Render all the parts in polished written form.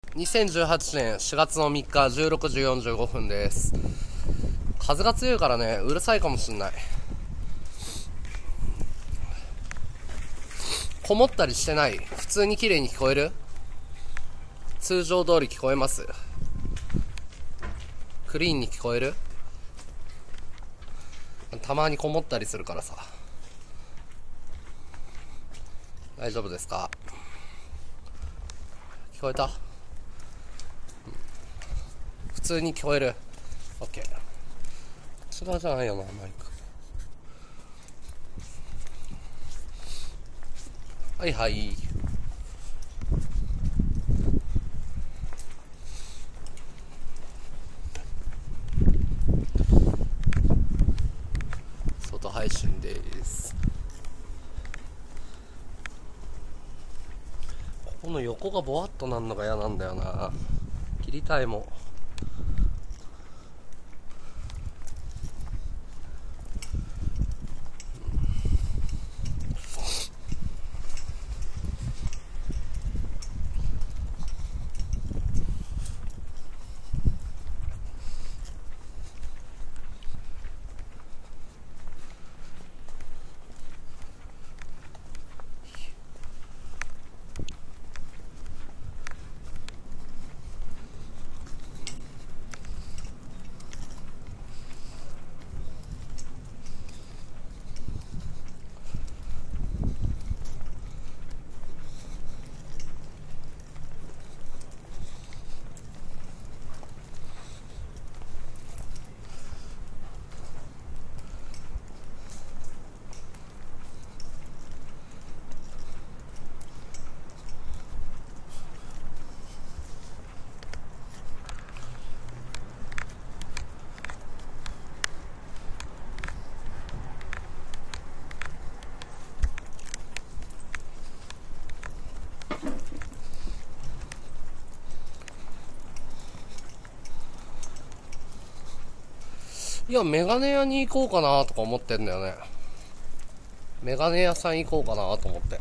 2018年4月の3日16時45分です。風が強いからね、うるさいかもしんない。こもったりしてない？普通に綺麗に聞こえる？通常通り聞こえます？クリーンに聞こえる？たまにこもったりするからさ。大丈夫ですか？聞こえた？普通に聞こえる？ OK。 違うじゃないよな、マイク。はいはい。外配信です。ここの横がボワッとなんのが嫌なんだよな。切りたいもん。いや、メガネ屋に行こうかなとか思ってんだよね。メガネ屋さん行こうかなと思って。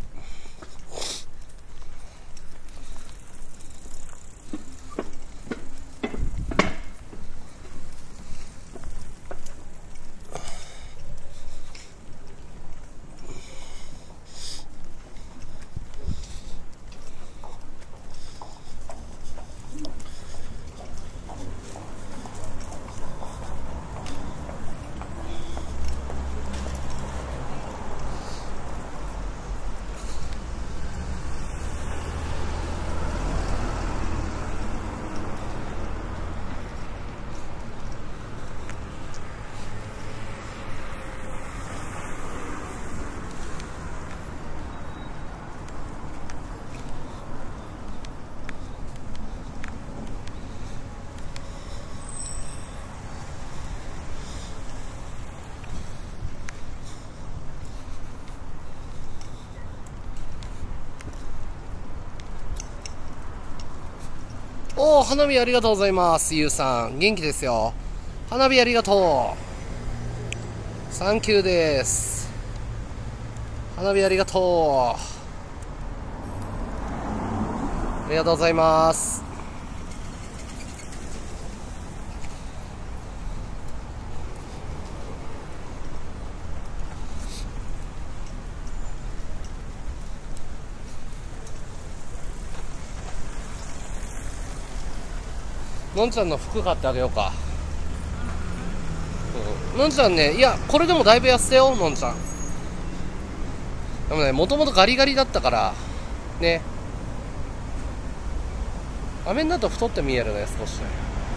おー、花火ありがとうございます。ゆうさん元気ですよ。花火ありがとう。サンキューです。花火ありがとう。ありがとうございます。のんちゃんの服買ってあげようか。のんちゃんね、いや、これでもだいぶ痩せたよ、のんちゃん。でもね、もともとガリガリだったから、ね。画面だと太って見えるね、少しね。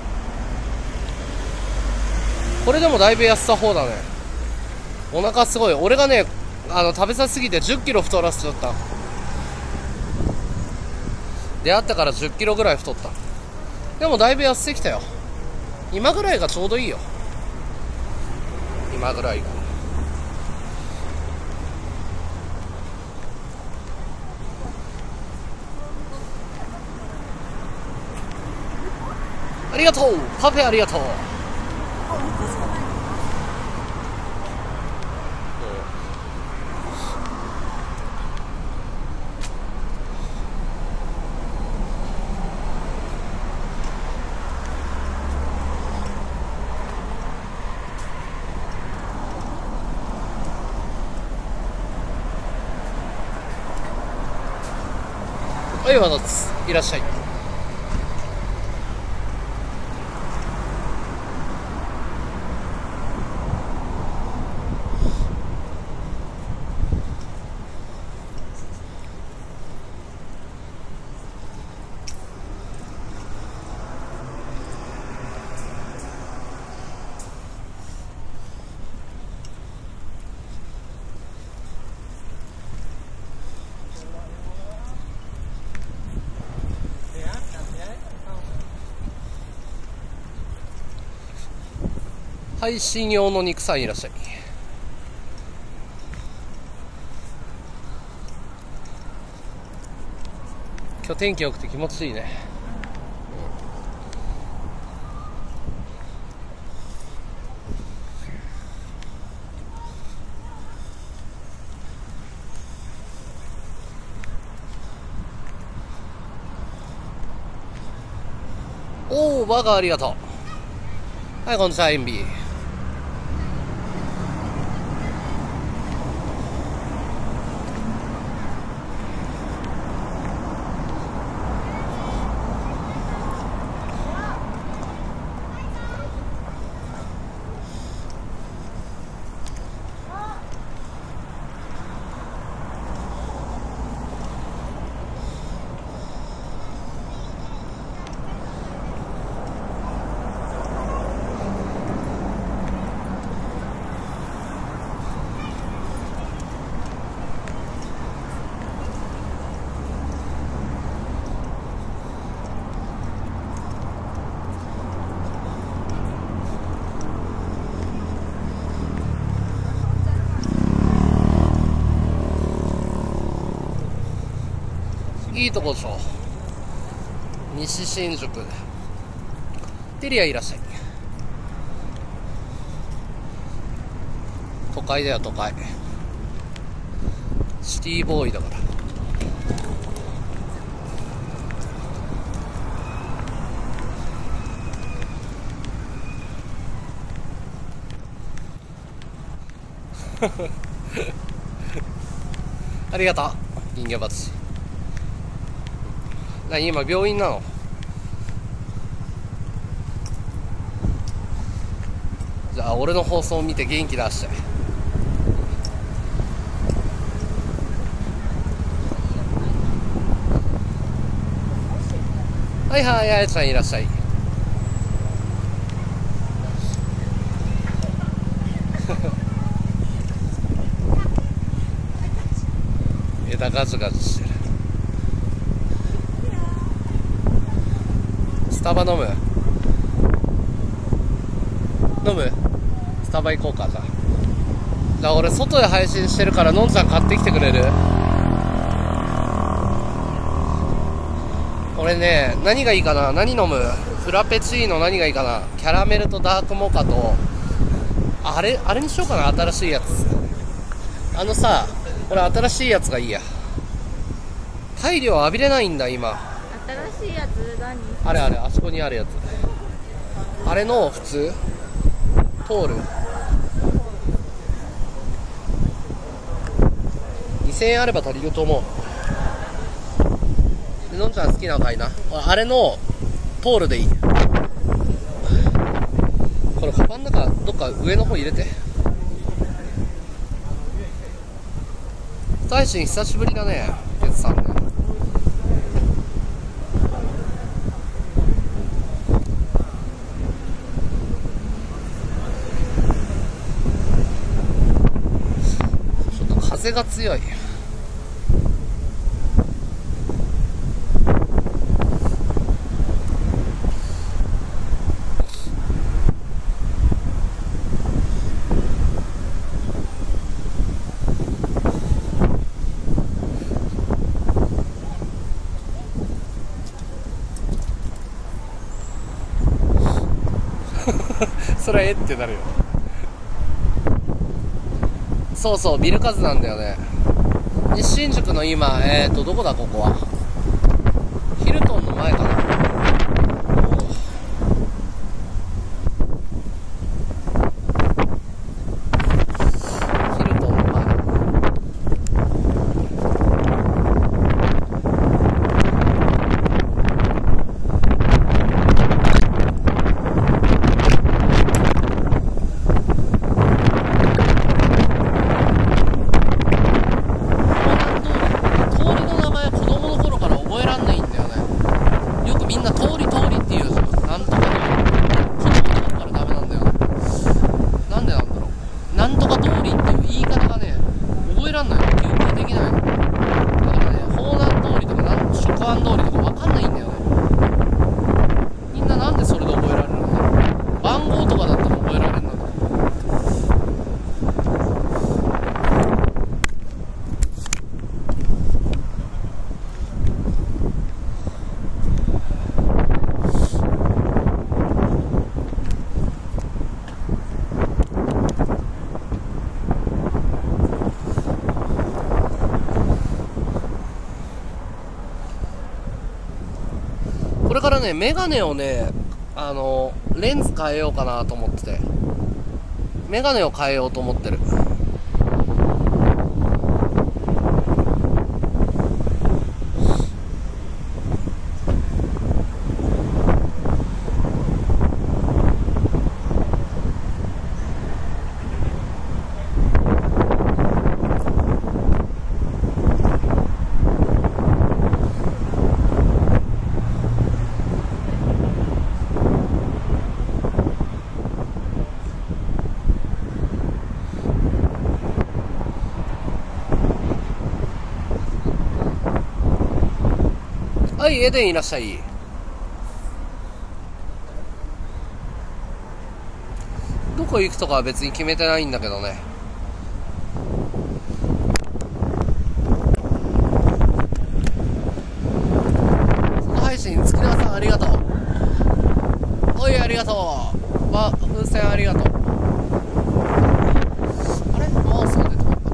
これでもだいぶ痩せた方だね。お腹すごい。俺がね、食べさせすぎて10キロ太らせちゃった。出会ってから10キロぐらい太った。でもだいぶ痩せてきたよ。今ぐらいがちょうどいいよ。今ぐらいが。ありがとう。パフェありがとう。 はい、わざついらっしゃい。配信用の肉さんいらっしゃい。今日天気良くて気持ちいいね。おー、バーガーありがとう。はい、こんにちは、エンビー。いいとこでしょ。西新宿テリアいらっしゃい。都会だよ、都会。シティボーイだからありがとう、人間鉢。何、今病院なの？じゃあ俺の放送を見て元気出して。はいはい、あやちゃんいらっしゃい。枝ガジガジしてる。スタバ飲む？スタバ行こうか。じゃあ俺外で配信してるからのんちゃん買ってきてくれる？俺ね、何がいいかな。何飲む？フラペチーノ何がいいかな。キャラメルとダークモカとあれにしようかな。新しいやつ。さ、俺新しいやつがいいや。太陽浴びれないんだ今。 新しいやつ何？ あれあそこにあるやつ。あれの普通通る2000円あれば足りると思う。のんちゃん好きなの買いな。あれのトールでいい。これカバンの中どっか上の方入れて。大臣久しぶりだね、鉄さんね。ちょっと風が強い。それってなるよ。そうそう、ビル数なんだよね。西新宿の今、どこだここは。ヒルトンの前かな。ヒルトンの前。 これからねメガネをねレンズ変えようかなと思ってて、メガネを変えようと思ってる。はい、エデンいらっしゃい。どこ行くとかは別に決めてないんだけどね。その配信月田さんありがとう。おいありがとう。風船ありがとう。あれマウスが出てこなかった。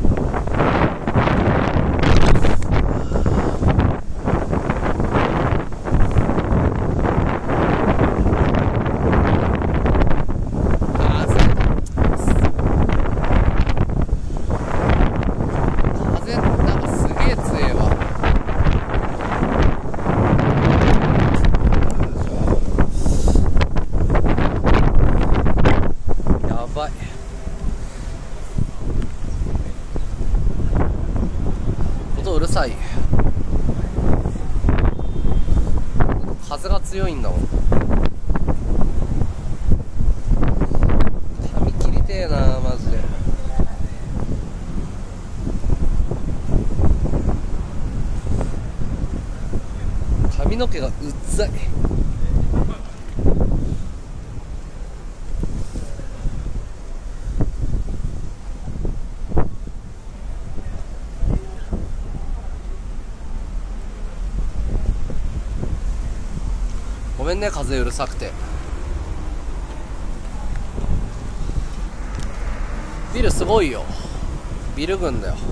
うるさい。風が強いんだもん。髪切りてえなマジで。髪の毛がうっざい。ごめんね風うるさくて。ビルすごいよ。ビル群だよ。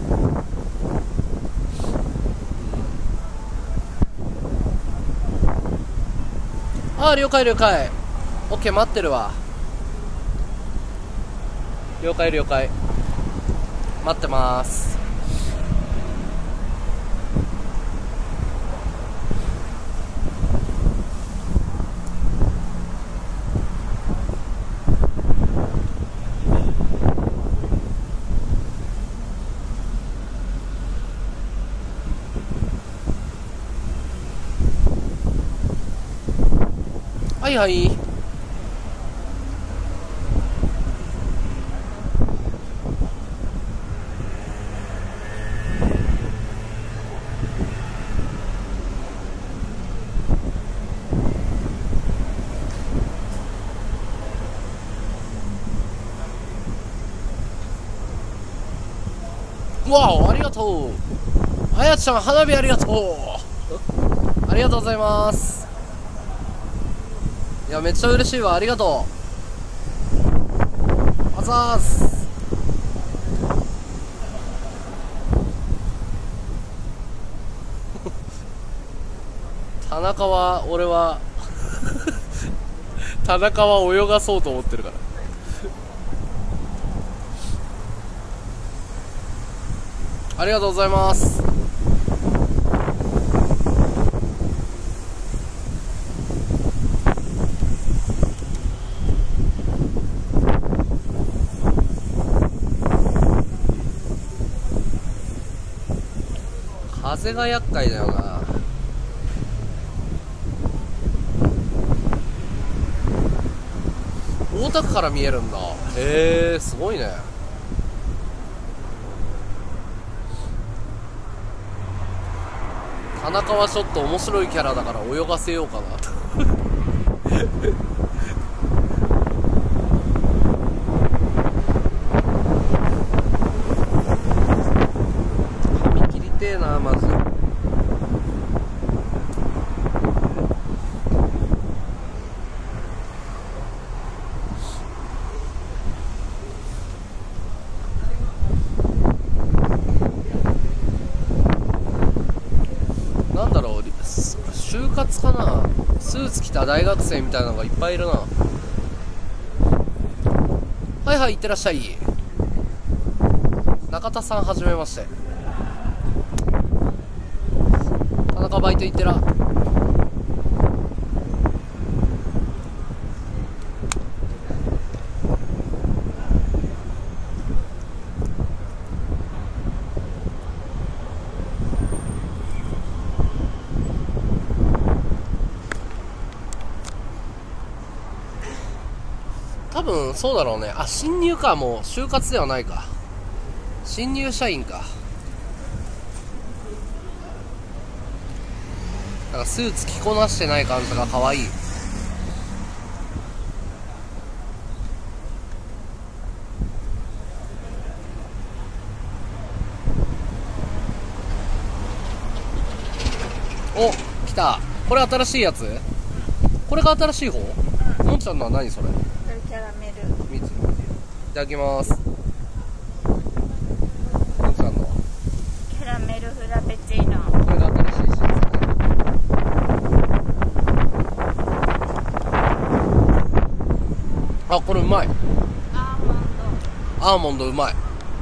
ああ了解了解。オッケー待ってるわ。了解了解。待ってます。はいはい。わおありがとう。はやちゃん花火ありがとう。ありがとうございます。いやめっちゃ嬉しいわ。ありがとう。あざーす。田中は俺は田中は泳がそうと思ってるから。ありがとうございます。風が厄介だよな。大田区から見えるんだ。へえすごいね。田中はちょっと面白いキャラだから泳がせようかなと髪切りてえなマジで。就活活かな。スーツ着た大学生みたいなのがいっぱいいるな。はいはい、いってらっしゃい。中田さん、はじめまして。田中バイト行ってら。多分そうだろうね。あ、新入か。もう就活ではないか。新入社員か。なんかスーツ着こなしてない感じが可愛い。お、来た。これ新しいやつ？これが新しい方？のんちゃんのは何それ？ キャラメル。 いただきます。のんちゃんのキャラメルフラペチーノ。 これが新しいし。あ、これうまい。アーモンドうまい。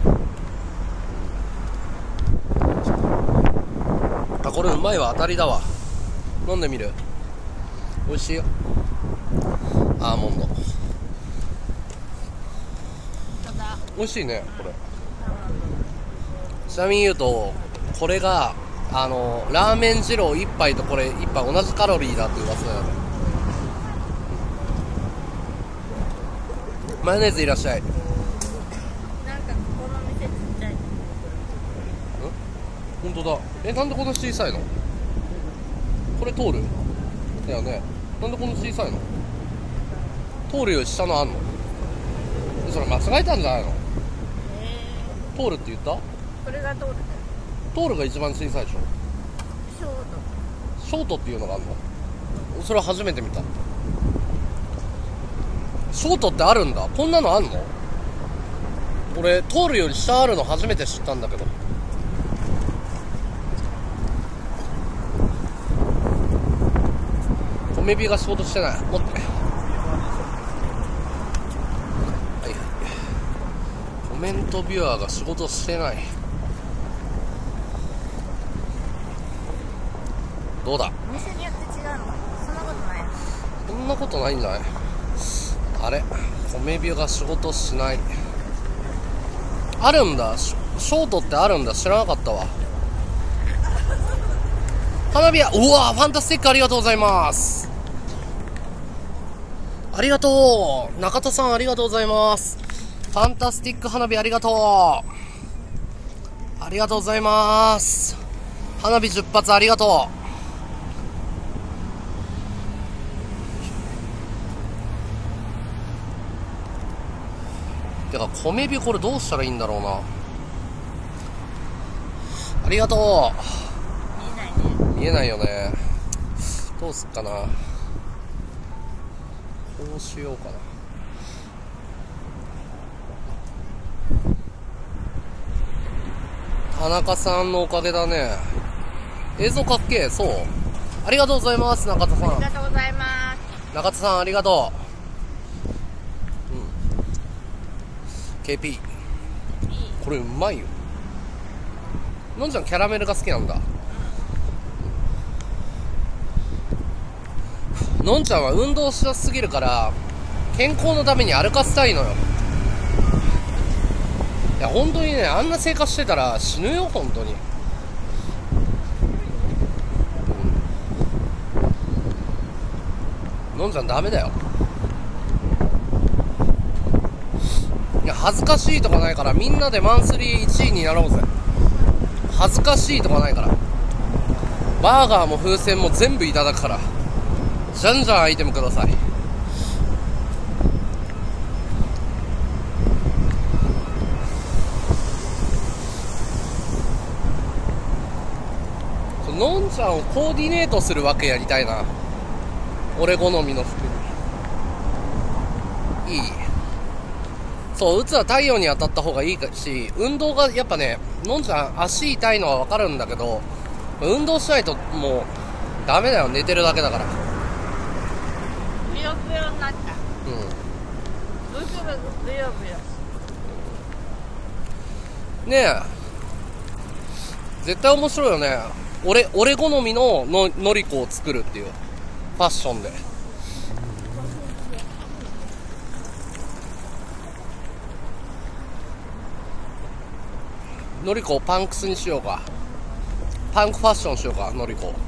あ、これうまいわ。当たりだわ。飲んでみる？美味しいよ。アーモンド美味しいね。これちなみに言うと、これがラーメン二郎1杯とこれ1杯同じカロリーだって噂だよね。マヨネーズいらっしゃい。 なんかここの店ちっちゃい。 本当だ。なんでこんな小さいの？これ通る？だよね。なんでこんな小さいの？通るより下のあんの？それ間違えたんじゃないの？通るって言った？ これが通る。 通るが一番小さいでしょ。 ショート。 ショートっていうのがあるの？それは初めて見た。ショートってあるんだ。こんなのあんの？俺通るより下あるの初めて知ったんだけど。米火が仕事してない。持って。はいはい。コメントビュアーが仕事してない。どうだ？ お店によって違うの？そんなことない。 そんなことないんじゃない？あれ、米火が仕事しない。あるんだ。ショートってあるんだ。知らなかったわ。花火屋、うわー、ファンタスティックありがとうございます。ありがとう。中田さんありがとうございます。ファンタスティック花火ありがとう。ありがとうございます。花火10発ありがとう。てか米火これどうしたらいいんだろうな。ありがとう。見えないよね。どうすっかな。こうしようかな。田中さんのおかげだね。映像かっけえ。そう。ありがとうございます。中田さん。 ありがとうございます。 中田さんありがとう。KP これうまいよ。のんちゃんキャラメルが好きなんだ。のんちゃんは運動しなすぎるから健康のために歩かせたいのよ。いや本当にね、あんな生活してたら死ぬよ本当に。のんちゃんダメだよ。いや恥ずかしいとかないから、みんなでマンスリー1位になろうぜ。恥ずかしいとかないから。バーガーも風船も全部いただくから、じゃんじゃんアイテムください。のんちゃんをコーディネートするわけやりたいな。俺好みの服にいい。そう、うつは太陽に当たった方がいいし、運動がやっぱね、のんちゃん足痛いのは分かるんだけど、運動しないともうダメだよ、寝てるだけだから。 ブヨブヨになった。 うブクブクブヨブヨ。 ん。ねえ。絶対面白いよね。俺好みののりこを作るっていう。ファッションで。のりこをパンクスにしようか。パンクファッションしようか、のりこ。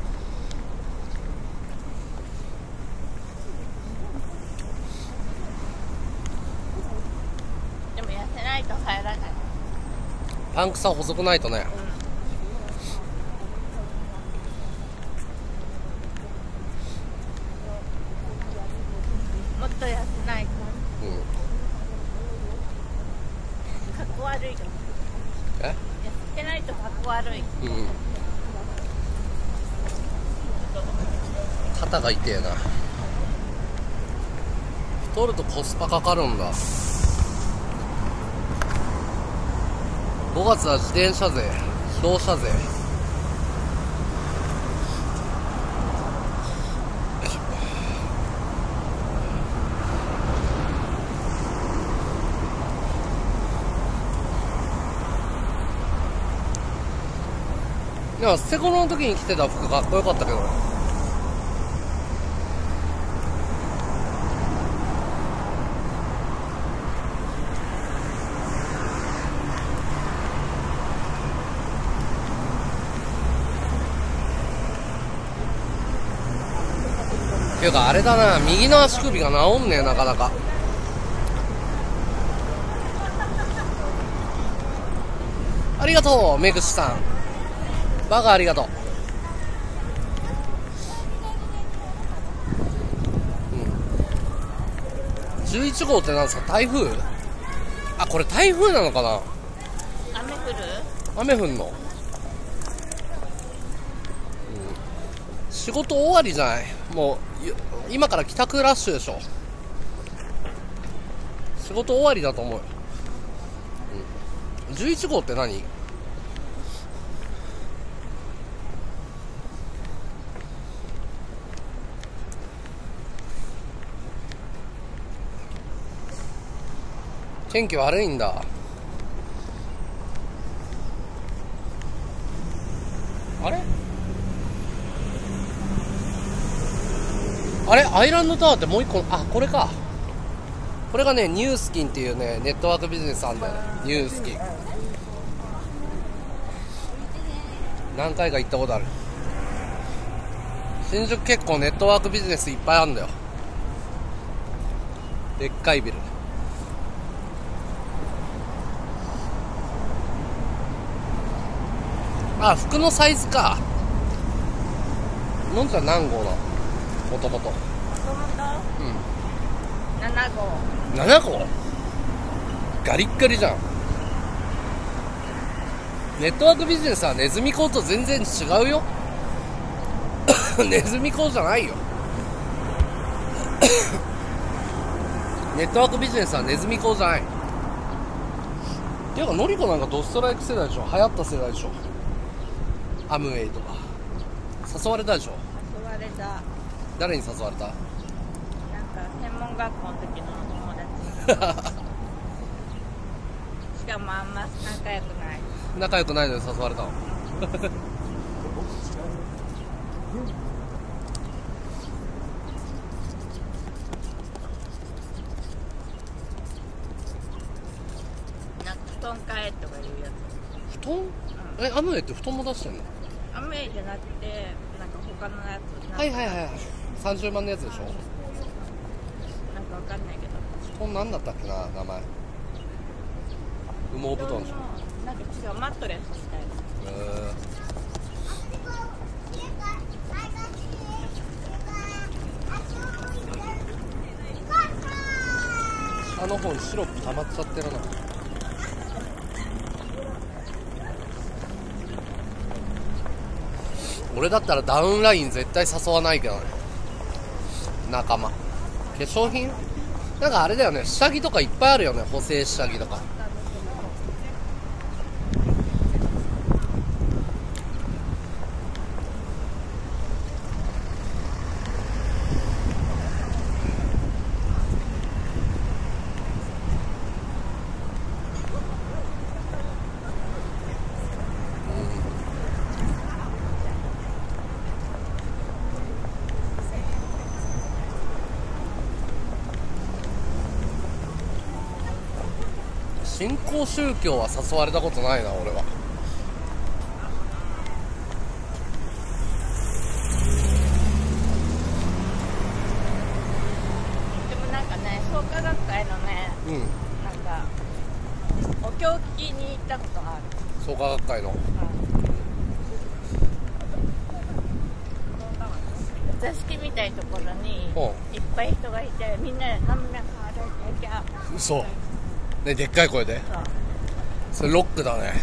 でも痩せないと入らない。 パンクさ細くないとね。 もっと痩せないと。 うん。 かっこ悪いよ。 え？ 痩せてないとかっこ悪い。 うん。肩が痛えな。太るとコスパかかるんだ。5月は自転車税、自動車税。でもステコロの時に着てた服かっこよかったけどね。っていうかあれだな、右の足首が治んねえ、なかなか。ありがとう、めぐしさん。バカありがとう。11号ってなんですか、台風？あ、これ台風なのかな。 雨降る？ 雨降んの？仕事終わりじゃない。もう今から帰宅ラッシュでしょ。仕事終わりだと思うよ。11号って何？天気悪いんだ。あれあれ、アイランドタワーってもう一個、あ、これか。これがね、ニュースキンっていうね、ネットワークビジネスあんだよね。ニュースキン。何回か行ったことある。新宿結構ネットワークビジネスいっぱいあるんだよ。でっかいビル。あ、服のサイズか。のんちゃん何号なの？もともと。 もともと7号。 7号？ガリッガリじゃん。ネットワークビジネスはネズミ講と全然違うよ。ネズミ講じゃないよ。ネットワークビジネスはネズミ講じゃない。ていうかノリコなんかドストライク世代でしょ。流行った世代でしょ。アムウェイとか誘われたでしょ。 誘われた。 誰に誘われた？ なんか専門学校の時の友達。しかもあんま仲良くない。 仲良くないのに誘われたの。 なんか布団買えとか言うやつ。 布団？アムウェイって布団も出してんの？ アメじゃなくてなんか他のやつ。 はいはいはい。30万のやつでしょ。 なんかわかんないけど。 布団なんだったっけな、名前。羽毛布団でしょ。 なんか違う、マットレスしたい。 あの方にシロップ溜まっちゃってるな。俺だったらダウンライン絶対誘わないけどね。仲間。化粧品？なんかあれだよね、下着とかいっぱいあるよね、補正下着とか。 新興宗教は誘われたことないな俺は。 でもなんかね、創価学会のね、 うん。 なんかお経聞きに行ったことある。 創価学会の。 座敷みたいなところにうんいっぱい人がいて、みんなで何百歩歩いてきゃ。 嘘ね、でっかい声で。 そう、 それロックだね。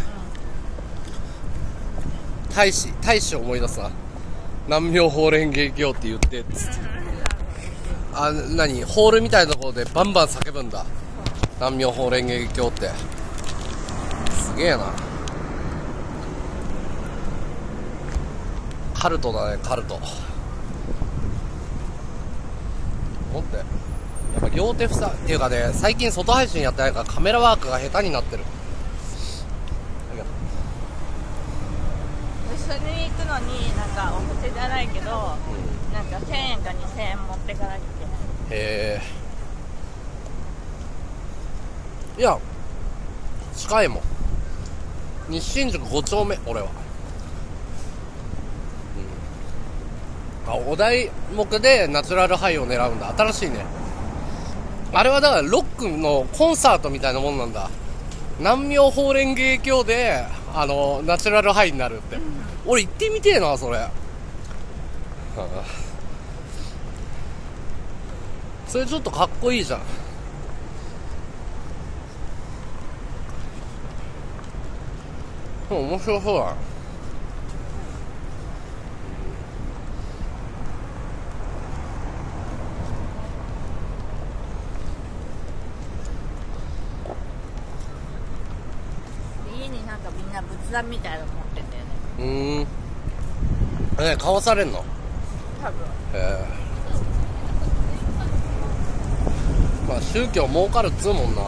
大使思い出すな。南妙法蓮華経って言ってっつって。あ、何ホールみたいなところでバンバン叫ぶんだ。南妙法蓮華経って。すげえな。カルトだね、カルト。思って。やっぱ両手塞っていうかね、最近外配信やってないからカメラワークが下手になってる。 一緒に行くのになんかお店じゃないけど、なんか1000円か2000円持ってかなきゃいけない。 へえ。いや近いもん。西新宿5丁目俺は。あ、お題目でナチュラルハイを狙うんだ。新しいね。あれはだからロックのコンサートみたいなもんなんだ。南妙法蓮華経でナチュラルハイになるって、俺行ってみてえなそれ。それちょっとかっこいいじゃん。面白そうだ。 家になんかみんな仏壇みたいなの持ってんだよね。 ね、買わされんの。 多分。 まあ宗教儲かるっつうもんな。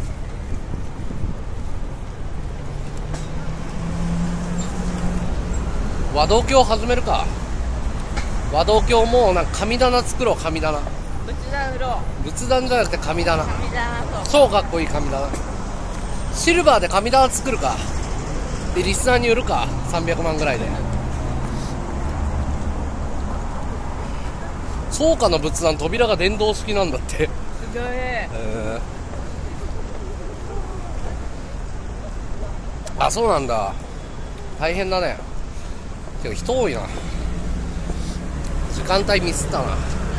和道教始めるか。和道教もなんか神棚作ろう。神棚。 仏壇売ろう。 仏壇じゃなくて神棚。 神棚、そう。 超かっこいい神棚。シルバーで神棚作るか。でリスナーに売るか。300万ぐらいで。草加の仏壇扉が電動式なんだって。 すごい。 あ、そうなんだ。大変だね。けど人多いな。時間帯ミスったな。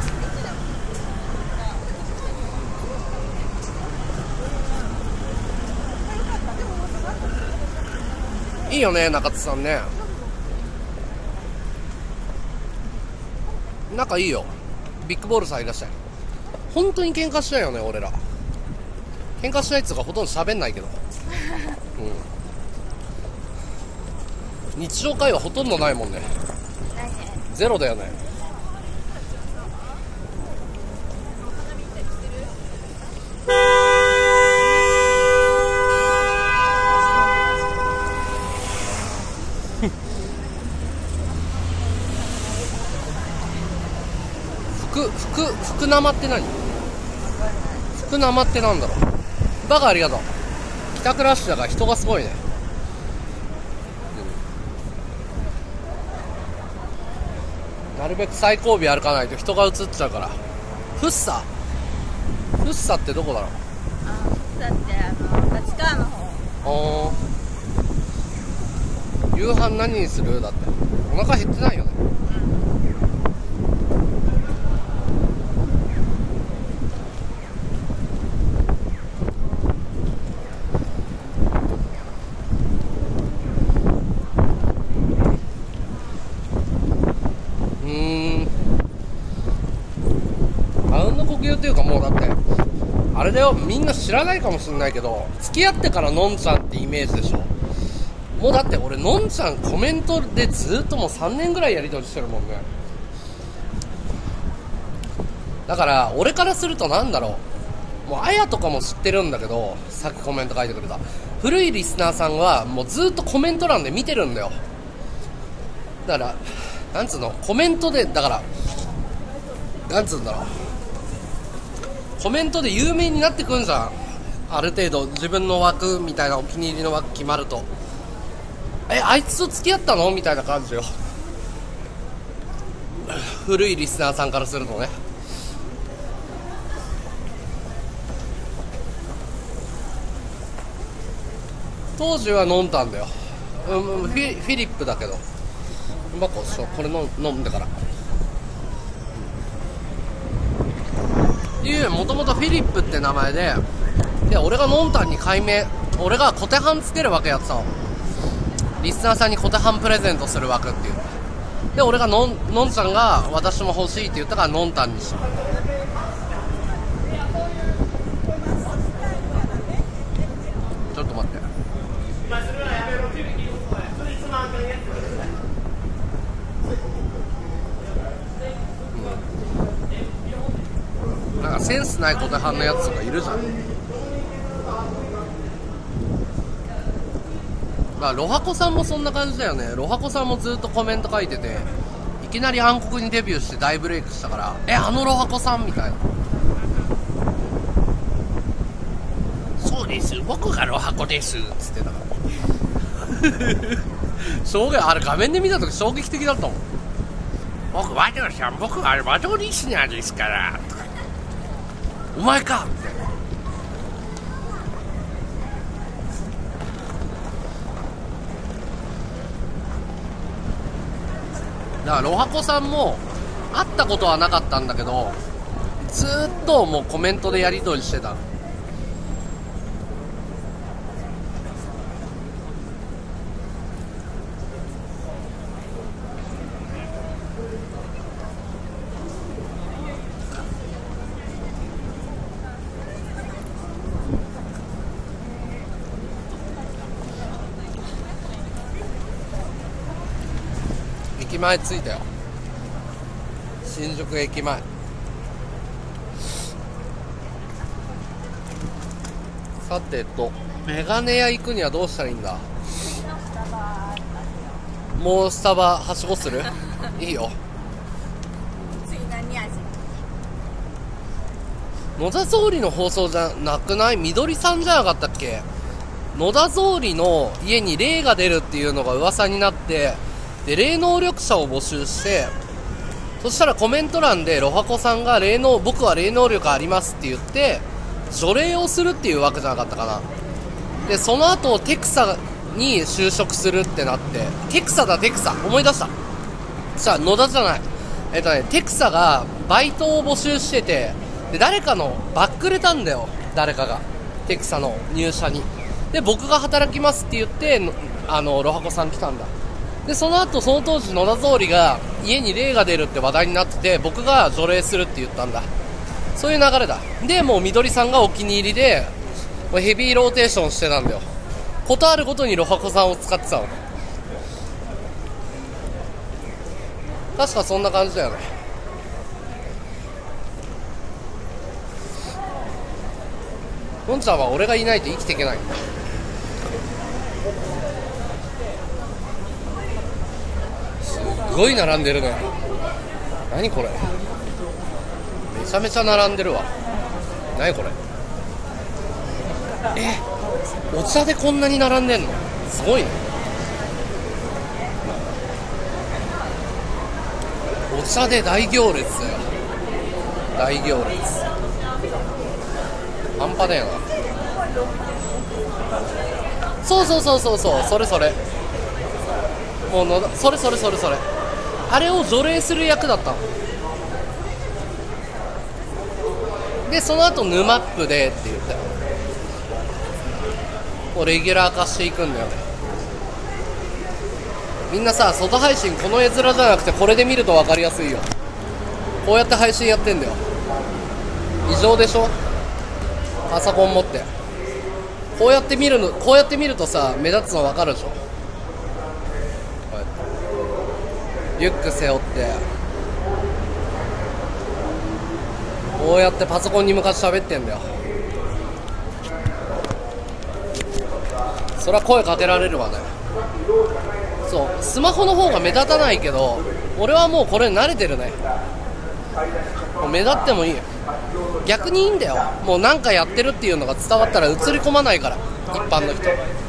いいよね、中津さんね。仲いいよ。ビッグボールさんいらっしゃい。本当に喧嘩しないよね俺ら。喧嘩しないっつうかほとんど喋んないけど日常会話ほとんどないもんね。ゼロだよね。福生って何？福生ってなんだろう。バカありがとう。帰宅ラッシュだから人がすごいね。なるべく最後尾歩かないと人が映っちゃうから。フッサってどこだろう。 だって立川の方。 夕飯何にする？だってお腹減ってないよね。あうんの呼吸っていうかもうだってあれだよ、みんな知らないかもしれないけど付き合ってからのんちゃんってイメージでしょ。もうだって俺のんちゃんコメントでずっともう3年ぐらいやり取りしてるもんね。だから俺からするとなんだろう、もうあやとかも知ってるんだけど、さっきコメント書いてくれた古いリスナーさんはもうずっとコメント欄で見てるんだよ。だからなんつうの、コメントでだからなんつうんだろう、コメントで有名になってくんじゃん。 ある程度自分の枠みたいなお気に入りの枠決まると、あいつと付き合ったのみたいな感じよ。古いリスナーさんからするとね。当時は飲んだんだよ。フィリップだけど、これ飲んでからもともとフィリップって名前で、俺がノンタンに改名、俺がコテハンつける枠やってたの。リスナーさんにコテハンプレゼントする枠っていう。で俺がのんちゃんが私も欲しいって言ったからノンタンにした。ちょっと待って、なんかセンスないコテハンのやつとかいるじゃん。ロハコさんもそんな感じだよね。ロハコさんもずっとコメント書いてて、いきなり暗黒にデビューして大ブレイクしたから、あのロハコさんみたいな。そうです、僕がロハコですっつってたから衝撃、あれ画面で見た時衝撃的だったもん。僕はワドリスナーですからとか、お前かみたいな。だからロハコさんも会ったことはなかったんだけど、ずーっともうコメントでやり取りしてた。駅前着いたよ、新宿駅前。さてメガネ屋行くにはどうしたらいいんだ。もうスタバはしごするいいよ。 次何味？ 野田総理の放送じゃなくない？緑さんじゃなかったっけ？野田総理の家に霊が出るっていうのが噂になって、で霊能力者を募集して、そしたらコメント欄でロハコさんが僕は霊能力ありますって言って除霊をするっていうわけじゃなかったかな。でその後テクサに就職するってなって、テクサ思い出した。じゃあ野田じゃない、テクサがバイトを募集してて、で誰かのバックれたんだよ、誰かがテクサの入社に。で僕が働きますって言ってロハコさん来たんだ。でその後その当時野田総理が家に霊が出るって話題になってて、僕が除霊するって言ったんだ。そういう流れだ。でもう緑さんがお気に入りでヘビーローテーションしてたんだよ。ことあるごとにロハコさんを使ってたの。確かそんな感じだよね。のんちゃんは俺がいないと生きていけない。すごい並んでるね。何これ、めちゃめちゃ並んでるわ。何これ、お茶でこんなに並んでんのすごいね。お茶で大行列だよ、大行列。半端だよな。そうそれもうそれあれを除霊する役だったので、その後ヌマップでって言ったよ。こうレギュラー化していくんだよね。みんなさ、外配信この絵面じゃなくてこれで見ると分かりやすいよ。こうやって配信やってんだよ。異常でしょ、パソコン持ってこうやって見るとさ、目立つの分かるでしょ。リュック背負ってこうやってパソコンに向かって喋ってんだよ。そりゃ声かけられるわね。そう、スマホの方が目立たないけど俺はもうこれ慣れてるね。もう目立ってもいい。 逆にいいんだよ。もうなんかやってるっていうのが伝わったら映り込まないから、一般の人。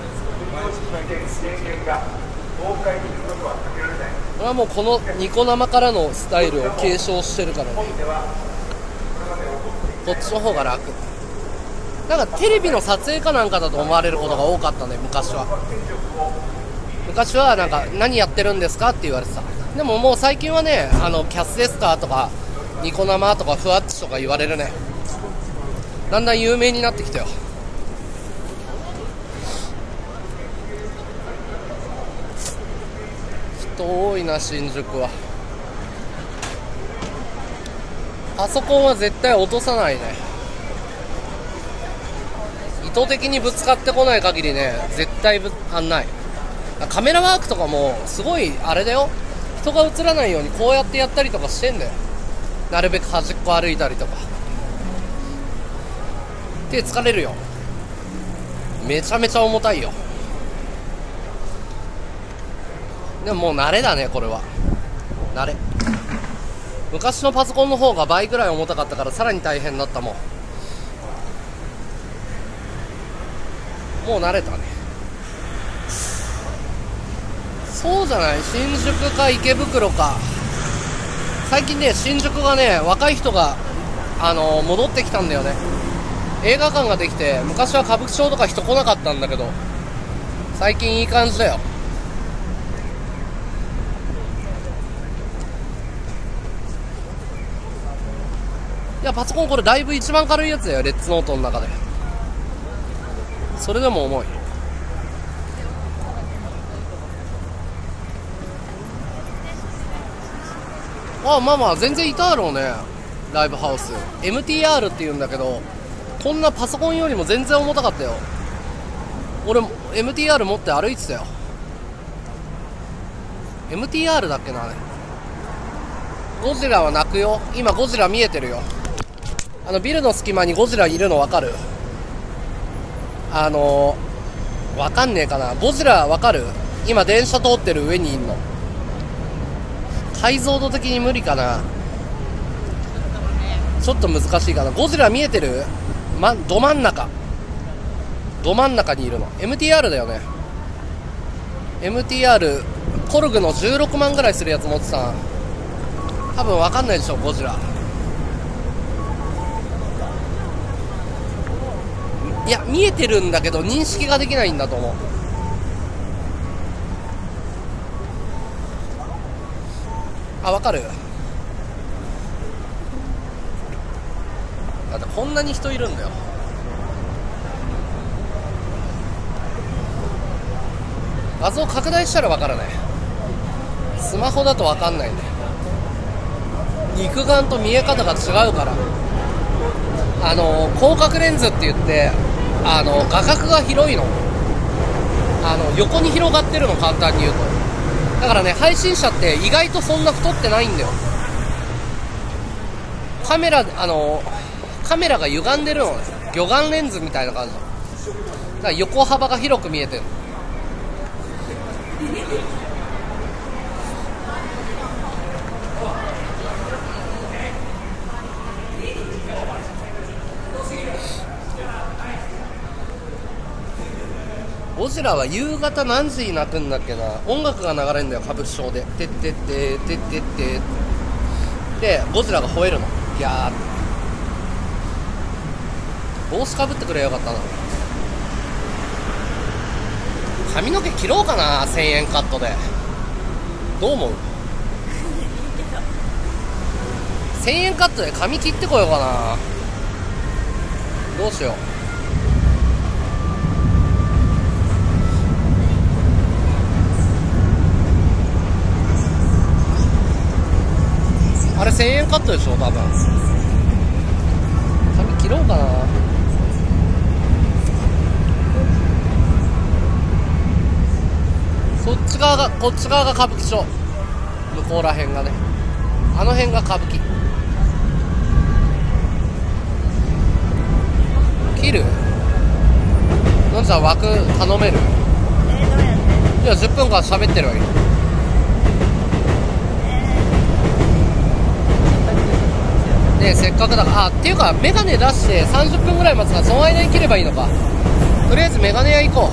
俺はもうこのニコ生からのスタイルを継承してるからね。こっちの方が楽。なんかテレビの撮影かなんかだと思われることが多かったね、昔は。昔はなんか何やってるんですかって言われてた。でももう最近はね、キャスですかとかニコ生とかふわっちとか言われるね。だんだん有名になってきたよ。人多いな、新宿は。パソコンは絶対落とさないね。意図的にぶつかってこない限りね、絶対ない。カメラワークとかもすごいあれだよ。人が映らないようにこうやってやったりとかしてんだよ。なるべく端っこ歩いたりとか。手疲れるよ。めちゃめちゃ重たいよ。でももう慣れだね、これは。慣れ。昔のパソコンの方が倍ぐらい重たかったからさらに大変だったもん。もう慣れたね。そうじゃない、新宿か池袋か。最近ね、新宿がね、若い人が戻ってきたんだよね。映画館ができて、昔は歌舞伎町とか人来なかったんだけど、最近いい感じだよ。いや、パソコンこれだいぶ一番軽いやつだよ、レッツノートの中で。それでも重い。あ、まあまあ全然いたろうね、ライブハウス。 MTR っていうんだけど、こんなパソコンよりも全然重たかったよ。俺 MTR 持って歩いてたよ。 MTR だっけな、あれ。ゴジラは泣くよ。今ゴジラ見えてるよ。ビルの隙間にゴジラいるの分かる？分かんねえかな。ゴジラ分かる？今電車通ってる上にいんの。解像度的に無理かな。ちょっと難しいかな。ゴジラ見えてる？ど真ん中にいるの。 MTR だよね。 MTR コルグの16万ぐらいするやつ持ってた。多分分かんないでしょ、ゴジラ。いや、見えてるんだけど認識ができないんだと思う。あ、分かる。だってこんなに人いるんだよ。画像拡大したら分からない。スマホだと分かんないね。肉眼と見え方が違うから。広角レンズって言って画角が広いの。横に広がってるの、簡単に言うと。だからね、配信者って意外とそんな太ってないんだよ。カメラが歪んでるのね。魚眼レンズみたいな感じだから横幅が広く見えてる。ゴジラは夕方何時に鳴くんだっけな。音楽が流れるんだよ、歌舞伎町で。てってっててってってで、ゴジラが吠えるの。いやー、帽子かぶってくれよかったな。髪の毛切ろうかな、1000円カットで。どう思う？1000円カットで髪切ってこようかな。どうしよう。あれ1000円カットでしょ、多分。髪切ろうかな。こっち側が歌舞伎町。向こうら辺がね。あの辺が歌舞伎。切る？のんちゃん枠頼める？ どうやって？ いや、10分間喋ってるわけ。で、 ね、せっかくだから。あ、っていうかメガネ出して30分ぐらい待つから、その間に切ればいいのか。とりあえずメガネ屋行こ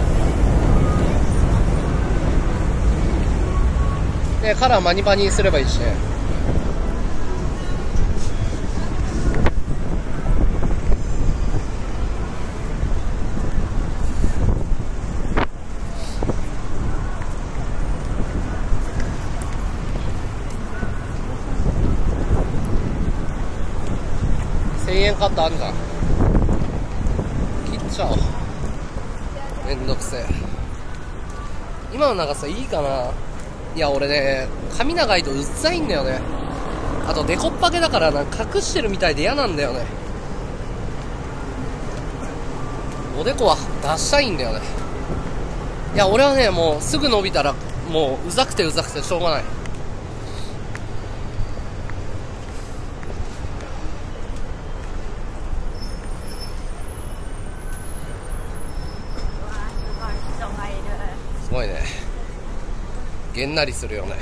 う。でカラーマニパニにすればいいしね。1000円カットあんじゃん。切っちゃおう。めんどくせえ。今の長さいいかな。いや俺ね、髪長いとうっざいんだよね。あとデコっぱけだからなんか隠してるみたいで嫌なんだよね。おでこは出したいんだよね。いや俺はね、もうすぐ伸びたらもううざくてしょうがない。すごいね。げんなりするよね。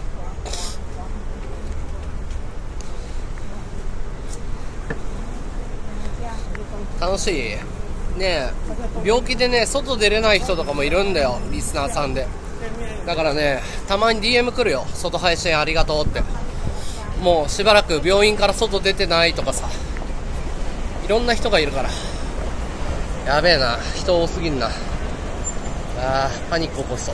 楽しいね。え病気でね外出れない人とかもいるんだよ、リスナーさんで。だからね、たまに DM 来るよ。外配信ありがとうって。もうしばらく病院から外出てないとかさ、いろんな人がいるから。やべえな、人多すぎんな。あーパニック起こそう。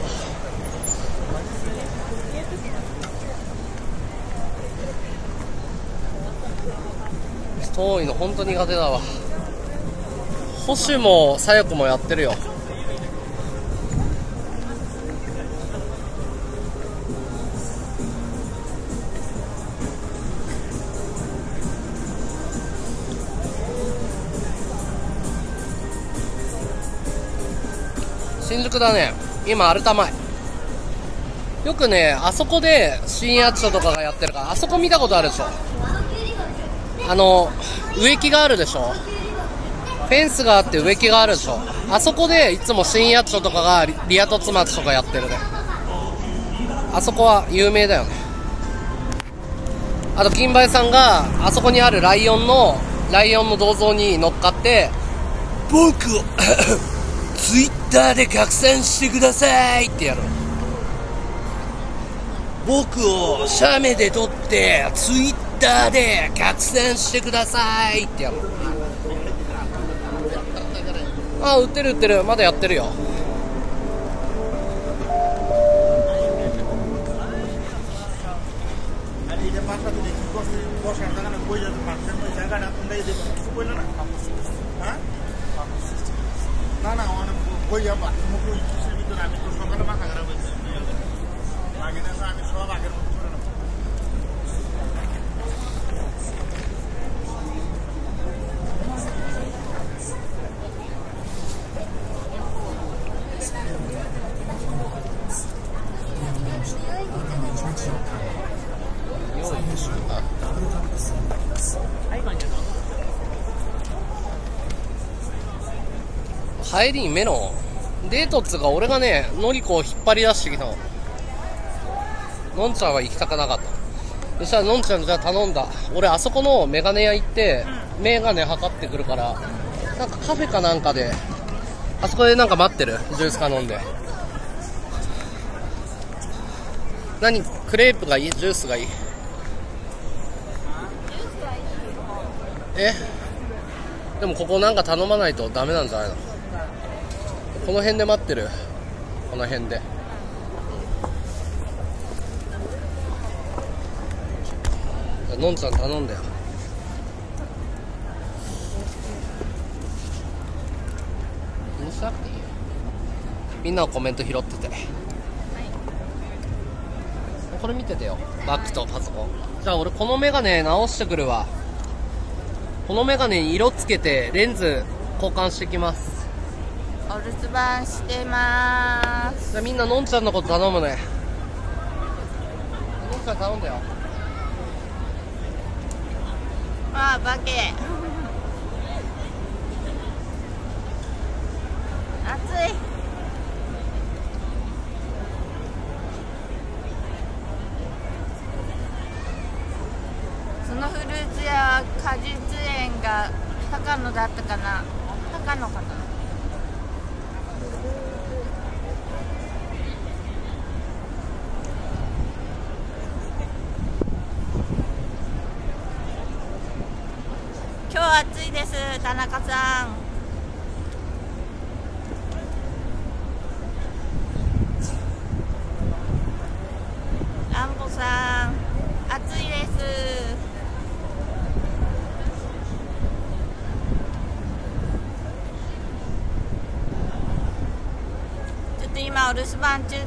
人多いの本当に苦手だわ。星もさや子もやってるよ。新宿だね。今アルタ前。よくね、あそこで深夜ショーとかがやってるから、あそこ見たことあるでしょ。植木があるでしょ。フェンスがあって植木があるでしょ。あそこでいつも深夜ショーとかがリア凸町とかやってるね。あそこは有名だよね。あと金梅さんがあそこにあるライオンの銅像に乗っかって、僕をツイッターで拡散してくださいってやる。僕を写メで撮ってツイッターで拡散してくださいってやる。あ、売ってる、まだやってるよ。帰りにメロンデートっつうか、俺がねのりこを引っ張り出してきたの。のんちゃんは行きたくなかった。そしたらのんちゃんじゃあ頼んだ。俺あそこのメガネ屋行ってメガネ測ってくるから、なんかカフェかなんかであそこでなんか待ってる。ジュースか飲んで。何、クレープがいい？ジュースがいい？でもここなんか頼まないとダメなんじゃないの？この辺で待ってる。この辺で。じゃあのんちゃん頼んだよ。気にしなくていいよ。みんなのコメント拾ってて、これ見ててよ。バッグとパソコン。じゃあ俺このメガネ直してくるわ。このメガネに色つけてレンズ交換してきます。 お留守番してまーす。 じゃあみんなのんちゃんのこと頼むね。のんちゃん頼んだよ。 わあ、バケ暑い。そのフルー松屋果実園が高野だったかな、高野かな。今日暑いです、田中さん。アンボさん、暑いです。ちょっと今お留守番中です。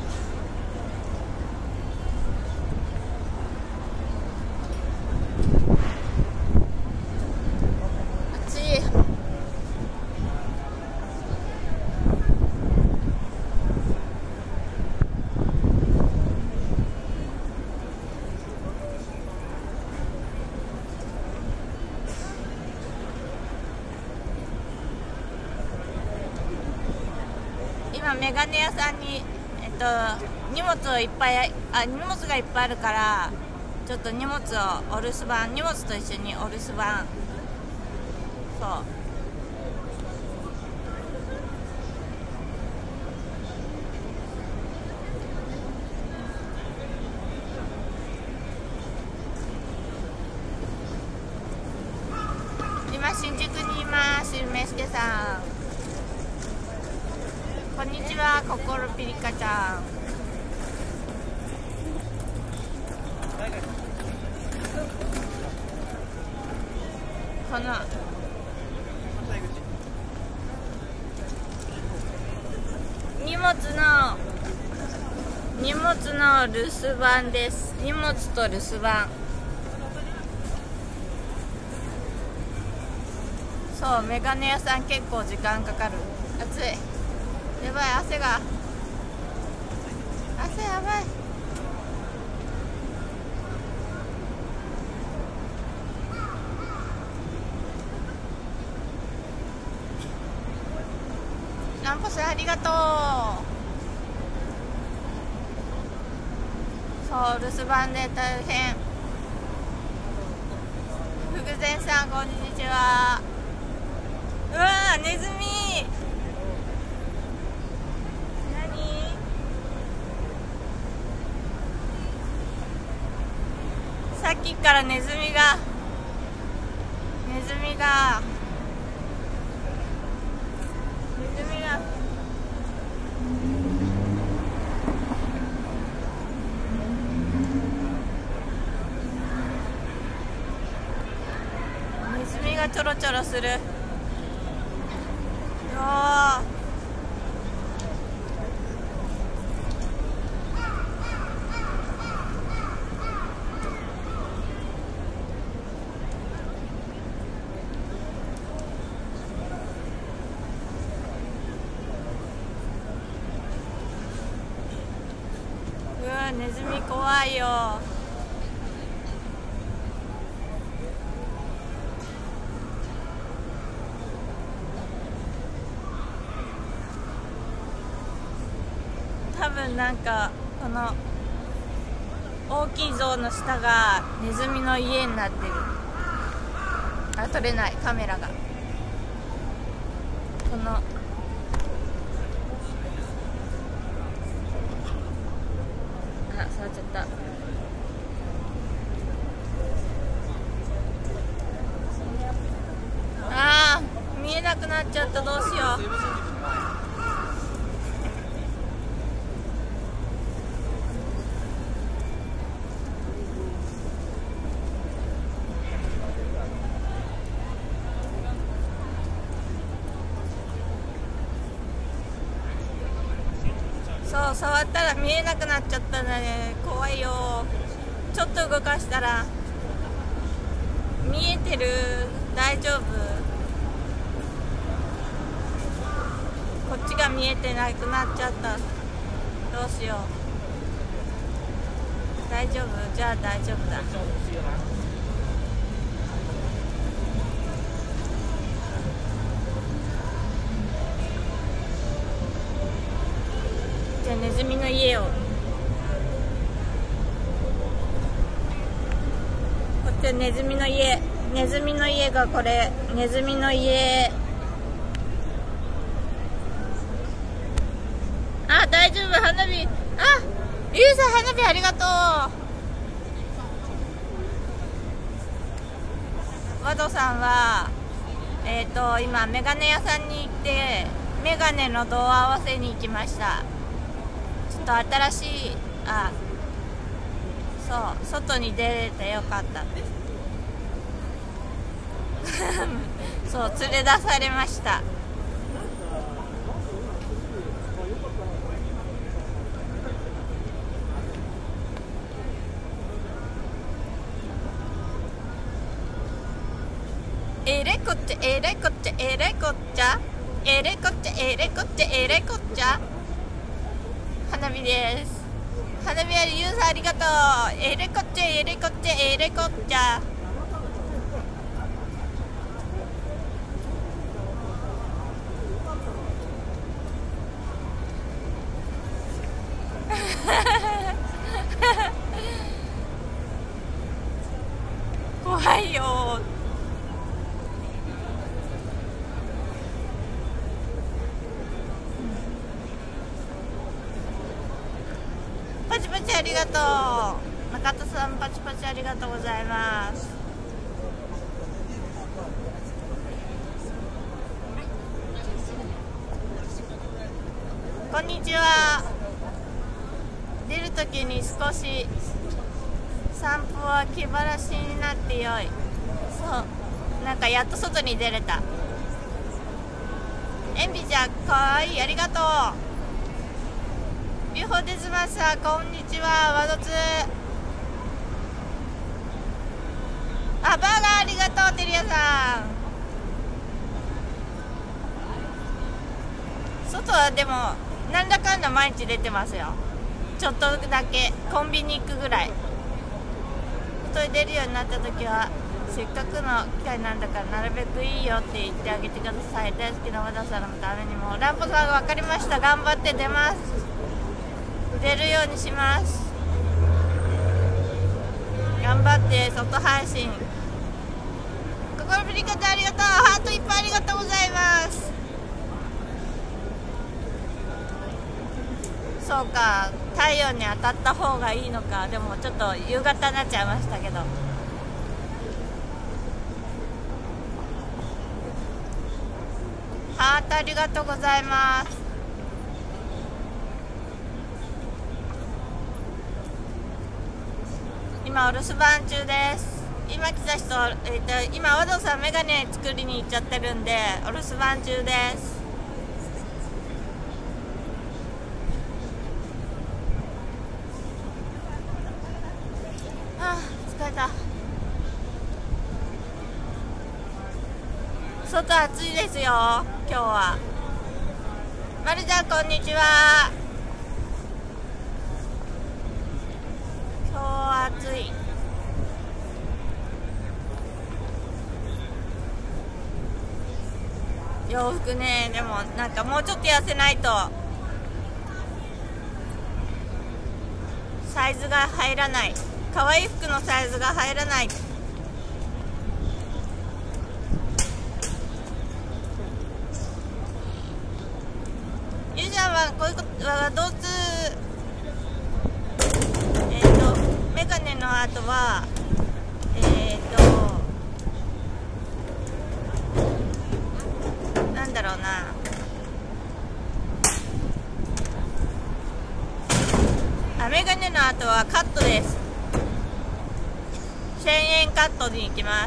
今メガネ屋さんに荷物がいっぱいあるから、ちょっと荷物をお留守番、荷物と一緒にお留守番。そう、今新宿にいます。ゆめすけさん、こんにちは。ココロピリカちゃん。この荷物の留守番です。荷物と留守番。そう、メガネ屋さん結構時間かかる。暑い。やばい、汗やばい。ランポスありがとう。そう、留守番で大変。ふぐぜんさん、こんにちは。うわー、ネズミ。さっきからネズミがちょろちょろする。うわー、ネズミ怖いよ。多分なんかこの大きい像の下がネズミの家になってる。あ、撮れない、カメラが。この触っちゃった。あー、見えなくなっちゃった。どうしよう。そう、触ったら見えなくなっちゃったね。怖いよ。ちょっと動かしたら見えてる。大丈夫？こっちが見えてなくなっちゃった。どうしよう。大丈夫？じゃあ大丈夫だ。じゃあネズミの家を、こっちでネズミの家、ネズミの家がこれ、ネズミの家。あ、大丈夫、花火。あ、ゆうさん花火ありがとう。ワドさんは今メガネ屋さんに行ってメガネの度合わせに行きました。ちょっと新しい、そう外に出れてよかったそう連れ出されました。えれこっちゃえれこっちゃえれこっちゃえれこっちゃえれこっちゃえれこっちゃ花火です。花火ありゆうさんありがとう。えれこっちゃえれこっちゃえれこっちゃ怖いよ。パチパチありがとう。中田さんパチパチありがとうございます。こんにちは。出るときに少し散歩は気晴らしになってよい。そうなんかやっと外に出れた。エンビちゃんかわいい、ありがとう。ビュホデズマさんこんにちは。ワドツバーガーありがとう。テリアさん外はでもなんだかんだ毎日出てますよ。ちょっとだけコンビニ行くぐらい。外に出るようになった時はせっかくの機会なんだからなるべくいいよって言ってあげてください。大好きな和田さんのためにも。ランポさんが分かりました。頑張って出ます。出るようにします。頑張って外配信。心振り方ありがとう。ハートいっぱいありがとうございます。そうか、太陽に当たった方がいいのか。でもちょっと夕方になっちゃいましたけど。ハートありがとうございます。今お留守番中です。今来た人、今和道さんメガネ作りに行っちゃってるんでお留守番中です。疲れた。外暑いですよ今日は。まるちゃんこんにちは。今日は暑い。洋服ね、でもなんかもうちょっと痩せないとサイズが入らない。可愛い服のサイズが入らない。ゆうちゃんはこういうことはどうつメガネの後はなんだろうな、メガネの後はカットです。1000円カットに行きます。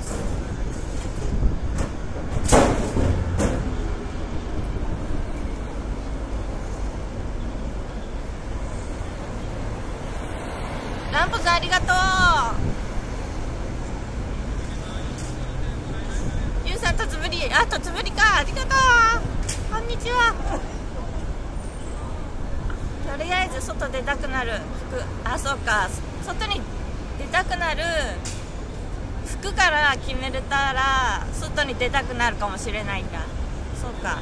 ランポさんありがとう。ゆうさんとつぶり、とつぶりか、ありがとう。こんにちは。とりあえず外出たくなる服、そうか、外に出たくなる服から決めれたら外に出たくなるかもしれないんだ。そうか。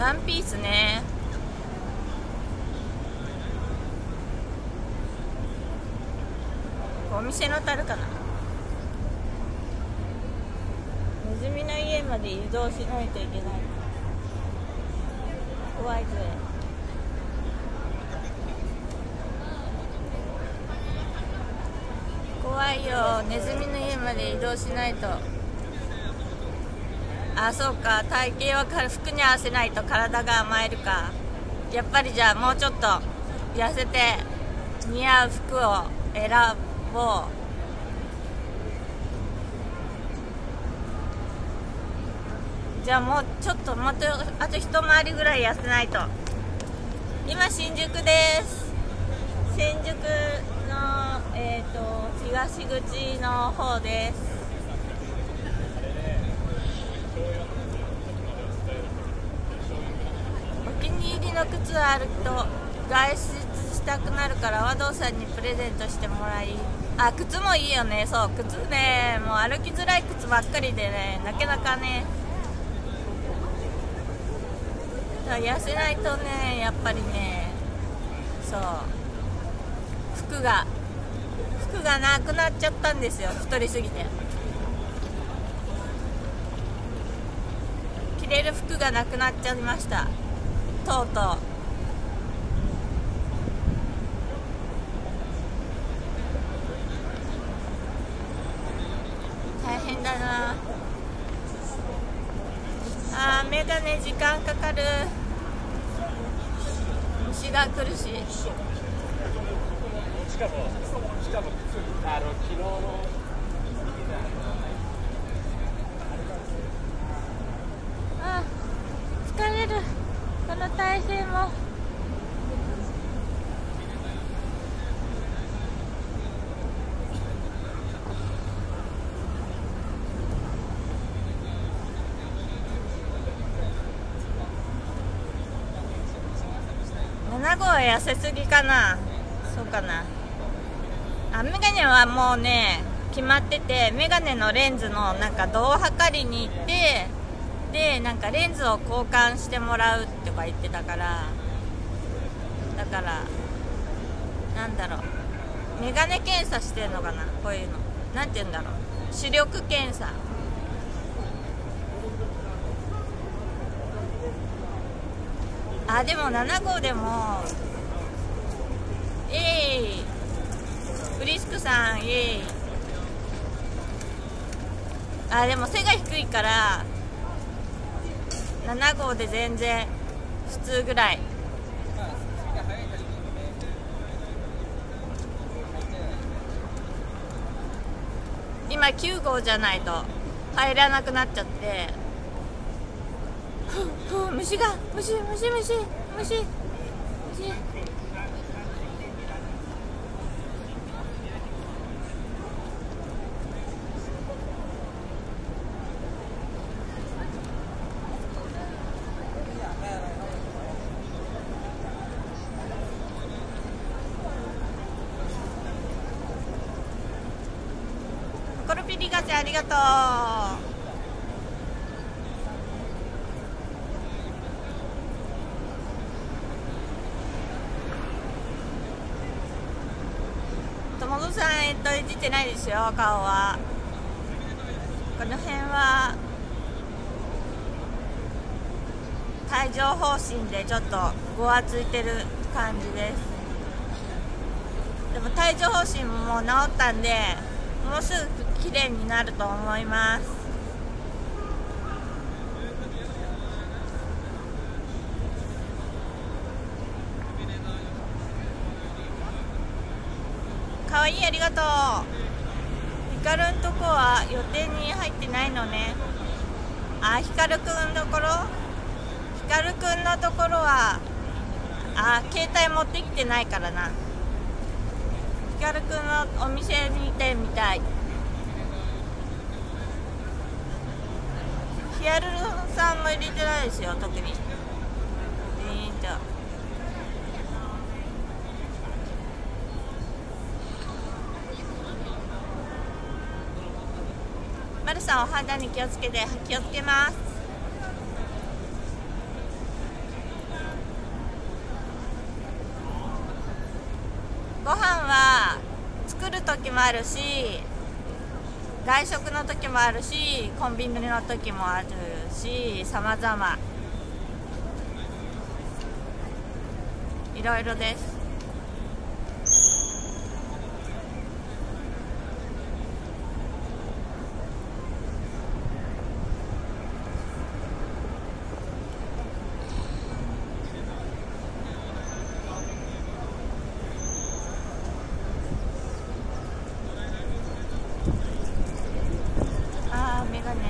ワンピースね。お店の樽かな。ネズミの家まで移動しないといけない。怖いぜ。怖いよ、ネズミの家まで移動しないと。あ、そうか、体型は服に合わせないと体が甘えるか。やっぱりじゃあもうちょっと痩せて似合う服を選ぼう。じゃあもうちょっとあと一回りぐらい痩せないと。今新宿です。新宿の東口の方です。お気に入りの靴あると外出したくなるから和道さんにプレゼントしてもらい。あ、靴もいいよね。そう、靴ね、もう歩きづらい靴ばっかりでね、なかなかね、痩せないとね、やっぱりね、そう、服がなくなっちゃったんですよ、太りすぎて。着れる服がなくなっちゃいました、とうとう。大変だなあ。メガネ時間かかる。虫が来るし。しかも昨日の疲れる、この体勢も。7号は痩せすぎかな。そうかな。メガネはもうね決まってて、メガネのレンズのなんか度を測りに行って、でなんかレンズを交換してもらうとか言ってたから、だからなんだろう、メガネ検査してんのかな、こういうのなんて言うんだろう、視力検査。でも7号でもフリスクさんでも背が低いから7号で全然普通ぐらい。今9号じゃないと入らなくなっちゃって、虫が虫。コルピリガセありがとう。友野さんいじってないですよ、顔は。この辺は帯状疱疹でちょっとごわついてる感じです。でも帯状疱疹も治ったんで、もうすぐ綺麗になると思います。かわいい、ありがとう。ヒカルんとこは予定に入ってないのね。ヒカルくんのところは携帯持ってきてないからな。ヒカルくんのお店に行ってみたい。ヒアルさんも入れてないですよ、特に。マルさん、お肌に気をつけて。気をつけます。 もあるし、外食の時もあるし、コンビニの時もあるし、様々いろいろです。メガネ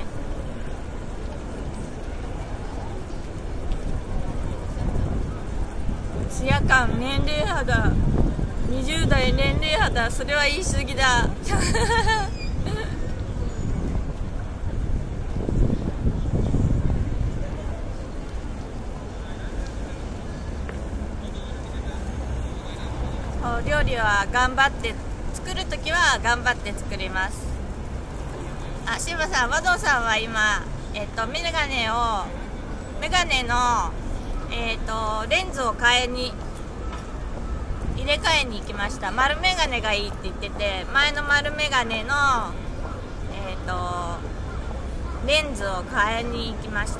ツヤ感、年齢肌、20代年齢肌、それは言い過ぎだ料理は頑張って作るときは頑張って作ります。あ、シバさん、和道さんは今、メガネの、レンズを入れ替えに行きました。丸メガネがいいって言ってて、前の丸メガネの、レンズを変えに行きました。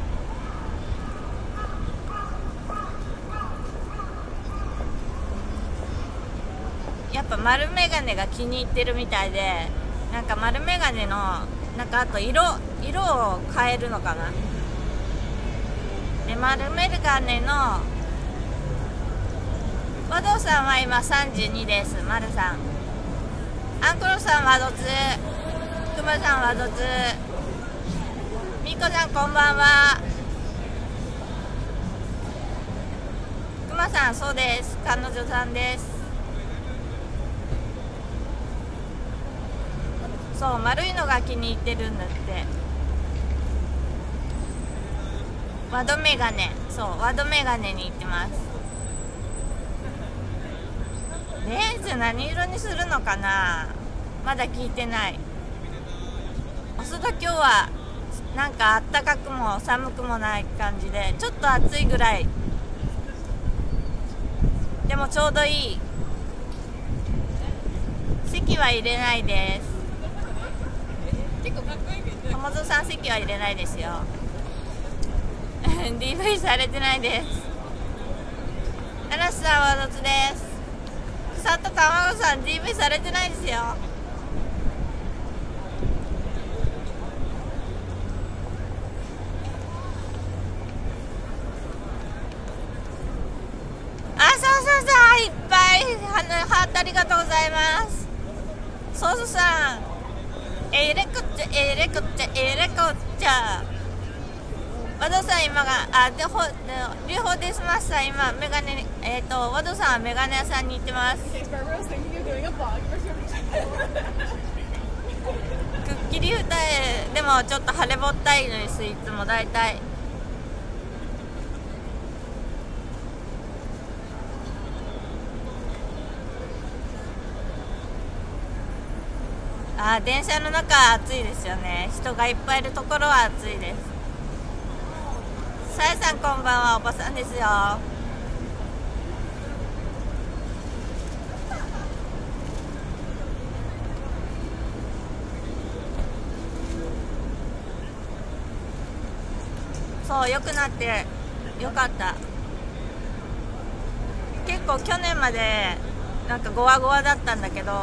やっぱ丸メガネが気に入ってるみたいで、なんか丸メガネのなんかあと色を変えるのかな。で、丸メガネの和道さんは今32です。丸さん、アンクロさんはどつ、くまさんはどつ、みこさんこんばんは。くまさん、そうです、彼女さんです。そう、丸いのが気に入ってるんだって。ワドメガネ、そう、ワドメガネに行ってます。レンズ何色にするのかな、まだ聞いてない。お外今日はなんかあったかくも寒くもない感じで、ちょっと暑いぐらいでもちょうどいい。席は入れないです。友蔵さん、席は入れないですよDV されてないです。嵐さんはどつです。腐った卵さん DV されてないですよ。あ、そうそうそう、いっぱいハートありがとうございます。ソースさん、エレコッチャ和道さん今が両方ですました。今メガネ和道さんはメガネ屋さんに行ってます。くっきり二重でもちょっと晴れぼったいのです。いつもだいたい電車の中は暑いですよね。人がいっぱいいるところは暑いです。さやさんこんばんは、おばさんですよ。そう、良くなってよかった。結構去年までなんかゴワゴワだったんだけど、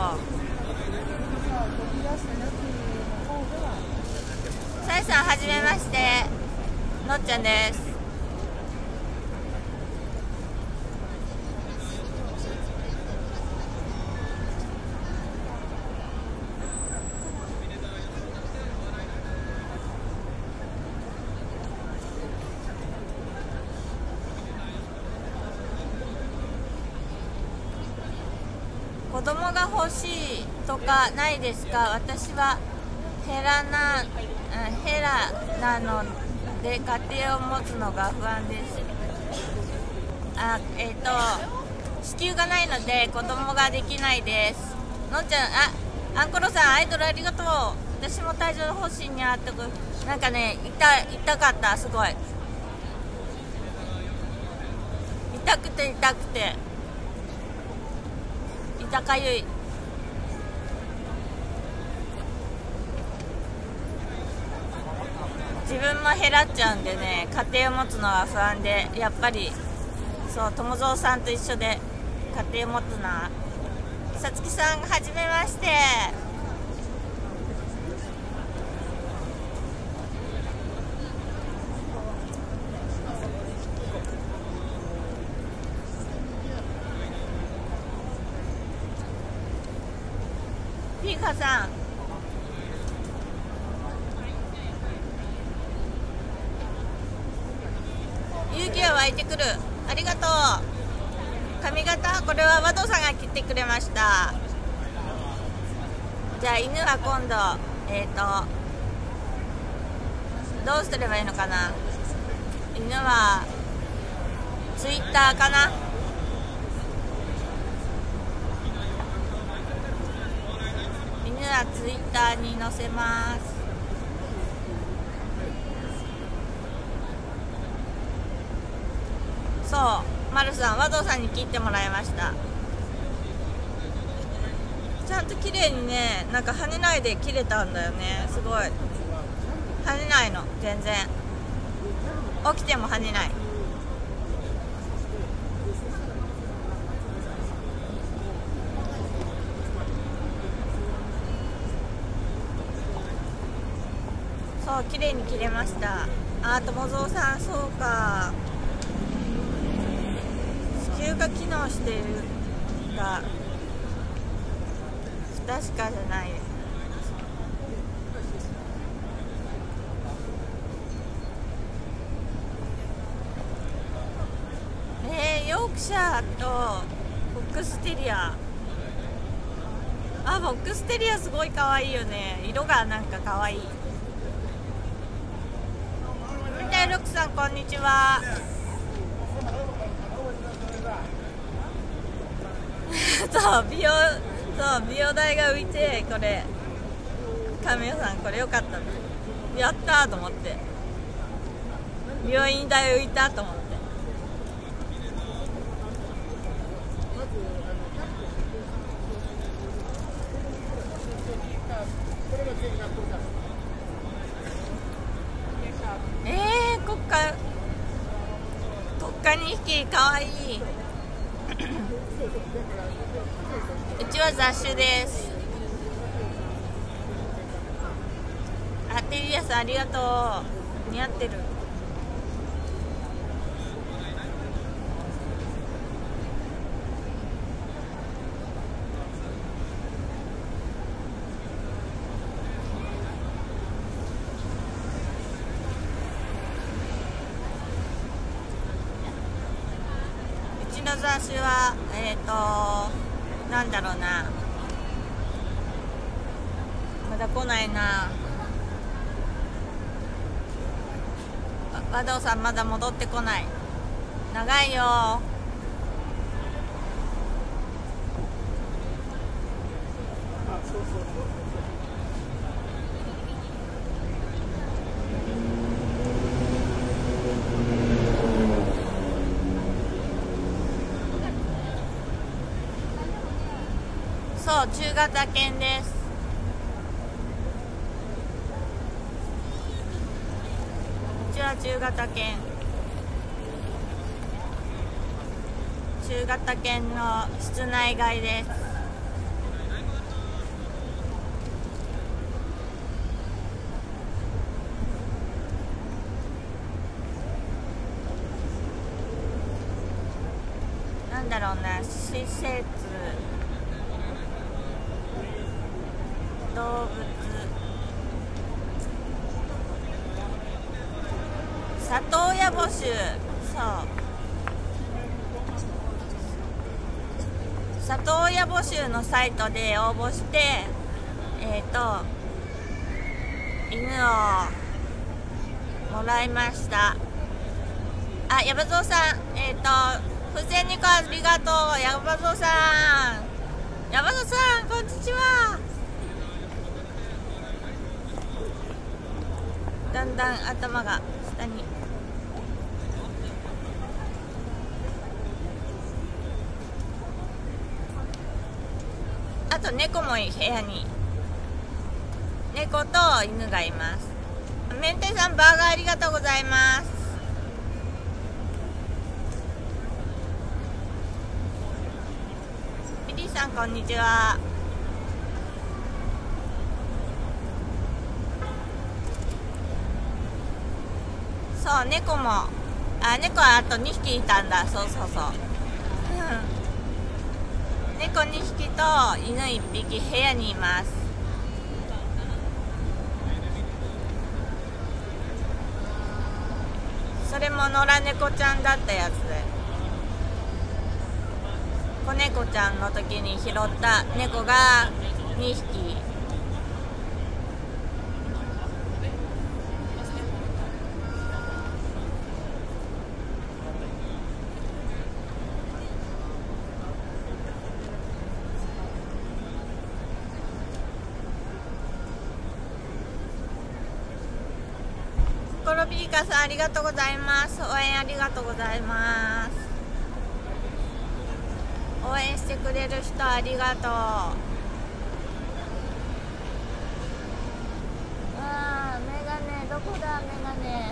さやさんはじめまして、のっちゃんです。子供が欲しいとかないですか。私はヘラなので家庭を持つのが不安です。子宮がないので子供ができないです。のんちゃん、アンコロさん、アイドルありがとう。私も体重欲しいにゃってなんかね、痛かった。すごい痛くて痛かゆい。 自分も減らっちゃうんでね、家庭を持つのは不安で、やっぱりそう友蔵さんと一緒で家庭を持つのは。さつきさんはじめまして。ピーカさん、勇気が湧いてくる。ありがとう。髪型、これは和道さんが切ってくれました。じゃあ犬は今度どうすればいいのかな。犬はツイッターかな。犬はツイッターに載せます。そう、まるさん、和道さんに切ってもらいました。ちゃんと綺麗にね、なんか跳ねないで切れたんだよね。すごい跳ねないの、全然起きても跳ねない。そう、綺麗に切れました。あ、友蔵さん、そうか、子宮が機能しているが不確かじゃない。ヨークシャーとフォックステリア。あ、フォックステリアすごい可愛いよね。色がなんか可愛い。みたいロックさん、こんにちは。そう美容代が浮いて、これ神代さん、これよかったね。やったーと思って、病院代浮いたと思って。国家2匹かわいい。うちは雑種です。あ、テリアさんありがとう。似合ってる。うちの雑種はなんだろうな、まだ来ないな。和道さんまだ戻ってこない。長いよ。そう、中型犬です。うちは中型犬。中型犬の室内飼いです。なんだろうな、施設、動物、里親募集。そう、里親募集のサイトで応募して、犬をもらいました。あ、ヤバゾウさん、風船2個ありがとう。ヤバゾウさん、ヤバゾウさん、こんにちは。だんだん頭が下に。あと猫も部屋に、猫と犬がいます。 メンテさんバーガーありがとうございます。ミリーさんこんにちは。そう猫も猫はあと2匹いたんだ。そうそうそう、猫2匹と犬1匹部屋にいます。それも野良猫ちゃんだったやつで、子猫ちゃんの時に拾った猫が2匹。コロビリカさんありがとうございます。応援ありがとうございます。応援してくれる人ありがとう。メガネどこだ。メガネ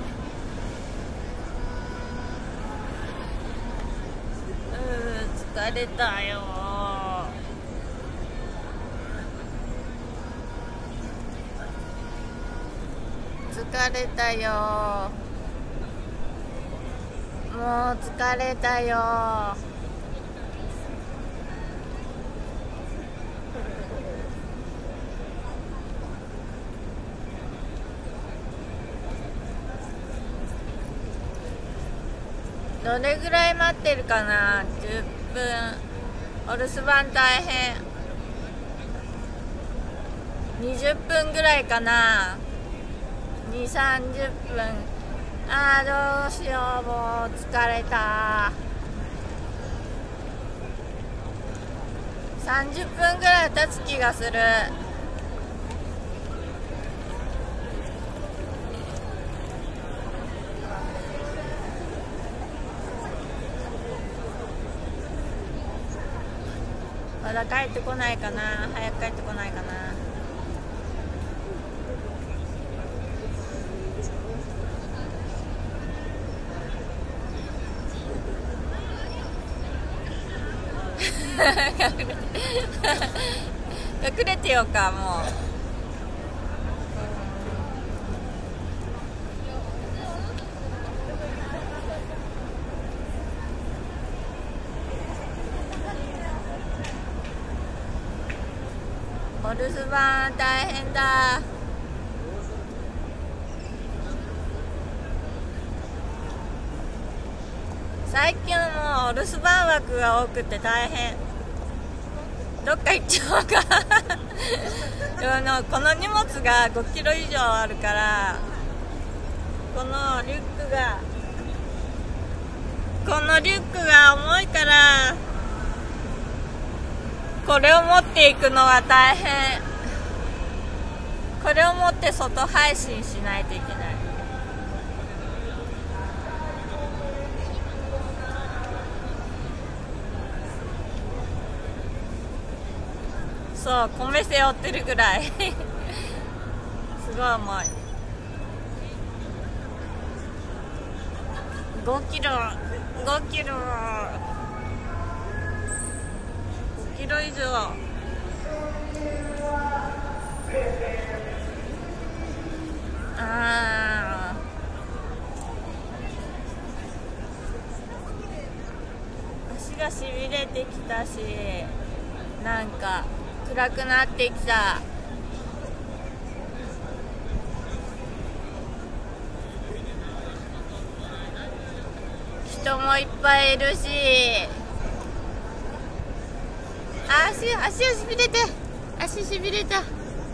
疲れたよ。疲れたよ。もう疲れたよ。どれぐらい待ってるかな。10分。お留守番大変。20分ぐらいかな。2、30分。どうしよう。もう疲れた。30分ぐらい経つ気がする。まだ帰ってこないかな。早く帰ってこないかな。隠れてようか。もうお留守番大変だ。最近もうお留守番枠が多くて大変。どっか行っちゃおうかこの荷物が5キロ以上あるから、このリュックが重いから、これを持っていくのは大変。これを持って外配信しないといけない。そう、米背負ってるぐらいすごい重い。5キロ以上。足がしびれてきたし、なんか暗くなってきた。人もいっぱいいるし、足がしびれて、足しびれた。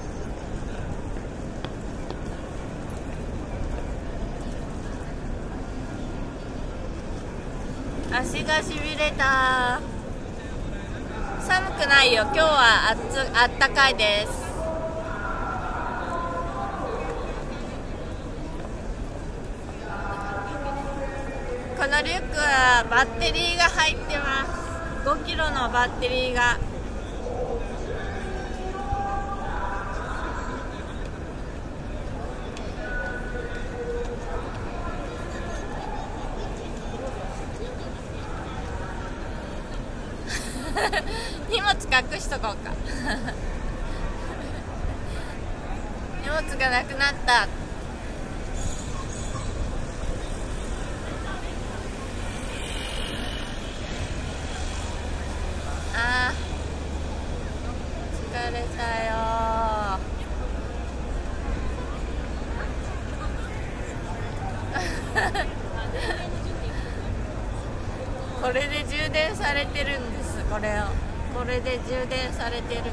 足がしびれた。寒くないよ。今日はあったかいです。このリュックはバッテリーが入ってます。5キロのバッテリーが。 荷物隠しとこうか荷物がなくなった。あー疲れたよこれで充電されてるんです。これで充電されてる。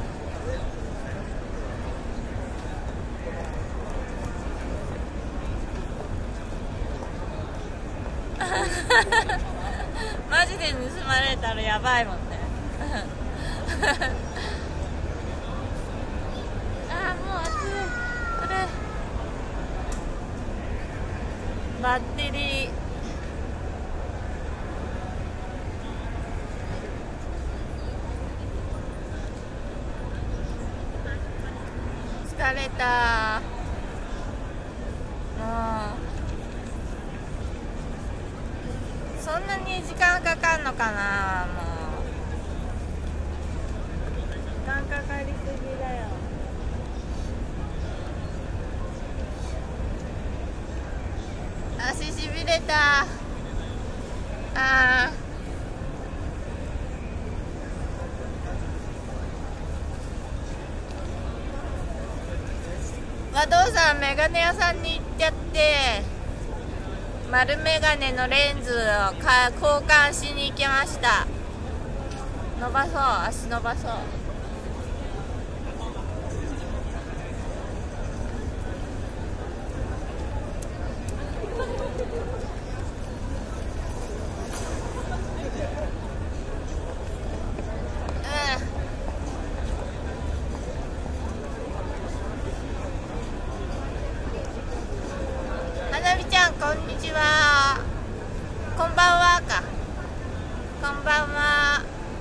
マジで盗まれたらやばいもんねあーもう熱い。これバッテリー疲れた。もうそんなに時間かかんのかな。もう時間かかりすぎだよ。足しびれた。あー和道さん、メガネ屋さんに行っちゃって丸メガネのレンズを交換しに行きました。伸ばそう、足伸ばそう。花火ちゃん、こんにちは。こんばんはか。こんばんは。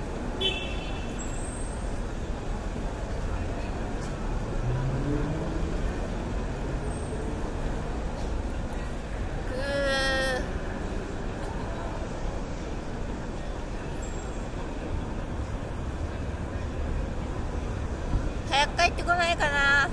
早く帰ってこないかな。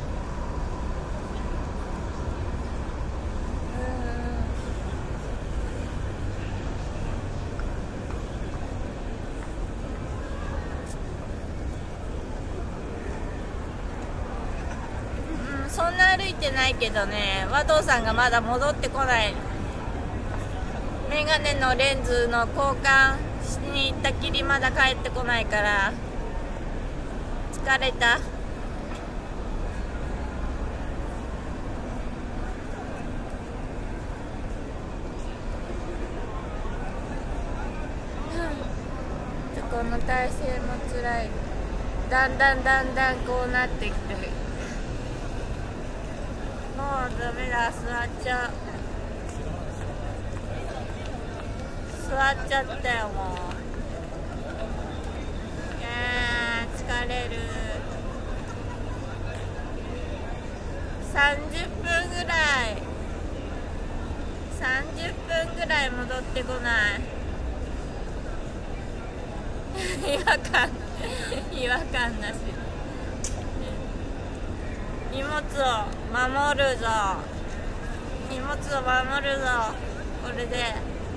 そんな歩いてないけどね、和道さんがまだ戻ってこない。メガネのレンズの交換しに行ったきりまだ帰ってこないから疲れた。この体勢もつらい。だんだんこうなってきてる。もうダメだ、座っちゃう。座っちゃったよ、もう。疲れる。30分ぐらい30分ぐらい戻ってこない違和感なし。荷物を守るぞ。荷物を守るぞ。これで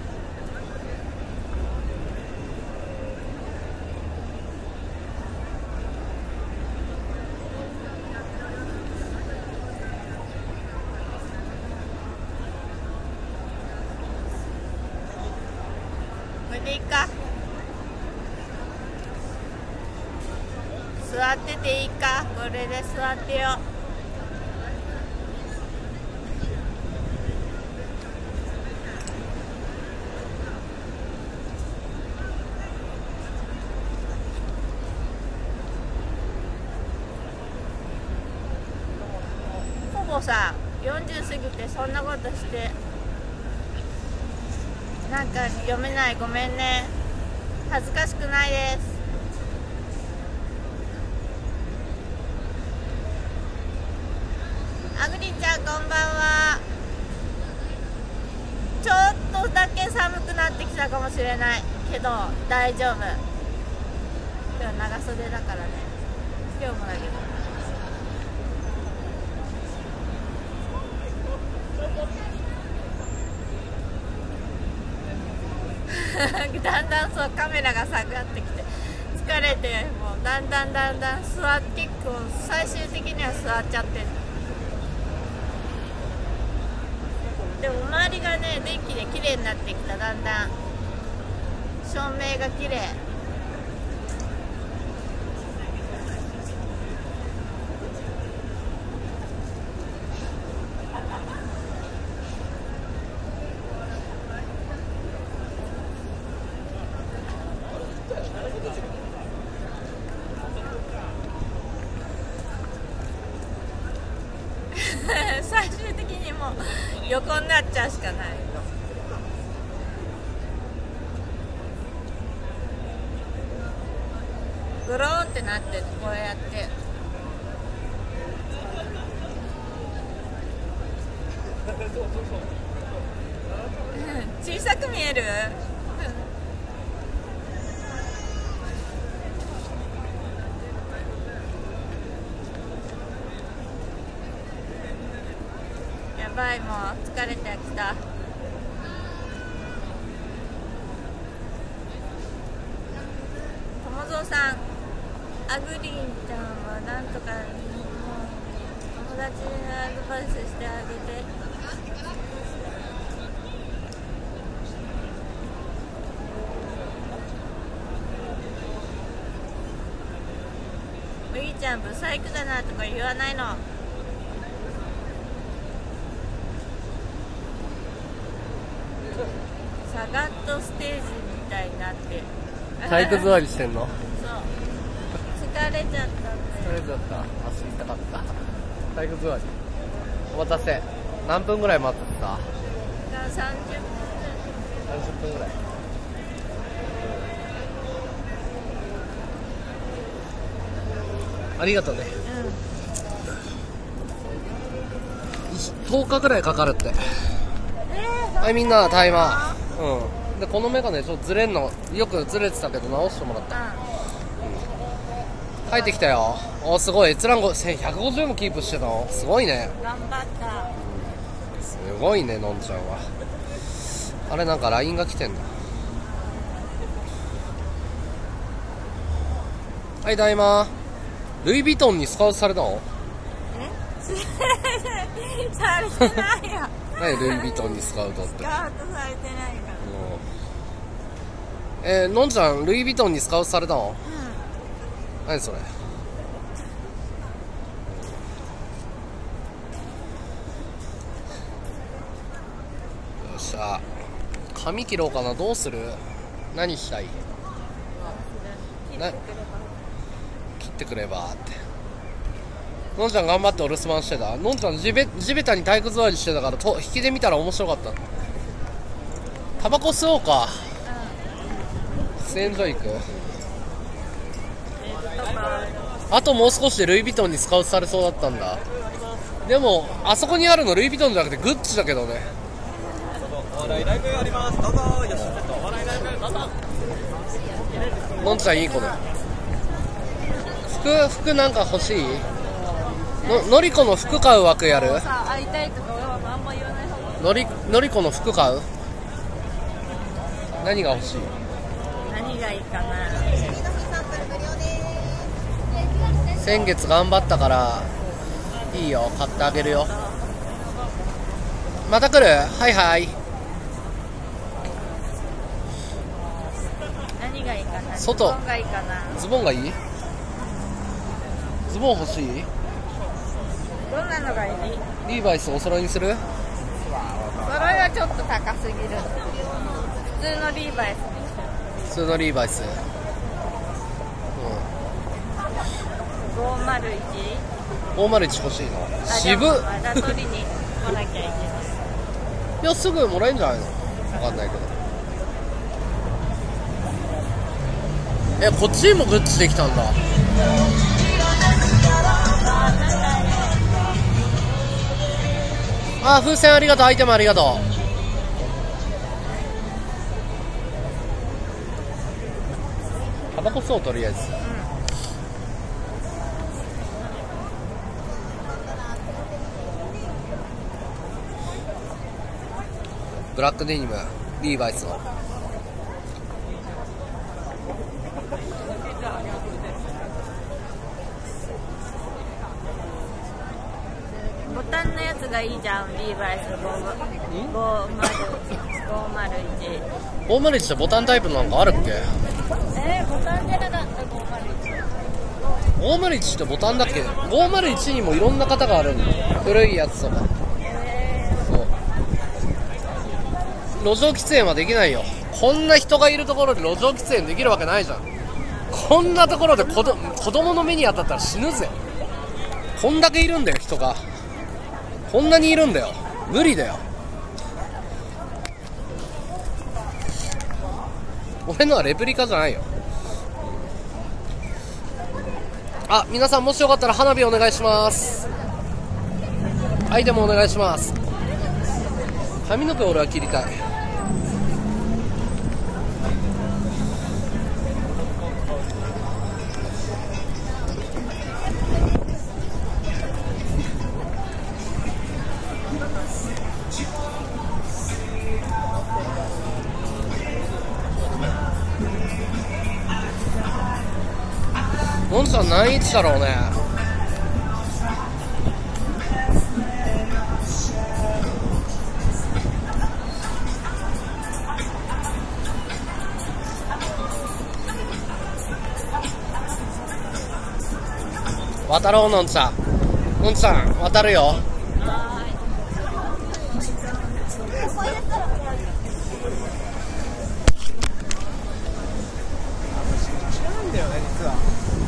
これでいいか。座ってていいか。これで座ってよ。ほぼさ、40過ぎてそんなことしてなんか読めない。ごめんね。恥ずかしくないです。あぐりちゃん、こんばんは。ちょっとだけ寒くなってきたかもしれないけど大丈夫。 今日長袖だからね。今日もだけど。だんだんそうカメラが下がってきて疲れて、もうだんだん結構最終的には座っちゃってる。でも周りがね電気で綺麗になってきた。だんだん照明が綺麗。最終的にもう横になっちゃうしかない。グローンってなってる。こうやって小さく見える。やばい、もう疲れてきた。友蔵さん、アグリンちゃんはなんとかもう友達にアドバイスしてあげて。おいちゃんブサイクだなとか言わないの。サガットステージみたいになって体育座りしてんの？ そう疲れちゃったんで。 疲れちゃった。足痛かった。体育座り。お待たせ。何分ぐらい待ってた？ 30分。 30分ぐらい。ありがとうね。10日ぐらいかかるって。はい、みんなタイマー。うん。で、このメガネちょっとずれんの、よくずれてたけど直してもらった。帰ってきたよ。お、すごい。閲覧150もキープしてたの。すごいね。 頑張った。 すごいね、のんちゃんは。あれ、なんか LINE が来てんだ。はい、タイマー。ルイ・ヴィトンにスカウトされたの？ されてないよ。 何ルイ・ヴィトンにスカウトって。 スカウトされてないから。 のんちゃんルイ・ヴィトンにスカウトされたの？何それ。よっしゃ。髪切ろうかな。どうする？何したい？切ってくればって。のんちゃん頑張ってお留守番してた。のんちゃん地べたに体育座りしてたから引きで見たら面白かった。タバコ吸おうか。喫煙所行く。あともう少しでルイ・ヴィトンにスカウトされそうだったんだ。でもあそこにあるのルイ・ヴィトンじゃなくてグッチだけどね。お笑いライブあります。どうぞ。よし、お笑いライブどうぞ。のんちゃんいい子だよ。服なんか欲しい？のりこの服買う枠やる？ 会いたいとかはあんま言わない方が。 のりこの服買う？何が欲しい？ 何がいいかな。 先月頑張ったからいいよ、買ってあげるよ。また来る？はいはい。 何がいいかな。 外。 ズボンがいいかな。 ズボンがいい？ズボン欲しい？ どんなのがいい？ リーバイスお揃いにする？ それはちょっと高すぎる。普通のリーバイス。 普通のリーバイス。 501？ 501欲しいの？渋っ。 まだ取りに来なきゃいけない。 いや、すぐもらえるんじゃないの？分かんないけど。こっちにもグッチできたんだ。あ、風船ありがとう。アイテムありがとう。タバコ吸おう、とりあえず。 ブラックデニムリーバイスの。 ボタンのやつがいいじゃん、リーバイス501。 501ってボタンタイプなんかあるっけ？ ボタンじゃなかった。 501ってボタンだっけ？ 501 にもいろんな型があるんだ。古いやつとか。そう。路上喫煙はできないよ。こんな人がいるところで路上喫煙できるわけないじゃん。こんなところで子供の目に当たったら死ぬぜ。こんだけいるんだよ、人が。こんなにいるんだよ。無理だよ。俺のはレプリカじゃないよ。あ、皆さんもしよかったら花火お願いします。アイテムお願いします。髪の毛俺は切りたい。のんちゃん何インチだろうね。渡ろう、のんちゃん。のんちゃん渡るよ。なんだよね、実は。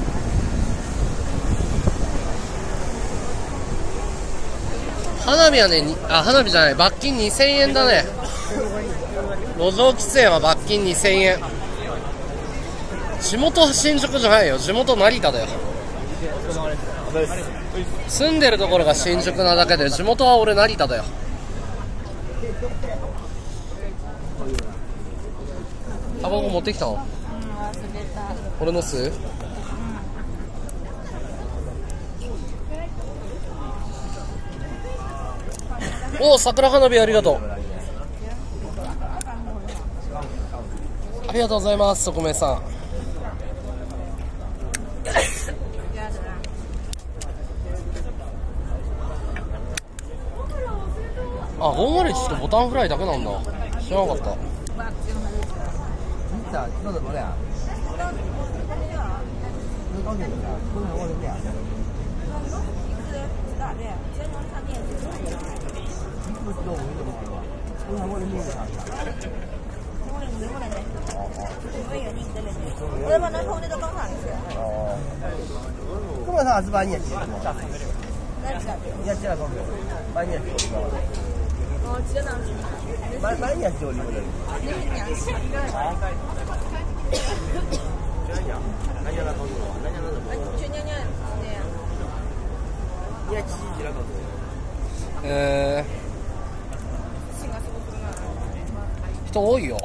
花火はね、花火じゃない、罰金2000円だね。路上喫煙は罰金2000円。地元新宿じゃないよ、地元成田だよ。住んでるところが新宿なだけで、地元は俺成田だよ。タバコ持ってきたの？ 忘れた。 俺の吸う？おお、桜花火ありがとう。ありがとうございます、側面さん。あ、501ってボタンフライだけなんだ。知らなかった。 根本上是把你也吃了，你也吃了，把你也吃了。哦，吃了。把你也吃了，你不能。你是娘亲。 人多いよ。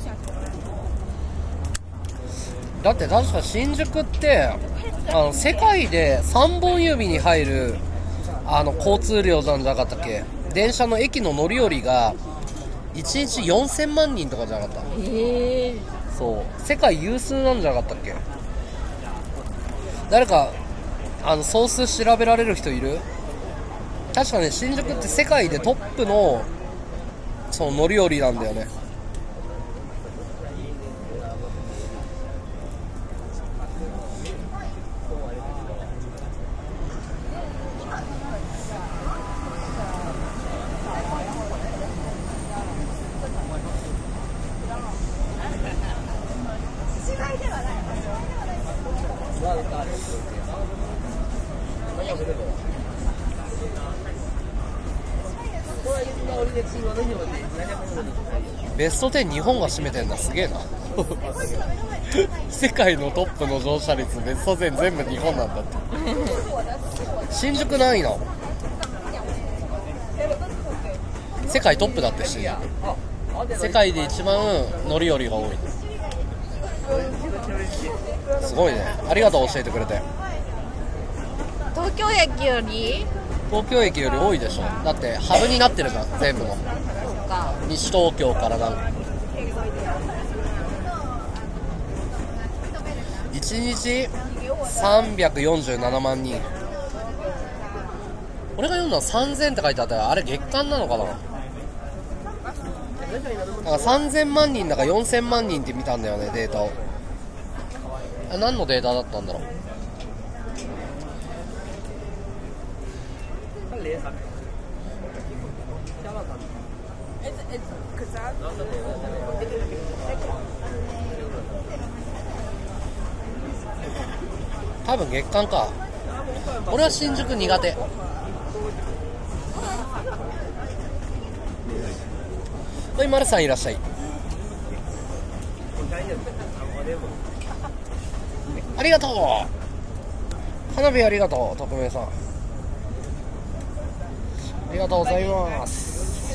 だって確か新宿って世界で3本指に入る交通量なんじゃなかったっけ。電車の駅の乗り降りが1日4000万人とかじゃなかった。そう、世界有数なんじゃなかったっけ。誰か総数調べられる人いる？確かね、新宿って世界でトップのその乗り降りなんだよね。ベスト10日本が占めてんだ、すげえな。世界のトップの乗車率ベスト10全部日本なんだって。新宿何位なの？世界トップだって新宿。世界で一番乗り降りが多い。すごいね、ありがとう、教えてくれて。 東京駅より多いでしょ。だってハブになってるから全部の。 か。 西東京からなんか1日347万人。俺が読んだの3000って書いてあったよ。あれ月間なのかな。なんか3000万人だか4000万人って見たんだよね、データを。何のデータだったんだろう。多分月間か。俺は新宿苦手。はい、丸さんいらっしゃい。ありがとう。花火ありがとう、匿名さん。ありがとうございます。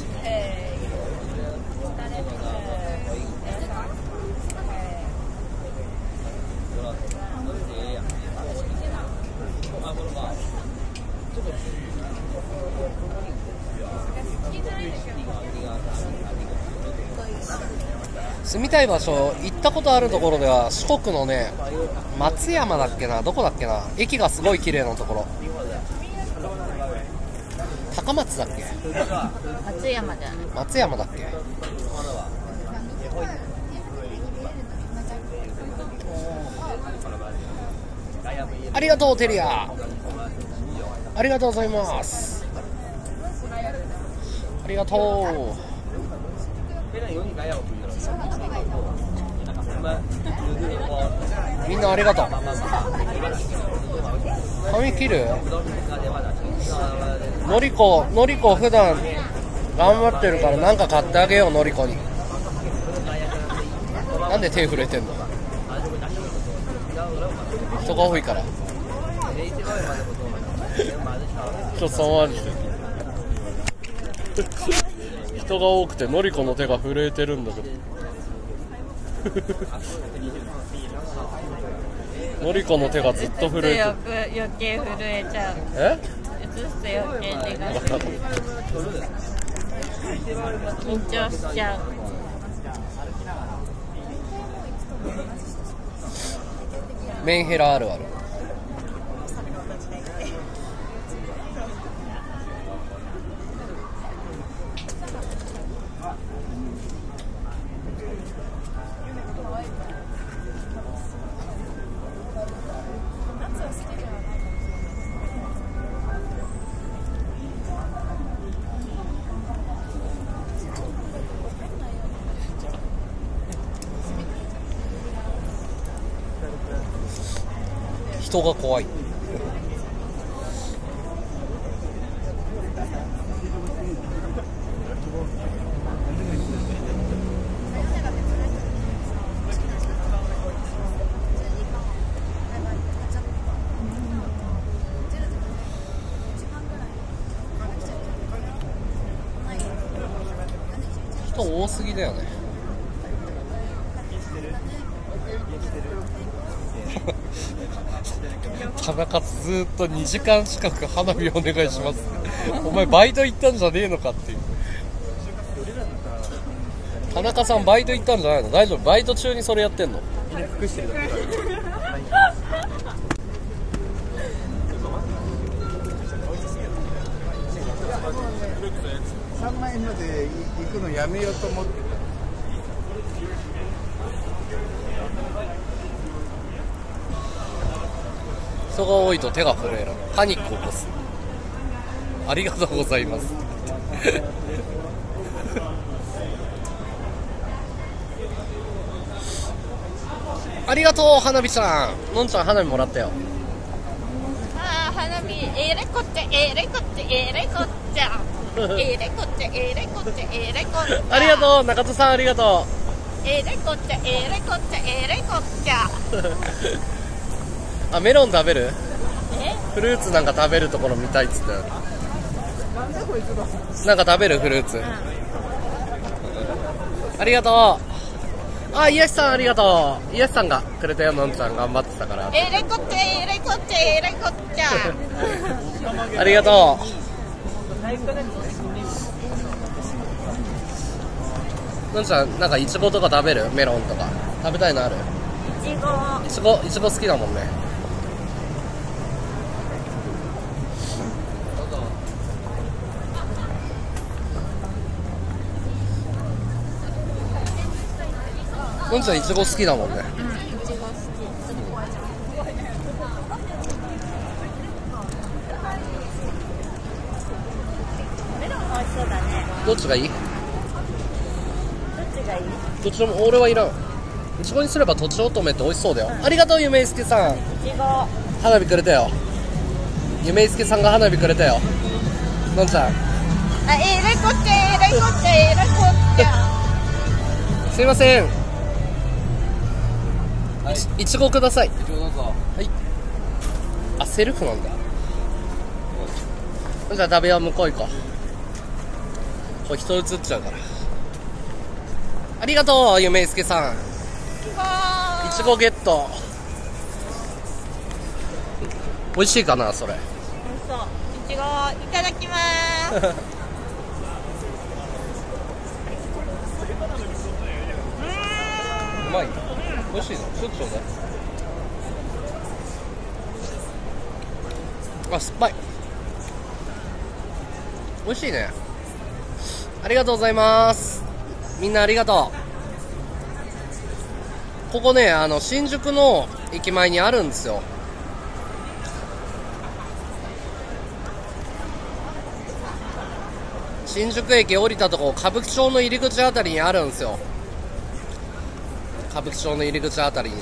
住みたい場所、行ったことあるところでは四国のね、松山だっけな、どこだっけな、駅がすごい綺麗なところ。高松だっけ、 松山じゃない。 松山だっけ。ありがとうテリア、ありがとうございます。ありがとう。みんなありがとう。髪切る？のりこ普段頑張ってるからなんか買ってあげよう、のりこに。なんで手震えてんの？人が多いから。ちょっと触りして。人が多くてのりこの手が震えてるんだけど。のりこの手がずっと震えてる。 余計震えちゃう。 え？ 映して余計手が緊張しちゃう。 メンヘラあるある。人が怖い。人多すぎだよね。田中ずーっと2時間近く花火お願いしますお前バイト行ったんじゃねえのかっていう。田中さんバイト行ったんじゃないの？大丈夫？バイト中にそれやってんの？ 服してるだけだ。3万円まで行くのやめようと思ってた。 人が多いと手が震える。パニックを起こす。ありがとうございますありがとう花火ちゃん。のんちゃん花火もらったよ。 あー、花火れこっちゃれこっちゃれこっちゃれこっちゃれこっちゃれこっちゃ。 ありがとう中戸さん、ありがとう。 れこっちゃれこっちゃれこっちゃあ、メロン食べる？フルーツなんか食べるところ見たいっつって。なんか食べるフルーツ、ありがとう。あ、癒しさんありがとう。癒しさんがくれたよ。のんちゃん頑張ってたから。 れこっちゃれこっちゃれこっちゃありがとう。 のんちゃんなんかいちごとか食べる？メロンとか食べたいのある？ いちご好きだもんね。のんちゃんいちご好きだもんね。 いちご好き。メロンも美味しそうだね。 どっちがいい？ どっちがいい？ どっちでも俺はいらん。いちごにすればとちおとめって美味しそうだよ。ありがとうゆめいすけさん。 いちご。 花火くれたよ。ゆめいすけさんが花火くれたよ。のんちゃん。 あ、レコチェ。 すいません。 はい、 いちごください。 いちごどうぞ。 はい。あ、セルフなんだ。じゃあ食べよう、向こう行こう。これ人映っちゃうから。ありがとう、ゆめいすけさん。いちごゲット。美味しいかな、それ。 美味しそう。いちごいただきます。 うまい。美味しいの。ちょっとちょうだい。あ、酸っぱい。美味しいね。ありがとうございます。みんなありがとう。ここね、新宿の駅前にあるんですよ。新宿駅降りたとこ、歌舞伎町の入り口あたりにあるんですよ。歌舞伎町の入り口あたりに。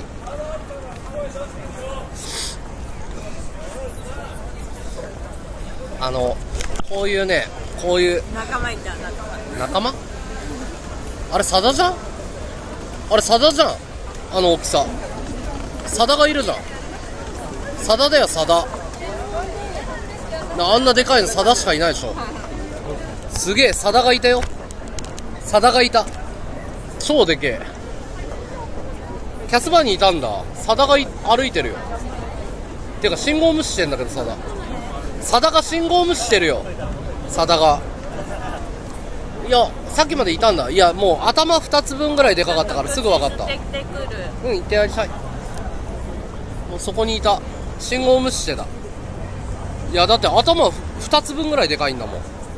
こういうね、こういう仲間いた、 仲間？あれ、サダじゃん？あれ、サダじゃん。あの大きさ。サダがいるじゃん。サダだよ、サダ。あんなでかいのサダしかいないでしょ。すげえ、サダがいたよ。サダがいた。超でけえ。キャスバーにいたんだ。サダが歩いてるよ。てか信号無視してんだけど、サダが信号無視してるよ。サダが。いや、さっきまでいたんだ。いや、もう頭2つ分ぐらいでかかったからすぐ分かった。 行ってくる。 うん、行ってやりたい。もうそこにいた。信号無視してた。いや、だって頭2つ分ぐらいでかいんだもん。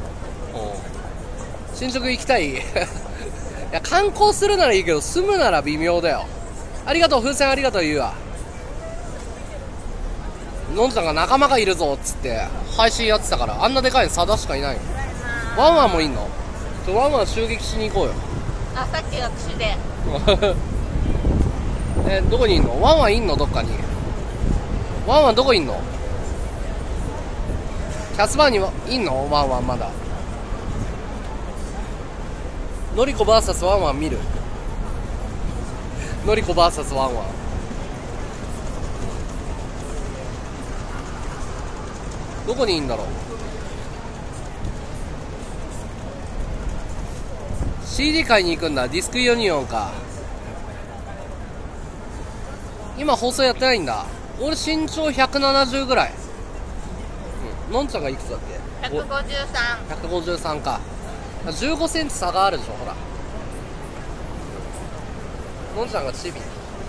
新宿行きたい。いや、観光するならいいけど住むなら微妙だよ。ありがとう、風船ありがとう、ゆうわ。のんちゃんが仲間がいるぞっつって配信やってたから、あんなでかいのサダしかいないよ。ワンワンもいんの？ワンワン襲撃しに行こうよ。 あ、さっきが串で。 どこにいんの？ワンワンいんの？どっかに。ワンワンどこいんの？キャスバーにいんの？ワンワンまだ。ノリコ VS ワンワン見る。ノリコ VS ワンワン。どこにいんだろう。 CD 買いに行くんだ。ディスクユニオンか。今放送やってないんだ。俺身長170ぐらい。のんちゃんがいくつだっけ 153。 153か。15センチ差があるでしょ、ほら。のんちゃんがチビ。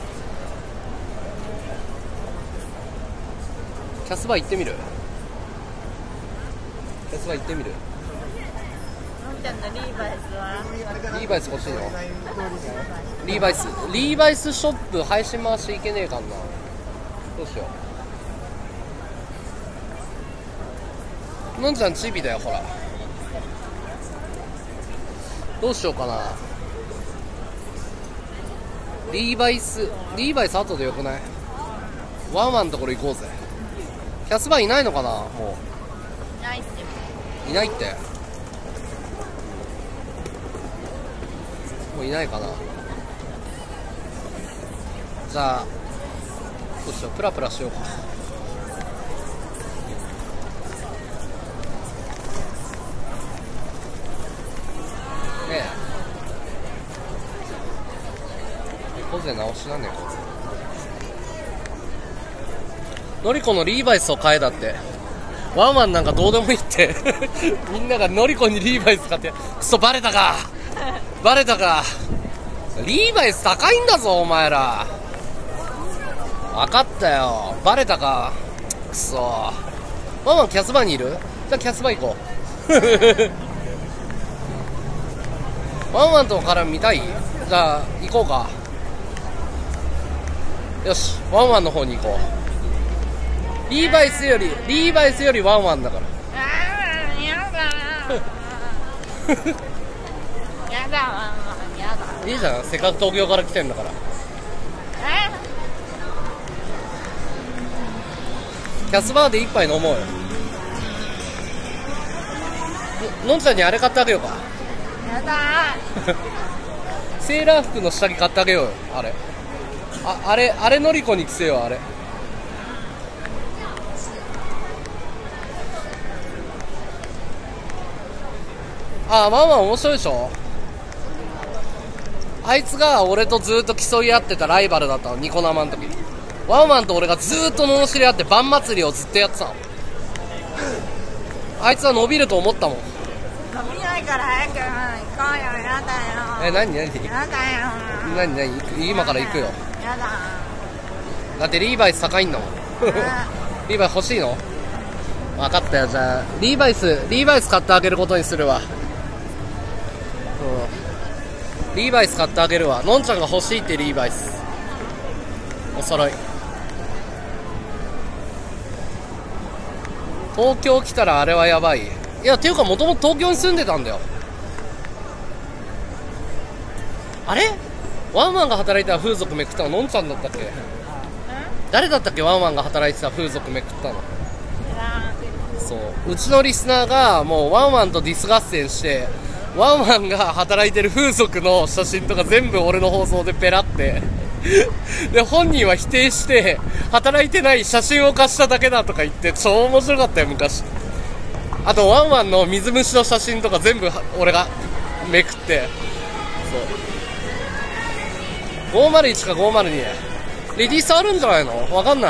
キャスバー行ってみる？キャスバー行ってみる？ のんちゃんのリーバイスは？ リーバイス欲しいの？リーバイスショップ配信回しいけねえかんな。どうしよう。のんちゃんチビだよ、ほら。どうしようかな。リーバイス後でよくない？ワンワンのところ行こうぜ。キャスバーいないのかな？もいないって。 ういないって。もういないかな。じゃあどうしよう、プラプラしようか。ねえ、猫背直しなんねえこいつ。のりこのリーバイスを買えだって。ワンワンなんかどうでもいいって。みんながのりこにリーバイス買って、クソバレたか。 バレたか。リーバイス高いんだぞお前ら。分かったよ、バレたか。くそ。ワンワンキャスバーにいる？じゃあキャスバー行こう。ワンワンと絡み見たい？じゃあ行こうか。よし、ワンワンの方に行こう。リーバイスよりワンワンだから。 やだワンワンやだ。 いいじゃん、せっかく東京から来てんだから。キャスバーで一杯飲もうよ。のんちゃんにあれ買ってあげようか。 やだセーラー服の下着買ってあげようよ。あれのりこに着せよう。あれワンワン面白いでしょ。あいつが俺とずっと競い合ってたライバルだったの、ニコ生の時。ワンワンと俺がずっと罵り合ってバン祭りをずっとやってたの。あいつは伸びると思ったもん。 伸びないから早く行こうよ。やだよ。 何やだよ。 何今から行くよ。 やだ。 だってリーバイス高いんだもん。リーバイス欲しいの？分かったよ。じゃあリーバイス買ってあげることにするわ。リーバイス買ってあげるわ。のんちゃんが欲しいって。リーバイスお揃い。東京来たらあれはやばい。いやっていうかもともと東京に住んでたんだよ。あれワンワンが働いてた風俗めくったののんちゃんだったっけ？誰だったっけ？ワンワンが働いてた風俗めくったの。そう、うちのリスナーがもうワンワンとディス合戦して、ワンワンが働いてる風俗の写真とか全部俺の放送でペラってで本人は否定して働いてない写真を貸しただけだとか言って超面白かったよ昔。あとワンワンの水虫の写真とか全部俺がめくって。そう501か502レディースあるんじゃないの？わかんない。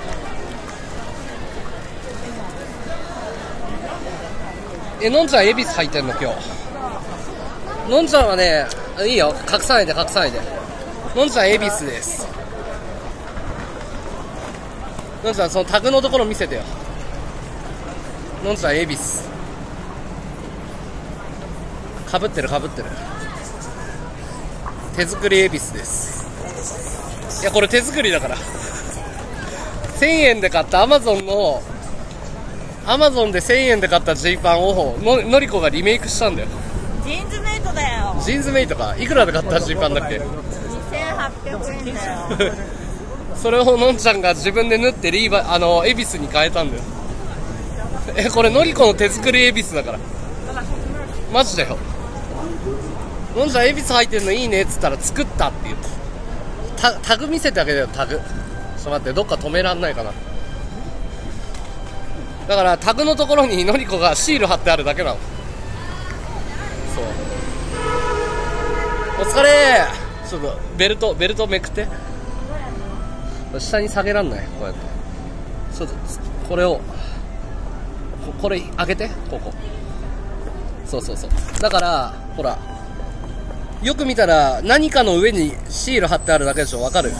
のんちゃん恵比寿入ってんの今日。のんちゃんはね、いいよ、隠さないで。のんちゃん恵比寿です。のんちゃんそのタグのところ見せてよ。のんちゃん恵比寿かぶってる。手作り恵比寿です。いやこれ手作りだから1000円で買ったアマゾンで1000円で買ったジーパンをのりこがリメイクしたんだよ。 ジーンズメイトだよ。 ジーンズメイトか。いくらで買ったジーパンだっけ ？2800円だよそれをのんちゃんが自分で縫って恵比寿に変えたんだよ。これのりこの手作り恵比寿だからマジだよ。のんちゃん恵比寿入ってんのいいねっつったら作ったって言ってタグ見せてあげてよ。タグちょっと待って、どっか止めらんないかな。だからタグのところにのりこがシール貼ってあるだけなの。そうお疲れー。ちょっとベルトめくって。下に下げらんない。こうやってちょっとこれをこれ開けて。こそうだからほらよく見たら何かの上にシール貼ってあるだけでしょ。わかる？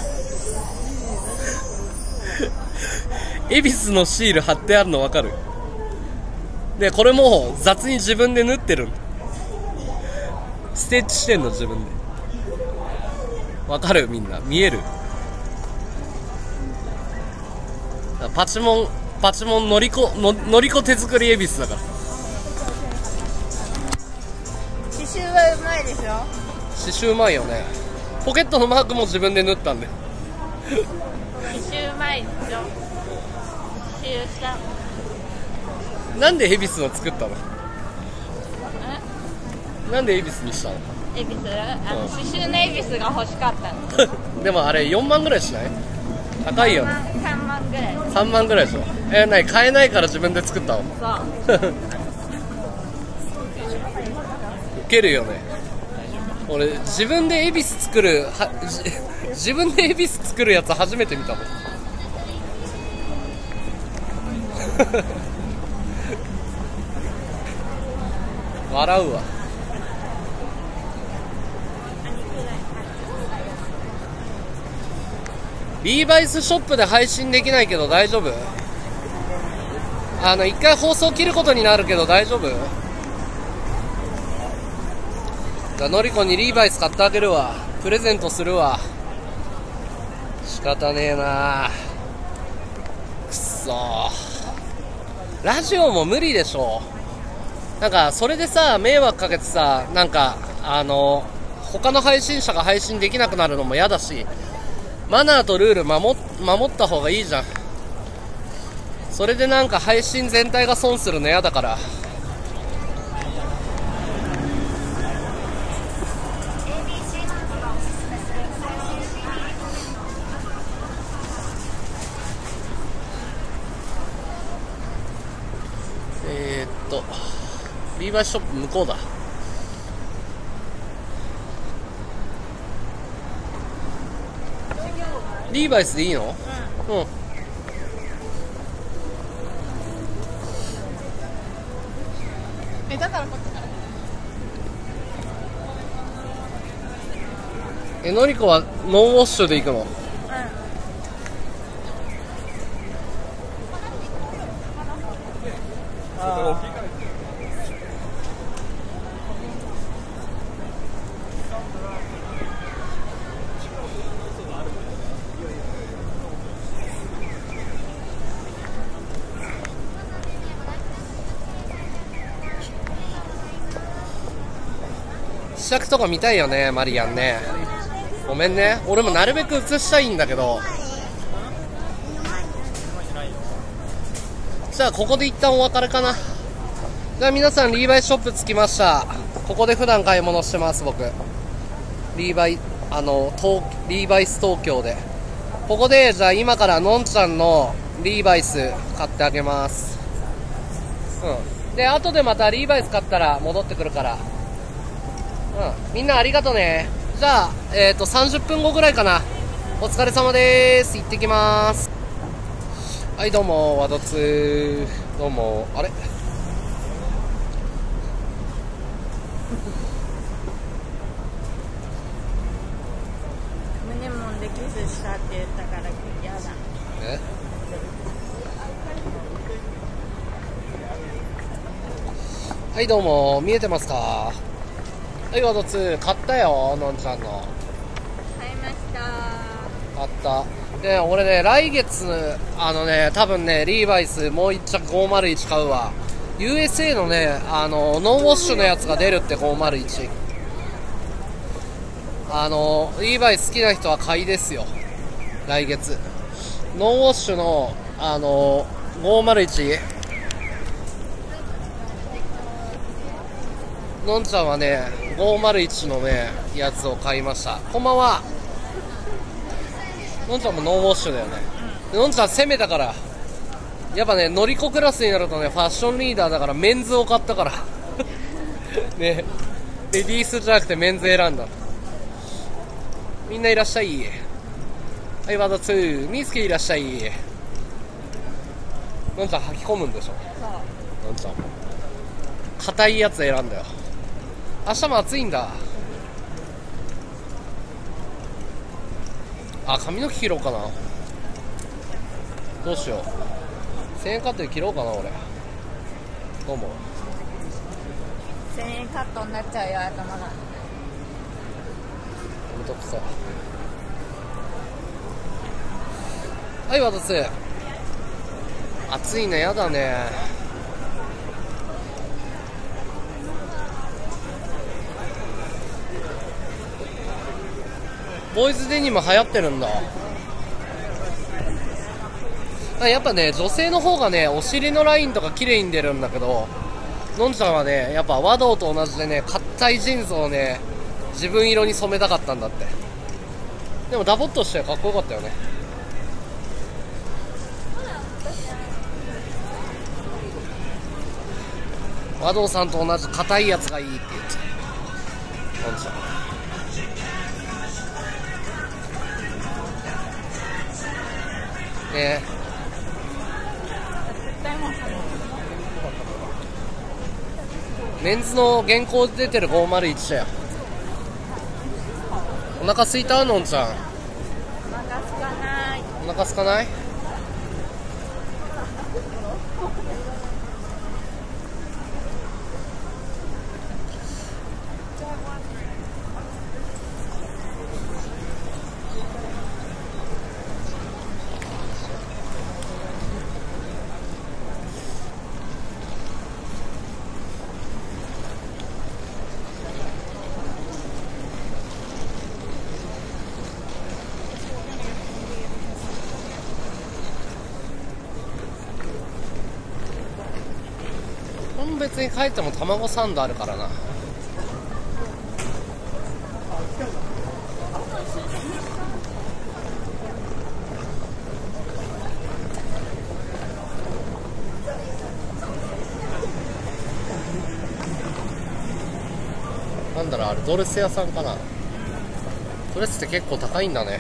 恵比寿のシール貼ってあるのわかる？でこれも雑に自分で縫ってるんだ。ステッチしてんの自分で。わかる？みんな見える？パチモンのりこ手作り恵比寿だから。 刺繍はうまいでしょ。 刺繍うまいよね。ポケットのマークも自分で縫ったんで刺繍うまいでしょ。刺繍した。 なんで恵比寿の作ったの？なんで恵比寿にしたの？ 恵比寿？刺繍の恵比寿が欲しかったのでもあれ4万ぐらいしない？高いよね。 3万ぐらい。 3万ぐらいでしょ。買えないから自分で作ったの？ そうウケるよね。俺自分で恵比寿作るやつ初めて見たもん笑うわ。 リーバイスショップで配信できないけど大丈夫？一回放送切ることになるけど大丈夫？じゃあのりこにリーバイス買ってあげるわ。プレゼントするわ。仕方ねえな。くっそー、ラジオも無理でしょ。なんかそれでさ迷惑かけてさ、なんか他の配信者が配信できなくなるのも嫌だし、マナーとルール守った方がいいじゃん。それでなんか配信全体が損するの嫌だから。リーバイスショップ向こうだ。リーバイスでいいの？うん。 だからこっちから。 のりこはノンウォッシュで行くの？試着とか見たいよね、マリアンね。ごめんね、俺もなるべく映したいんだけど。じゃあここで一旦お別れかな。じゃあ皆さんリーバイショップ着きました。ここで普段買い物してます僕。リーバイス東京で。ここでじゃあ今からのんちゃんのリーバイス買ってあげます。うん。で後でまたリーバイス買ったら戻ってくるから。うん、みんなありがとね。じゃあ、30分後ぐらいかな。お疲れ様です。行ってきます。はいどうもワドツどうも。あれ胸もんでキスしたって言ったから嫌だ。 はいどうも、見えてますか？はい、ワドツ買ったよ、のんちゃんの。 買いました。 買った。で、俺ね、来月、多分ね、リーバイスもう1着501買うわ。USA のね、ノンウォッシュのやつが出るって501。リーバイス好きな人は買いですよ。来月。ノンウォッシュの、501。のんちゃんはね、501のね、やつを買いました。こんばんは。のんちゃんもノンウォッシュだよね。のんちゃん攻めたから。やっぱね、のりこクラスになるとね、ファッションリーダーだからメンズを買ったから。ね、レディースじゃなくてメンズ選んだ。みんないらっしゃい。はい、ワード2。ミースケいらっしゃい。のんちゃん履き込むんでしょ。のんちゃんも。硬いやつ選んだよ。明日も暑いんだ。あ、髪の毛切ろうかな。どうしよう。1000円カットで切ろうかな俺。どうも。 1000円カットになっちゃうよ頭が。 めんどくさい。はい、私暑いね、やだね。ボーイズデニム流行ってるんだ。やっぱね、女性の方がね、お尻のラインとか綺麗に出るんだけど、のんちゃんはね、やっぱ和道と同じでね、硬いジーンズをね、自分色に染めたかったんだって。でもダボっとしてかっこよかったよね。和道さんと同じ硬いやつがいいって言って、のんちゃん。ね、メンズの原稿出てる501だよ。お腹すいたのんちゃん。 お腹すかない。 お腹空かない？別に帰っても卵サンドあるからな。なんだろう、あれドレス屋さんかな。ドレスって結構高いんだね。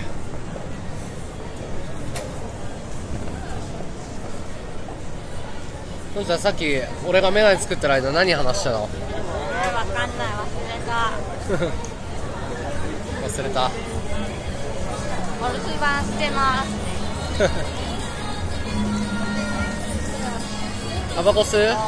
のんちゃん、さっき俺がメガネ作ってる間何話したの？ わかんない、忘れ忘れた。 お留守番してます。 タバコ吸う？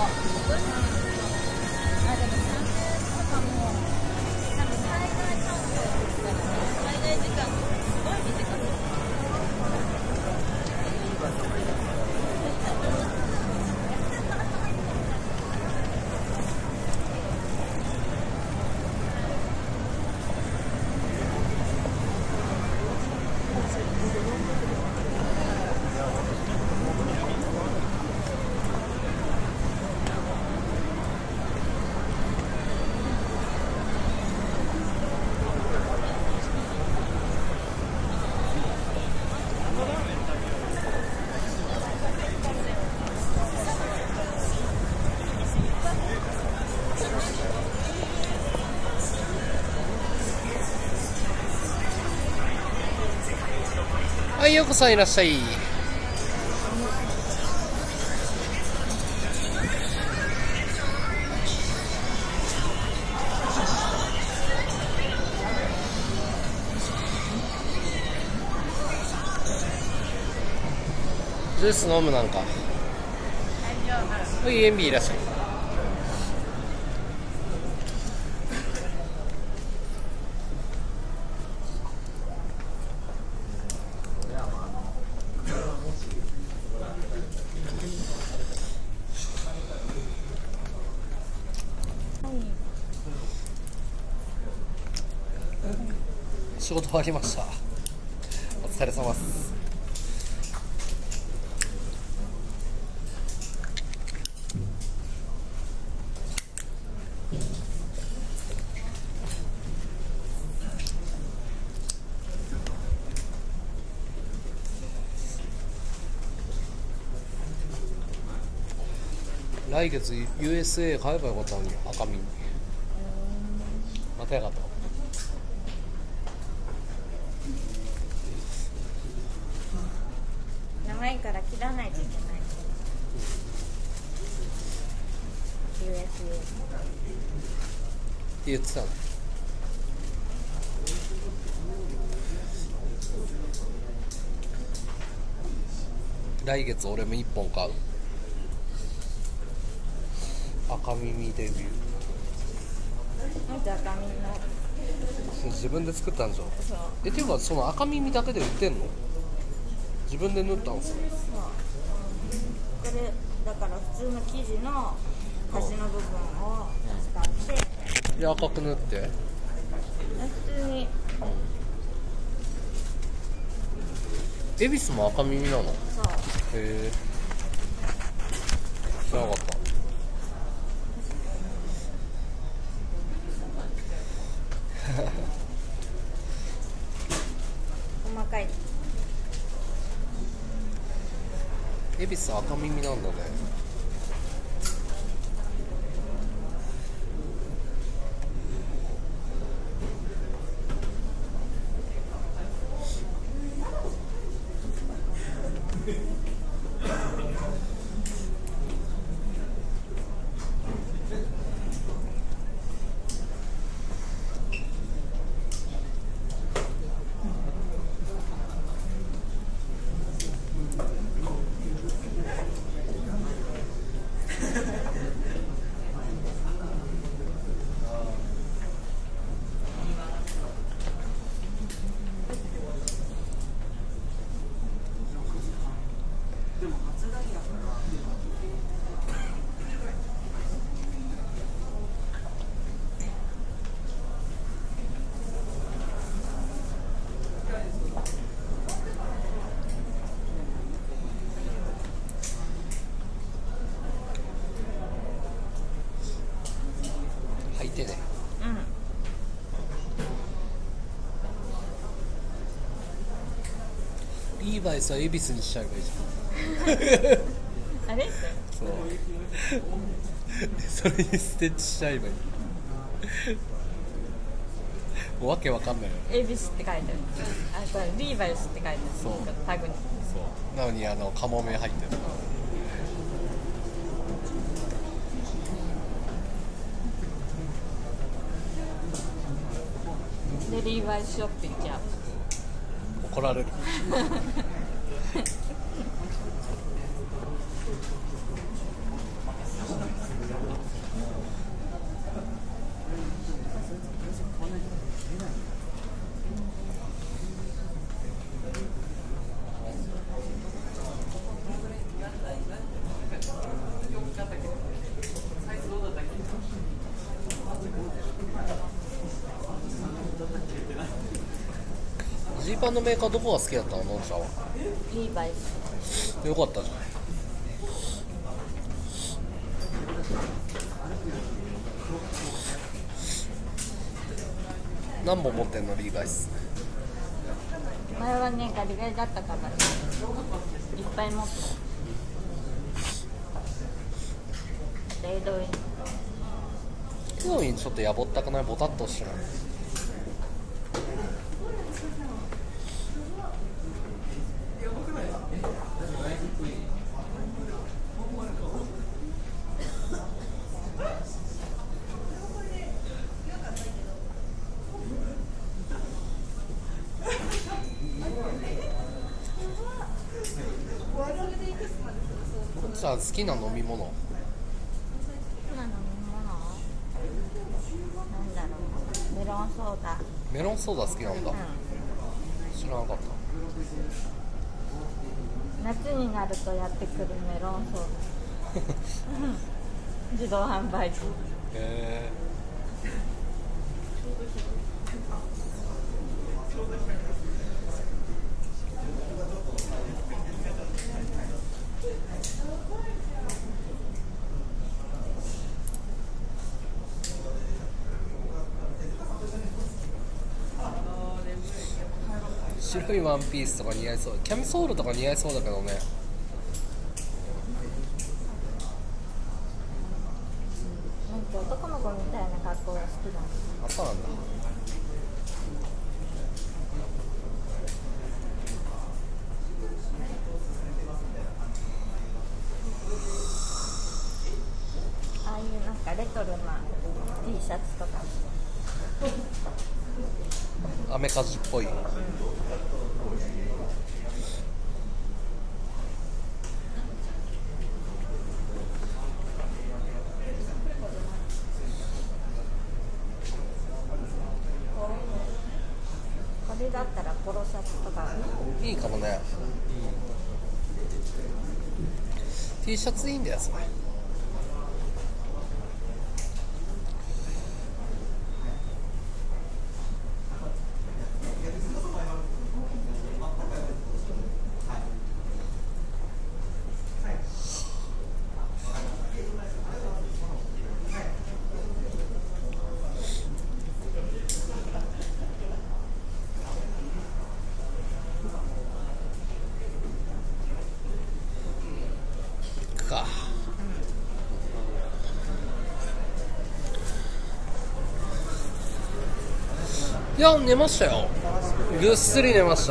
はい、ようこそいらっしゃい。ジュース飲むなんか。はい、エンビーいらっしゃい。仕事終わりました。お疲れ様です。来月 USA 買えばよかったのに、赤身またやがった。 長いから切らないといけない。USA って言ってたの。来月俺も1本買う。赤耳デビュー。 なんで赤耳の？ 自分で作ったんじゃん。 そう。 っていうか、その赤耳だけで売ってんの？自分で縫ったんすよ。 そう。これだから普通の生地の端の部分を使って。 で、赤く縫って。 普通に。 恵比寿も赤耳なの？ そう。 へえ。知らなかった。 細かい。 恵比寿赤耳なんだね。 リーバイスは恵比寿にしちゃえばいいじあれゃん。そうそれにステッチしちゃえばいい。もうわけわかんないよね。 恵比寿って書いてある。あ、これリーバイスって書いてある。 そうタグに。 そうなのにカモメ入ってる。 でリーバイスショップ行っちゃう。 怒られる。ジーパンのメーカーどこが好きだったの？のんちゃんは。 リーバイス。 よかったじゃん。何本持ってんのリーバイス？ 前はねガリガリだったからね、いっぱい持ってた。レイドイン。 レイドインちょっとやぼったくない？ボタッとしてない？じゃあ好きな飲み物？ 好きな飲み物？なんだろう。メロンソーダ。 メロンソーダ好きなんだ。知らなかった。 夏になるとやってくるメロンソーダ。自動販売機。 へー。白いワンピースとか似合いそう。キャミソールとか似合いそうだけどね。 なんか男の子みたいな格好が好きだ。 あ、そうなんだ。 ああいうなんかレトロな T シャツとか。 アメカジっぽい。 これだったらポロシャツとかいいかもね。T シャツいいんだよそれ。か。いや寝ましたよ。ぐっすり寝ました。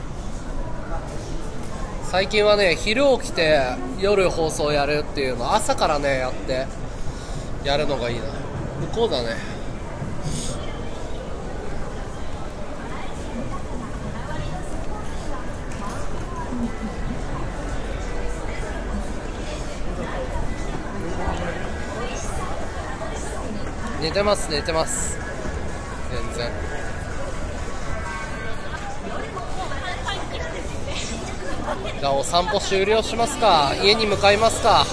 最近はね昼起きて夜放送やるっていうの朝からねやってやるのがいいな。向こうだね。寝てます寝てます全然。じゃあお散歩終了しますか。家に向かいますか。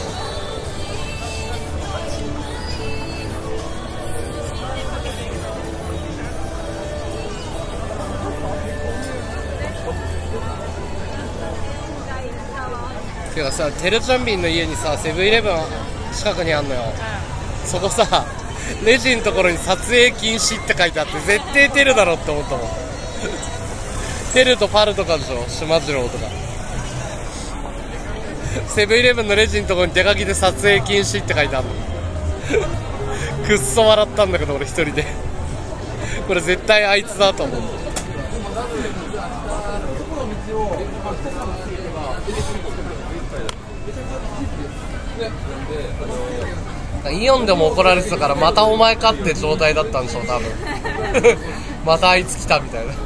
てかさ、てるちゃんびんの家にさセブンイレブン近くにあんのよ。そこさレジのところに撮影禁止って書いてあって絶対出るだろって思ったもん。 テルとパルとかでしょ、島次郎とか。セブンイレブンのレジのところに手書きで撮影禁止って書いてあるの。くっそ笑ったんだけど俺一人で。これ絶対あいつだと思う。イオンでも怒られてたからまたお前かって状態だったんでしょ多分。またあいつ来たみたいな。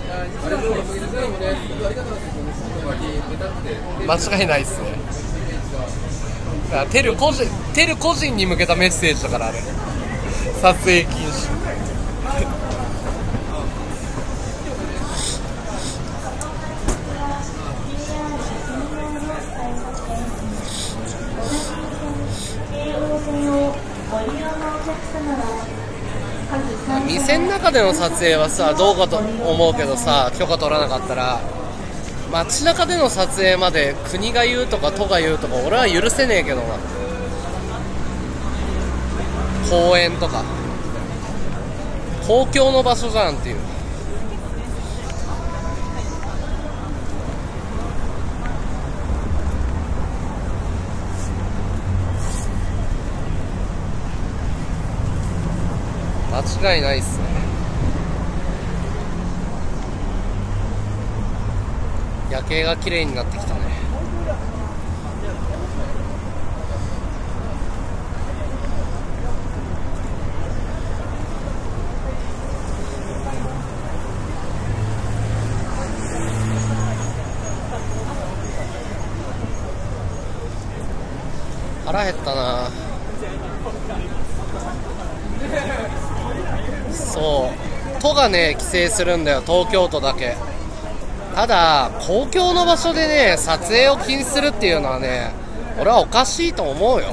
間違いないっすね。だからテル個人に向けたメッセージだからあれ。撮影禁止。店の中での撮影はさどうかと思うけどさ、許可取らなかったら街中での撮影まで国が言うとか都が言うとか俺は許せねえけどな。公園とか公共の場所じゃんっていう。間違いないっすね。夜景が綺麗になってきたね。腹減ったな。そう都がね規制するんだよ、東京都だけ。ただ公共の場所でね撮影を禁止するっていうのはね俺はおかしいと思うよ。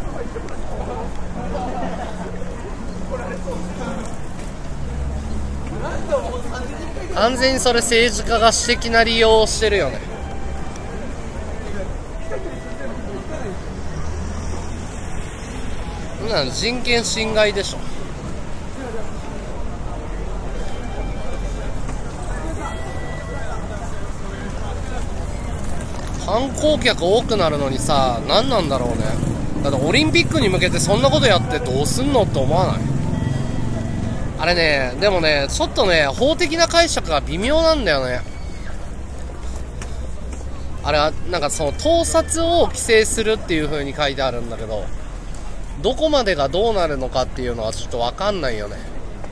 完全にそれ政治家が私的な利用をしてるよね。そんなの人権侵害でしょ。観光客多くなるのにさ、何なんだろうね。だってオリンピックに向けてそんなことやってどうすんのって思わない？あれね、でもね、ちょっとね、法的な解釈が微妙なんだよね。あれは、なんかその盗撮を規制するっていう風に書いてあるんだけど、どこまでがどうなるのかっていうのはちょっとわかんないよね。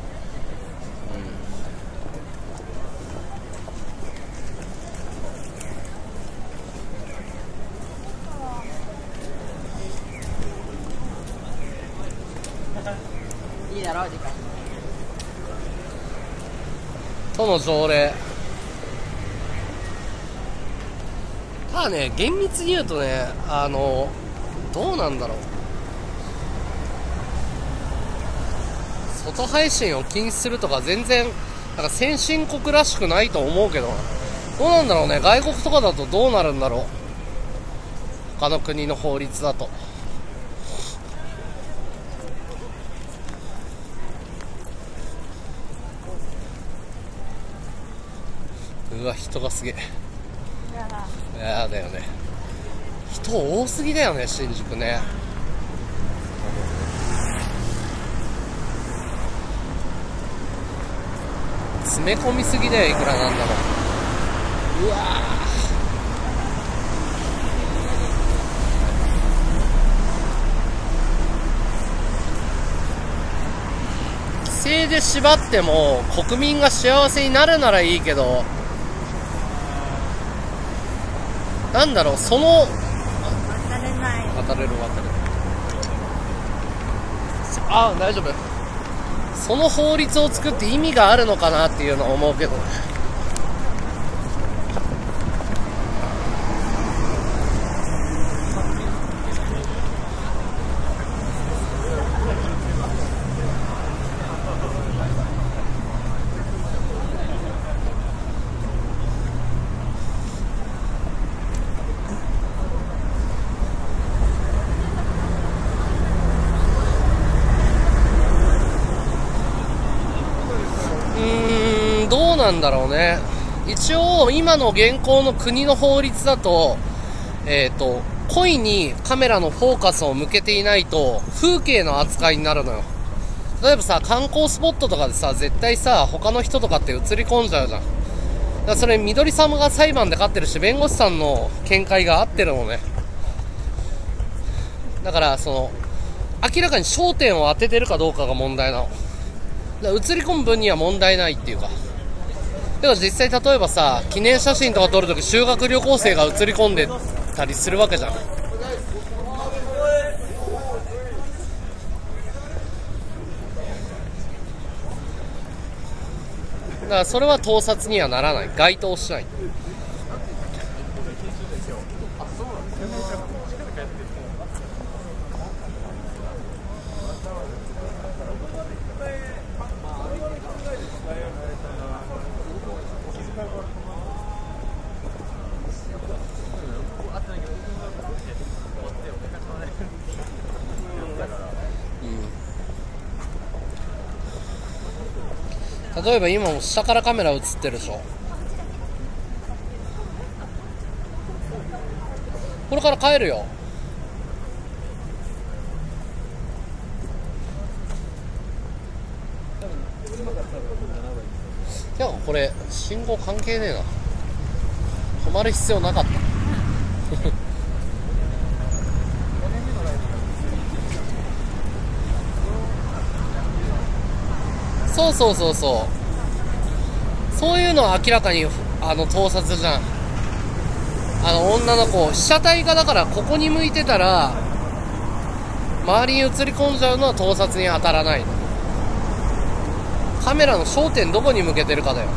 いいだろう時間。 都の条例。ただね、厳密に言うとね、どうなんだろう。外配信を禁止するとか全然、なんか先進国らしくないと思うけどな。どうなんだろうね、外国とかだとどうなるんだろう。他の国の法律だと。うわ、人がすげえ。いやだよね。人多すぎだよね、新宿ね。詰め込みすぎだよ、いくらなんだろう。うわ規制で縛っても国民が幸せになるならいいけど、なんだろう、その渡れない。 渡れる。あ、大丈夫。その法律を作って意味があるのかなっていうのは思うけどね。どうなんだろうね。 一応今の現行の国の法律だと故意にカメラのフォーカスを向けていないと風景の扱いになるのよ。例えばさ、観光スポットとかでさ、絶対さ他の人とかって映り込んじゃうじゃん。だからそれ緑様が裁判で勝ってるし、弁護士さんの見解が合ってるのね。だからその明らかに焦点を当ててるかどうかが問題なの。だから映り込む分には問題ないっていうか。だから実際例えばさ、記念写真とか撮るとき修学旅行生が映り込んでたりするわけじゃん。だからそれは盗撮にはならない、該当しない。例えば今も下からカメラ映ってるでしょ。これから帰るよ。いや、これ信号関係ねえな。止まる必要なかったそうそうそうそう、そういうのは明らかに盗撮じゃん。女の子被写体がだからここに向いてたら周りに映り込んじゃうのは盗撮に当たらないの。カメラの焦点どこに向けてるかだよ。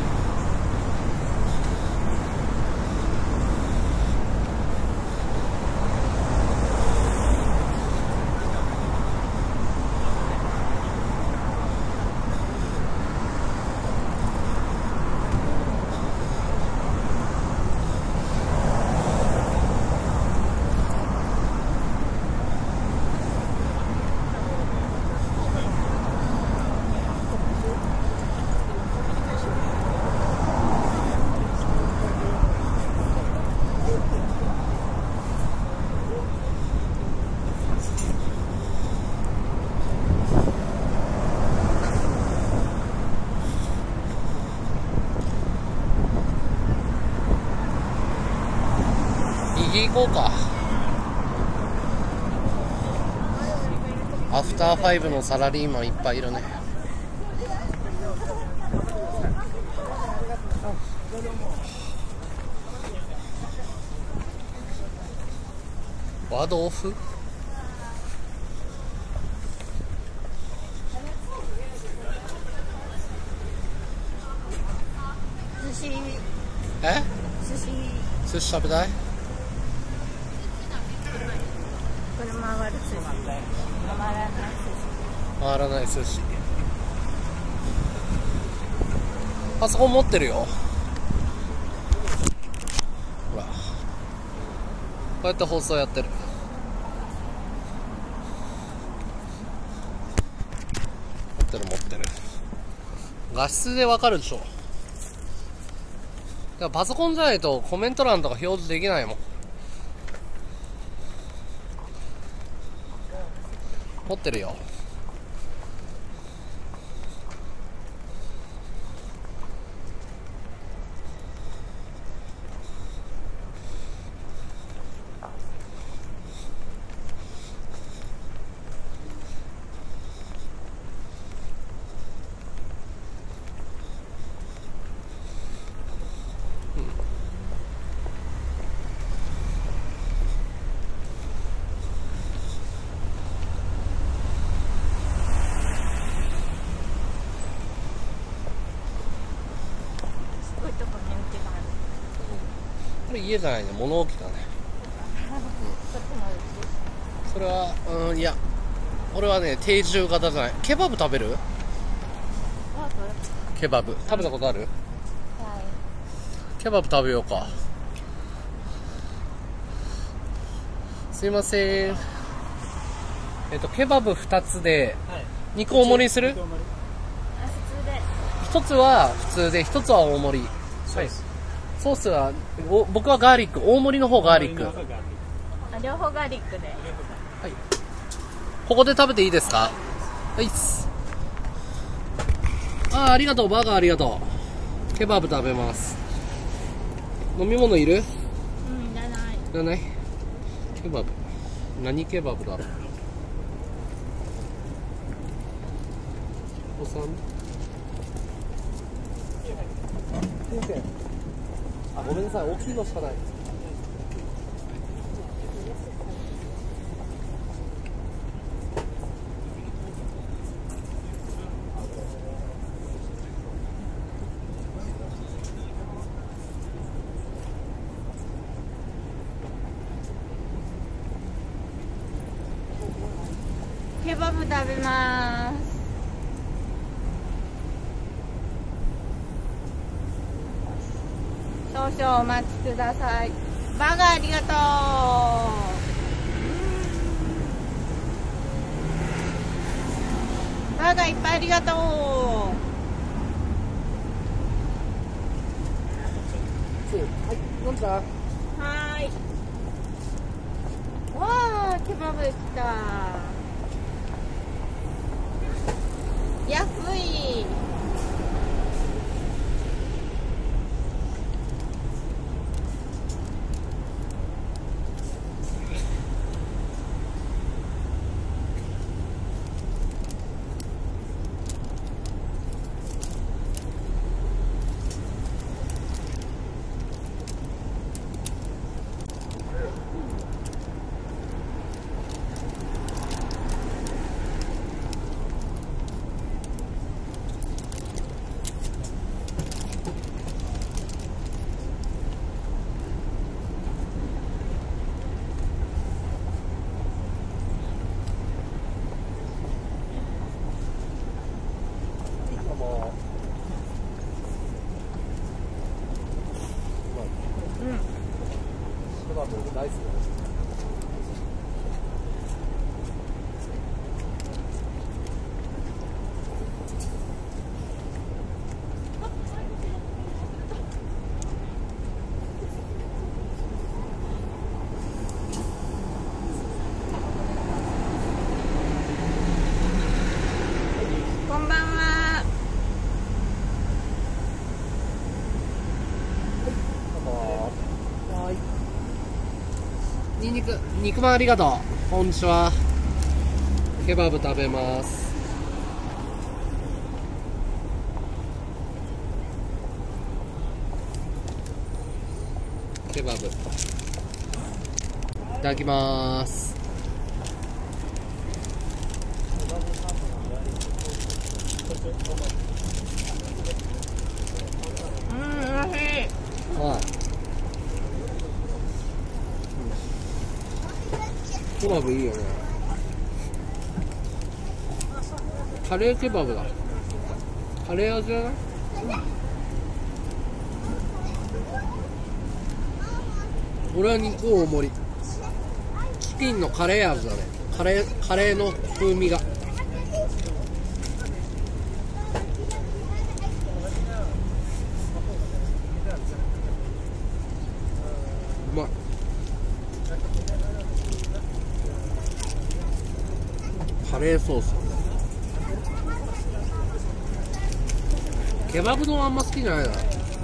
行こうか。アフターファイブのサラリーマンいっぱいいるね。和豆腐寿司寿司食べたい？ これ回る寿司、 回らない寿司。パソコン持ってるよ。ほら、こうやって放送やってる。持ってる。画質でわかるでしょ。だからパソコンじゃないとコメント欄とか表示できないもん。持ってるよ。これ家じゃないね、物置だね。それはいや、俺はね定住型じゃない。ケバブ食べる？ケバブ食べたことある？はい。ケバブ食べようか。すいません。ケバブ2つで2個大盛りにする？ 普通で。 1つは普通で1つは大盛り。はい。 ソースは僕はガーリック、大盛りの方ガーリック。 両方ガーリックで。 はい。ここで食べていいですか？はいっす。ありがとう、バーガーありがとう。ケバブ食べます。飲み物いる？ いらない。 いらない？ケバブ。何ケバブだろう。お子さん？先生。ごめんなさい、大きいのしかない。 ケバブ食べます。少々お待ちください。バーガーありがとう。バーガーいっぱいありがとう。 はい、飲んだ？ はーい。わー、ケバブ来た。安い。 大好きです。 こんばんは。 はい。肉まんありがとう。こんにちは。ケバブ食べます。ケバブ。いただきます。 美味しい。 はい。ケバブいいよね。カレーケバブだ。カレー味じゃない？俺は肉大盛り。チキンのカレー味だね。カレーの風味が。うまい。カレーソース。ケバブ丼あんま好きじゃないな。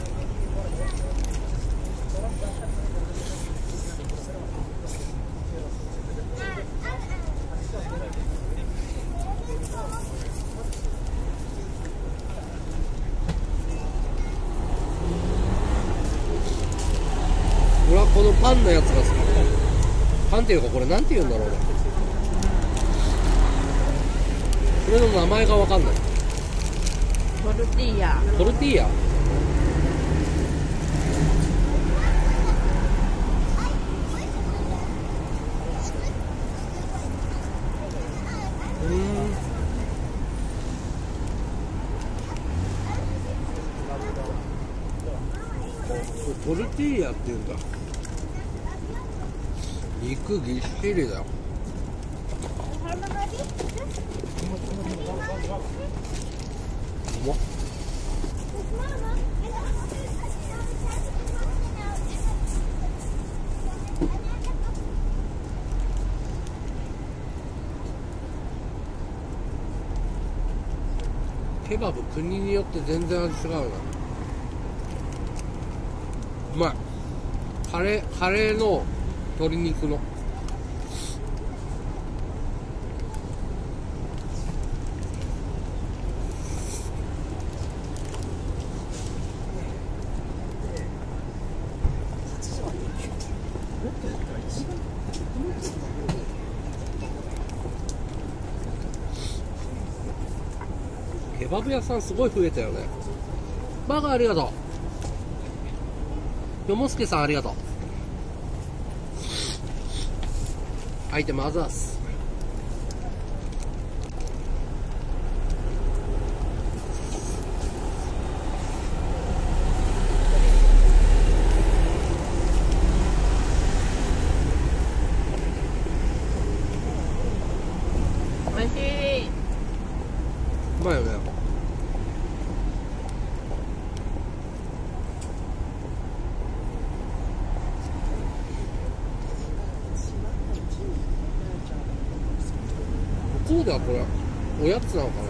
俺はこのパンのやつが好き。パンっていうかこれなんて言うんだろうね。これの名前がわかんない。 トルティーヤ。 トルティーヤ。トルティーヤっていうんだ。肉ぎっしりだよ。うまっ。 ケバブ国によって全然味違うな。うまい。カレーの鶏肉のケバブ屋さんすごい増えたよね。バーガーありがとう。よもすけさんありがとう。アイテムアザース。 美味しい。 うまいよね。向こうではこれおやつなのかな。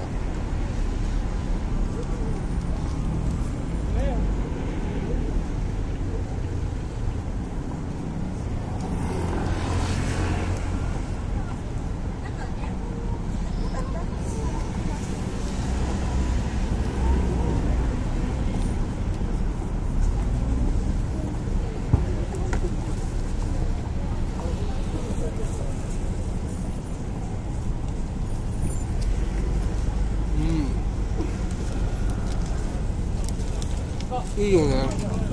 いいよね。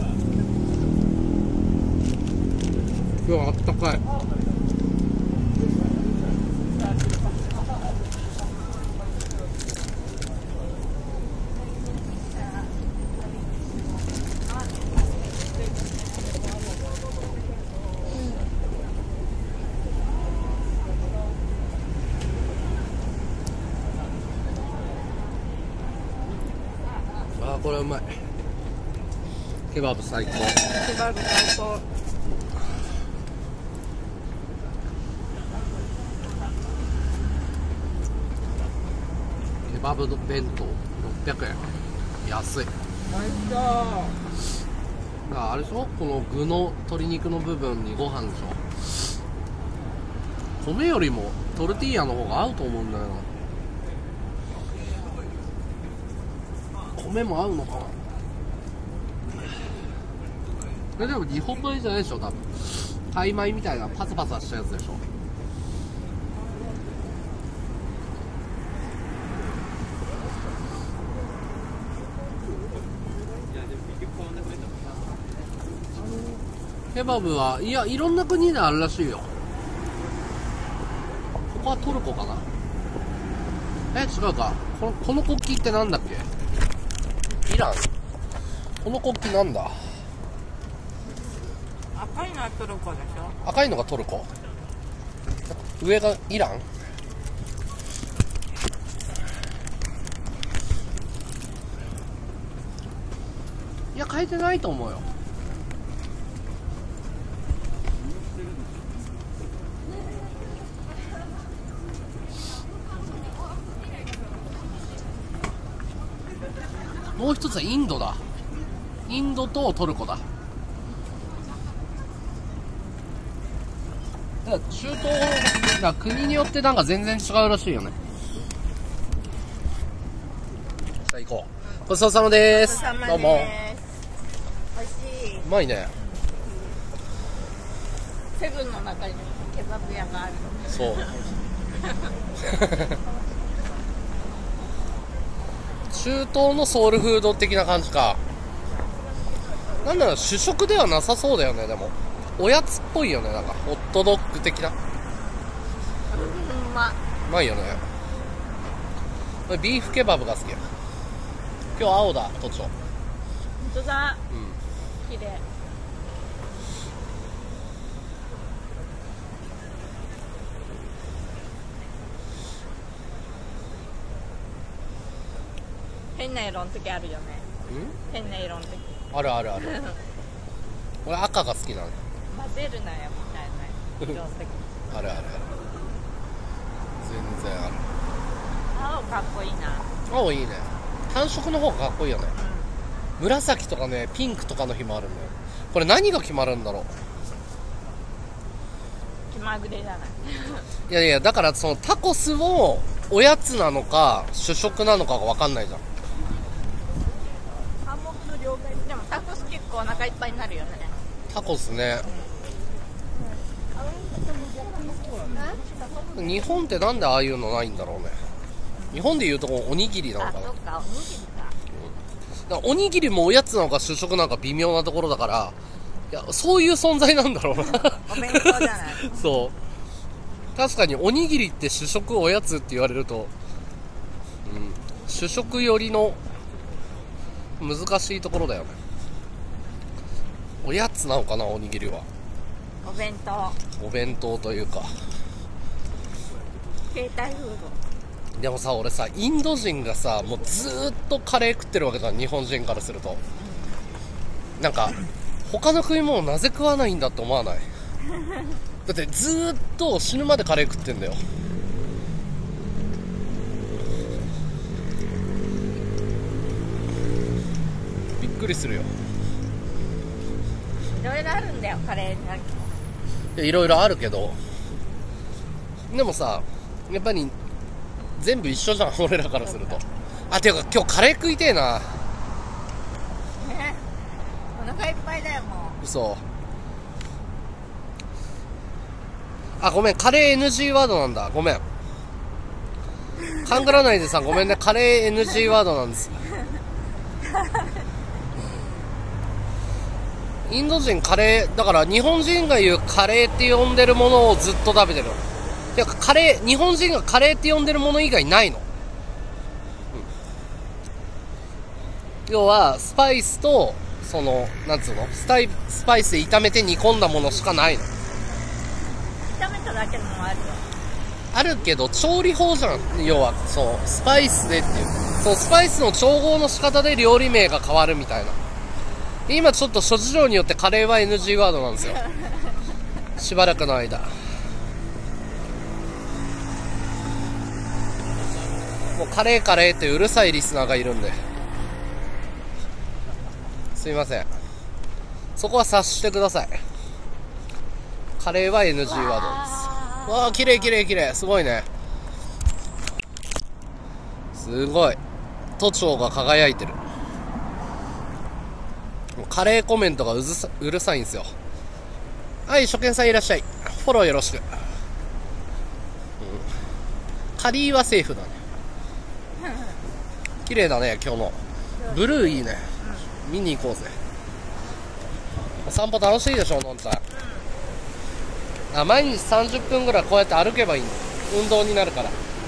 今日はあったかい。あー、これうまい。ケバブ最高。 ケバブ最高。 ケバブの弁当600円。安い。あれでしょ、この具の鶏肉の部分にご飯でしょ。米よりもトルティーヤの方が合うと思うんだよな。米も合うのかな。でも日本米じゃないでしょ、多分。タイ米みたいなパサパサしたやつでしょ。ケバブはいや、いろんな国であるらしいよ。ここはトルコかな。違うか。この国旗ってなんだっけ。イラン。この国旗なんだ。 赤いのはトルコでしょ。 赤いのがトルコ、上がイラン。いや、変えてないと思うよ。もう一つはインドだ。インドとトルコだ。だから中東が国によってなんか全然違うらしいよね。さあ行こう。ごちそうさまです。どうも。 美味しい。 うまいね。 セブンの中にケバブ屋がある。 そう中東のソウルフード的な感じか。なんだろう、主食ではなさそうだよね。でもおやつっぽいよね。なんかホットドッグ的な。うまいよね。これビーフケバブが好きや。今日青だ、都庁。 本当だ。 うん、 綺麗。変な色の時あるよね。変な色の時。 あるあるある俺赤が好きなの。 混ぜるなよみたいな色の時。 あるあるある。全然ある。 青かっこいいな。 青いいね。 単色の方がかっこいいよね。紫とかね、ピンクとかの日もあるんだよ。これ何が決まるんだろう。 気まぐれじゃないいやいや、だからそのタコスをおやつなのか主食なのかが分かんないじゃん。 暗黙の了解。でもタコス結構お腹いっぱいになるよね。 タコスね。日本ってなんでああいうのないんだろうね。日本でいうとこおにぎりなのかな。 そっか、おにぎりか。 だからおにぎりもおやつなのか主食なのか微妙なところだから、いやそういう存在なんだろうな。 お弁当じゃないそう確かにおにぎりって主食おやつって言われると、主食寄りの難しいところだよね。おやつなのかな、おにぎりは。 お弁当、 お弁当というか。 携帯フード。 でもさ、俺さ、インド人がさ、もうずーっとカレー食ってるわけじゃん、日本人からすると。なんか他の食い物なぜ食わないんだって思わない？だってずーっと死ぬまでカレー食ってんだよ。びっくりするよ。 いろいろあるんだよ、カレーに。 いや、いろいろあるけど、でもさ、やっぱり全部一緒じゃん、俺らからすると。あ、ていうか今日カレー食いてえな。 ね、お腹いっぱいだよ、もう。 嘘。あ、ごめん、カレー NG ワードなんだ。ごめん。勘ぐらないでさ、ごめんね、カレー NG ワードなんです。インド人カレー、だから日本人が言うカレーって呼んでるものをずっと食べてる。てかカレー、日本人がカレーって呼んでるもの以外ないの。要はスパイスとそのなんつうの、スパイスで炒めて煮込んだものしかないの。 炒めただけのもあるよ。 あるけど調理法じゃん。要はそうスパイスでっていう、そうスパイスの調合の仕方で料理名が変わるみたいな。今ちょっと諸事情によってカレーは NG ワードなんですよ。しばらくの間。もうカレーカレーってうるさいリスナーがいるんで、すいません、そこは察してください。カレーは NG ワードです。わあ、綺麗綺麗綺麗、すごいね、すごい。都庁が輝いてる。カレーコメントがうるさいんですよ。はい、初見さんいらっしゃい。フォローよろしく。カリーはセーフだね。綺麗だね、今日のブルーいいね。見に行こうぜ。お散歩楽しいでしょ、のんちゃん。あ、毎日30分ぐらいこうやって歩けばいいの。運動になるから。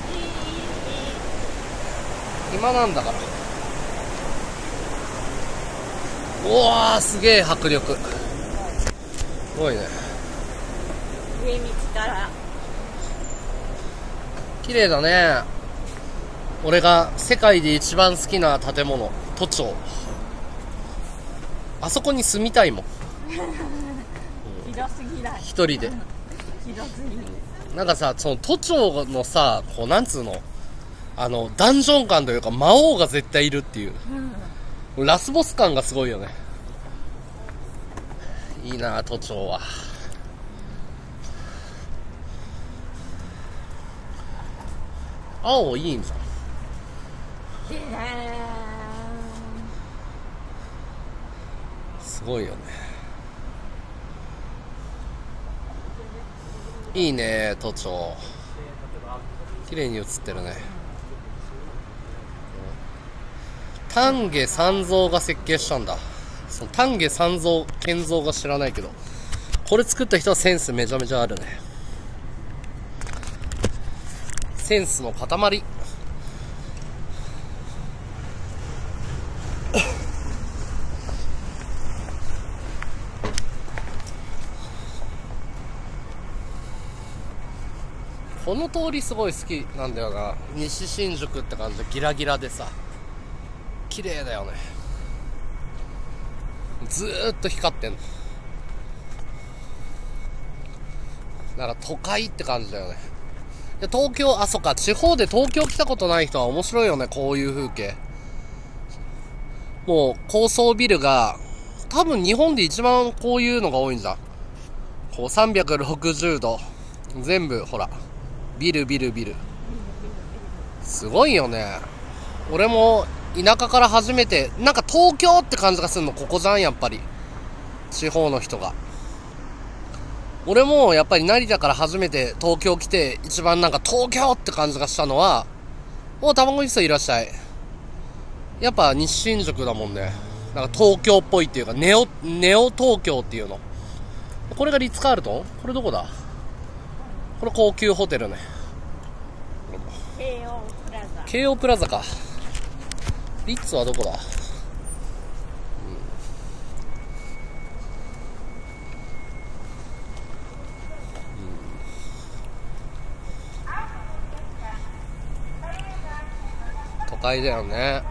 暇なんだから。うわー、すげえ迫力。すごいね。 上道から綺麗だね。俺が世界で一番好きな建物、都庁。あそこに住みたいもん。 広すぎない。 一人で。 広すぎる。 なんかさ、その都庁のさ、こうなんつうの、ダンジョン感というか魔王が絶対いるっていう、ラスボス感がすごいよね。いいな、都庁は。青いいんじゃん。すごいよね。いいね、都庁。綺麗に映ってるね。丹下三蔵が設計したんだ。その丹下三蔵建造が知らないけど、これ作った人はセンスめちゃめちゃあるね。センスの塊。この通りすごい好きなんだよな。西新宿って感じでギラギラでさ、綺麗だよね。ずーっと光ってんの。なんか都会って感じだよね。で東京、あ、そっか、地方で東京来たことない人は面白いよね、こういう風景。 もう高層ビルが、多分日本で一番こういうのが多いんじゃん。こう360度。全部、ほら。ビル。すごいよね。俺も田舎から初めて、なんか東京って感じがするの、ここじゃん、やっぱり。地方の人が。俺もやっぱり成田から初めて東京来て、一番なんか東京って感じがしたのは、卵一層いらっしゃい。やっぱ西新宿だもんね。なんか東京っぽいっていうか、ネオ東京っていうの。これがリッツカールトン？これどこだ？これ高級ホテルね。京王プラザか。リッツはどこだ？都会だよね。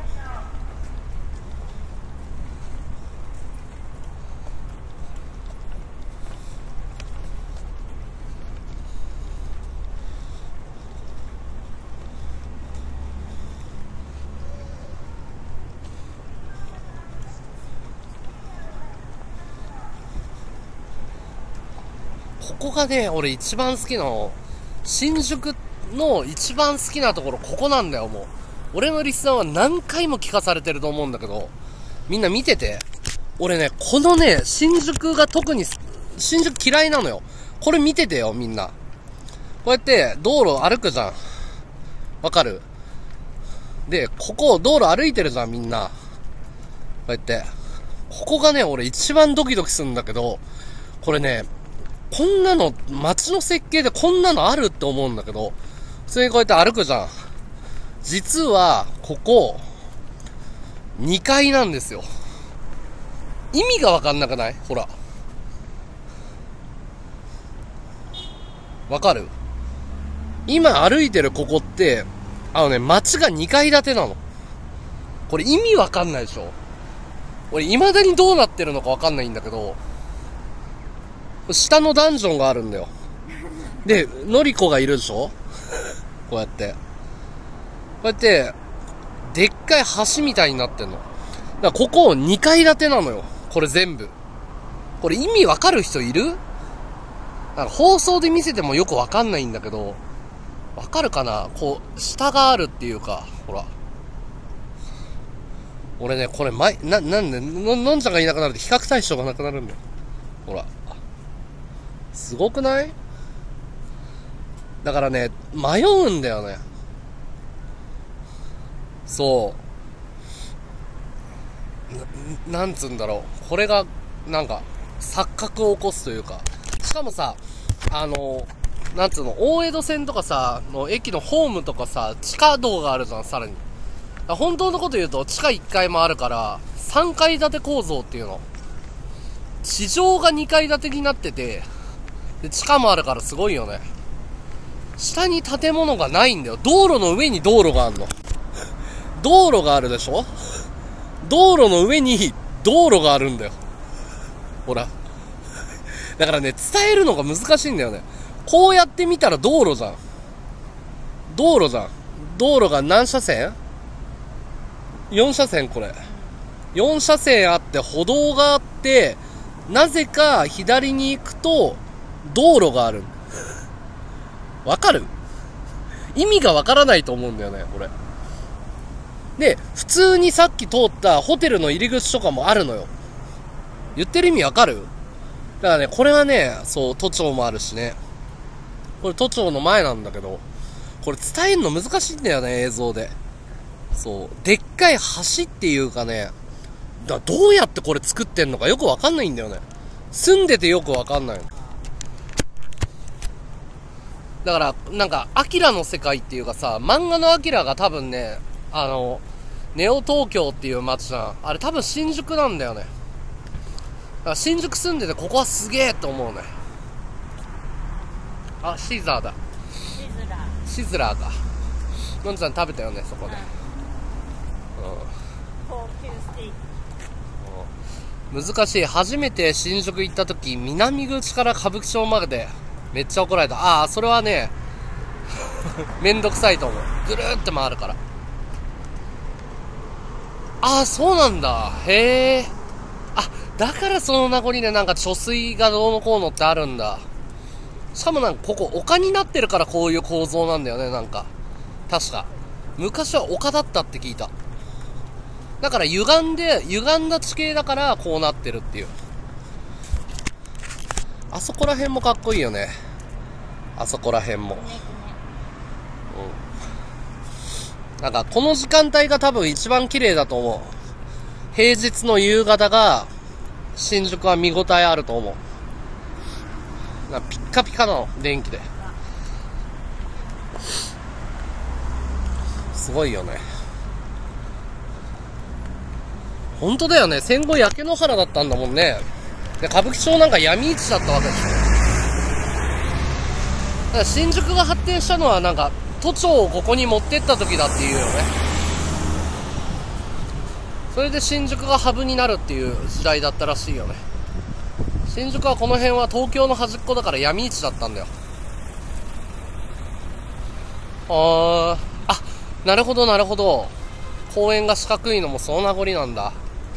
ここがね、俺一番好きなの。新宿の一番好きなところ、ここなんだよ、もう。俺のリスナーは何回も聞かされてると思うんだけど、みんな見てて。俺ね、このね、新宿が特に、新宿嫌いなのよ。これ見ててよ、みんな。こうやって道路歩くじゃん。わかる？で、ここ道路歩いてるじゃん、みんな。こうやって。ここがね、俺一番ドキドキするんだけど、これね、こんなの、街の設計でこんなのあるって思うんだけど、普通にこうやって歩くじゃん。実は、ここ、2階なんですよ。意味がわかんなくない？ほら。わかる？今歩いてるここって、街が2階建てなの。これ意味わかんないでしょ？俺未だにどうなってるのかわかんないんだけど、下のダンジョンがあるんだよ。で、のりこがいるでしょ？こうやって。こうやって、でっかい橋みたいになってんの。だからここ2階建てなのよ。これ全部。これ意味わかる人いる？なんか放送で見せてもよくわかんないんだけど、わかるかな？こう、下があるっていうか、ほら。俺ね、これなんで、のんちゃんがいなくなると比較対象がなくなるんだよ。ほら。すごくない？だからね、迷うんだよね。そう。なんつうんだろう。これが、なんか、錯覚を起こすというか。しかもさ、なんつうの、大江戸線とかさ、の駅のホームとかさ、地下道があるじゃん、さらに。本当のこと言うと、地下1階もあるから、3階建て構造っていうの。地上が2階建てになってて、で、地下もあるからすごいよね。下に建物がないんだよ。道路の上に道路があるの。道路があるでしょ？道路の上に道路があるんだよ。ほら。だからね、伝えるのが難しいんだよね。こうやって見たら道路じゃん。道路じゃん。道路が何車線？ 4 車線これ。4車線あって歩道があって、なぜか左に行くと道路がある。わかる？意味がわからないと思うんだよね、これ。で、普通にさっき通ったホテルの入り口とかもあるのよ。言ってる意味わかる？だからね、これはね、そう、都庁もあるしね。これ都庁の前なんだけど、これ伝えるの難しいんだよね、映像で。そう、でっかい橋っていうかね、どうやってこれ作ってんのかよくわかんないんだよね。住んでてよくわかんないの。だから、なんか、アキラの世界っていうかさ、漫画のアキラが多分ね、ネオ東京っていう街じゃん。あれ多分新宿なんだよね。だから新宿住んでてここはすげえと思うね。あ、シーザーだ。シズラーか。のんちゃん食べたよね、そこで。難しい。初めて新宿行った時、南口から歌舞伎町までめっちゃ怒られた。ああ、それはね、めんどくさいと思う。ぐるーって回るから。 ああ、そうなんだ。へえ。あ、だからその名残でなんか貯水がどうのこうのってあるんだ。しかもなんかここ丘になってるからこういう構造なんだよね、なんか。確か。昔は丘だったって聞いた。だから歪んだ地形だからこうなってるっていう。あそこら辺もかっこいいよね。あそこら辺も。なんかこの時間帯が多分一番綺麗だと思う。平日の夕方が新宿は見応えあると思う。なんかピッカピカなの、電気で。すごいよね。本当だよね。戦後焼け野原だったんだもんね。で、歌舞伎町なんか闇市だったわけでしょ。だから新宿が発展したのはなんか都庁をここに持ってった時だっていうよね。それで新宿がハブになるっていう時代だったらしいよね。新宿はこの辺は東京の端っこだから闇市だったんだよ。あ、なるほどなるほど。公園が四角いのもその名残なんだ。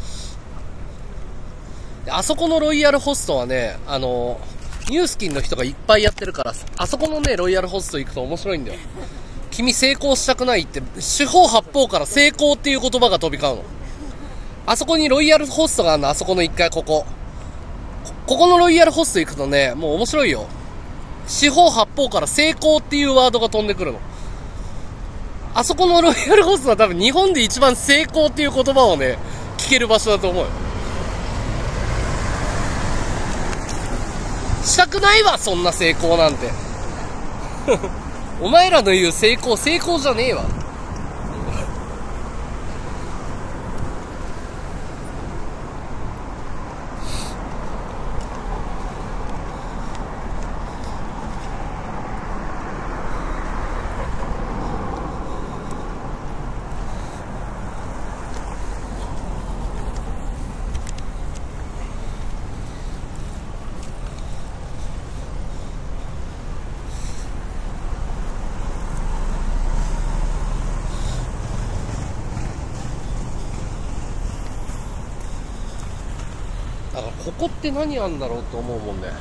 あそこのロイヤルホストはね、ニュースキンの人がいっぱいやってるから、あそこのね、ロイヤルホスト行くと面白いんだよ。君成功したくないって、四方八方から成功っていう言葉が飛び交うの。あそこにロイヤルホストがあるの、あそこの一回ここのロイヤルホスト行くとね、もう面白いよ。四方八方から成功っていうワードが飛んでくるの。あそこのロイヤルホストは多分日本で一番成功っていう言葉をね、聞ける場所だと思うよ。したくないわ、そんな成功なんて。お前らの言う成功じゃねえわ。だからここって何あんだろうと思うもんね。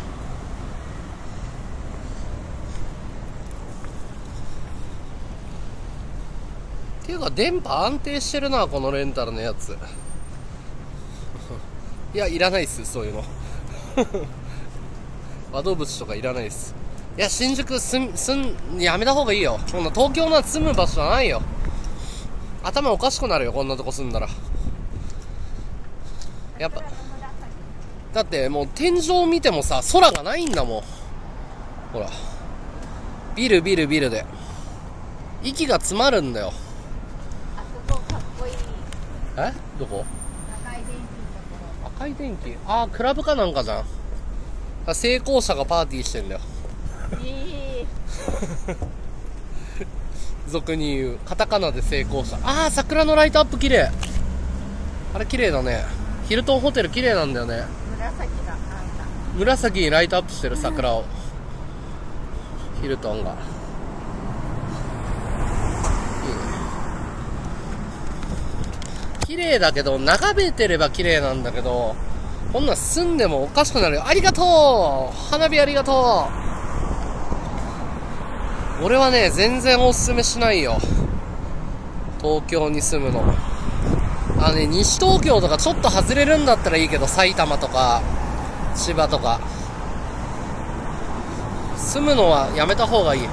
っていうか電波安定してるな、このレンタルのやつ。いや、いらないっす、そういうの。窓口とかいらないっす。いや、新宿やめた方がいいよ。こんな東京なんて住む場所じゃないよ。頭おかしくなるよ、こんなとこ住んだら。やっぱだってもう天井見てもさ、空がないんだもん。ほら、ビルで息が詰まるんだよ。 あそこかっこいい。 どこ？ 赤い電気のとこ赤い電気。ああ、クラブかなんかじゃん。成功者がパーティーしてんだよ。俗に言うカタカナで成功者。ああ、桜のライトアップ綺麗。あれ綺麗だね。ヒルトンホテル綺麗なんだよね。紫にライトアップしてる桜を、ヒルトンがいいね。綺麗だけど、眺めてれば綺麗なんだけど、こんなん住んでもおかしくなるよ。ありがとう、花火ありがとう。俺はね、全然おすすめしないよ、東京に住むの。西東京とかちょっと外れるんだったらいいけど、埼玉とか千葉とか住むのはやめた方がいい。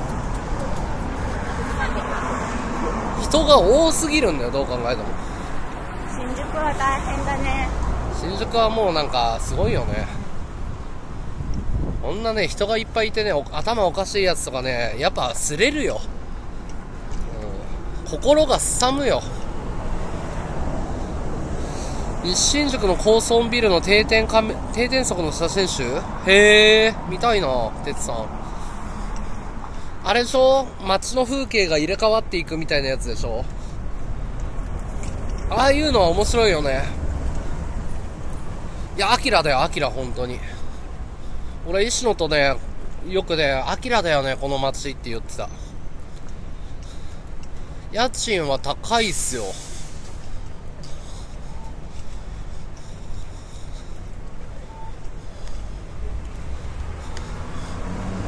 人が多すぎるんだよ、どう考えても。 新宿は大変だね。 新宿はもうなんかすごいよね。こんなね、人がいっぱいいてね、頭おかしいやつとかね、やっぱすれるよ、心がすさむよ。西新宿の高層ビルの定点測の写真集？へえ、見たいな、てつさん。あれでしょ？街の風景が入れ替わっていくみたいなやつでしょ？ああいうのは面白いよね。いや、アキラだよ、アキラ、本当に。俺、石野とね、よくね、アキラだよね、この街って言ってた。家賃は高いっすよ。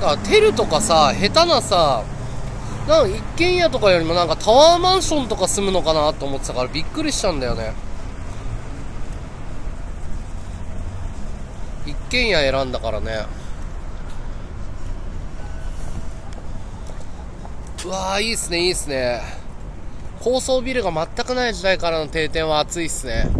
だからテルとかさ、下手なさ、なんか一軒家とかよりもなんかタワーマンションとか住むのかなと思ってたからびっくりしたんだよね。一軒家選んだからね。うわー、いいっすね、いいっすね。高層ビルが全くない時代からの定点は熱いっすね。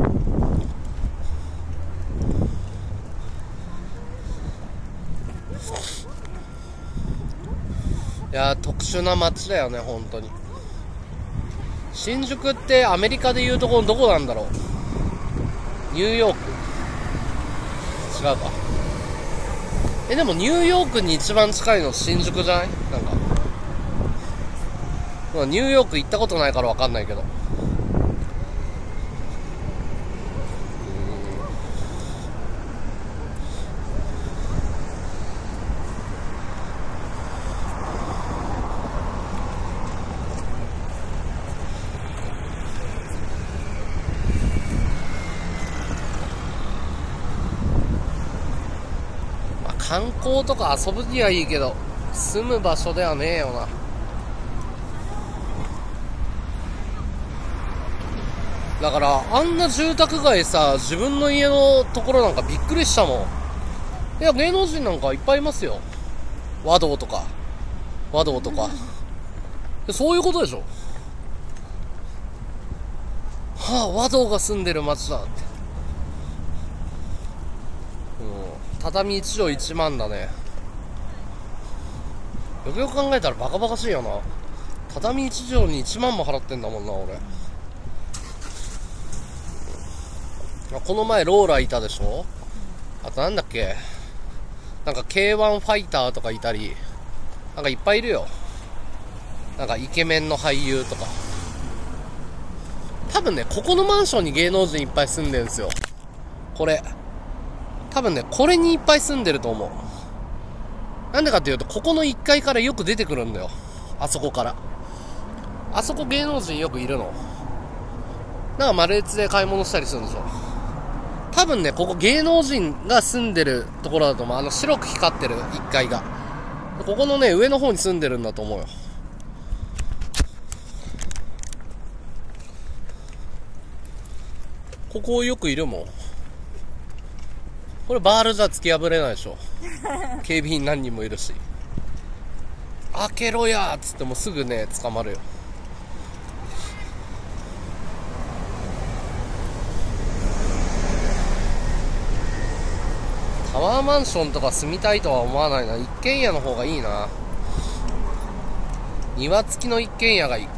いやー、特殊な街だよね、本当に。新宿ってアメリカでいうところどこなんだろう。ニューヨーク違うか。でもニューヨークに一番近いの新宿じゃない？なんか、まあ、ニューヨーク行ったことないから分かんないけど。観光とか遊ぶにはいいけど住む場所ではねえよな。だからあんな住宅街さ、自分の家のところなんかびっくりしたもん。いや、芸能人なんかいっぱいいますよ。和道とかそういうことでしょ。はあ、和道が住んでる街だって。畳1畳1万だね。よくよく考えたらバカバカしいよな。畳1畳に1万も払ってんだもんな、俺。この前ローラいたでしょ。あとなんだっけ、なんか K1 ファイターとかいたり、なんかいっぱいいるよ。なんかイケメンの俳優とか。多分ね、ここのマンションに芸能人いっぱい住んでるんですよ。これ多分ね、これにいっぱい住んでると思う。なんでかっていうと、ここの1階からよく出てくるんだよ。あそこから。あそこ芸能人よくいるの。なんかマルエツで買い物したりするんでしょ。多分ね、ここ芸能人が住んでるところだと思う。白く光ってる1階が。ここのね、上の方に住んでるんだと思うよ。ここよくいるもん。これバールじゃ突き破れないでしょ。警備員何人もいるし。開けろやーっつってもすぐね、捕まるよ。タワーマンションとか住みたいとは思わないな。一軒家の方がいいな。庭付きの一軒家がいい。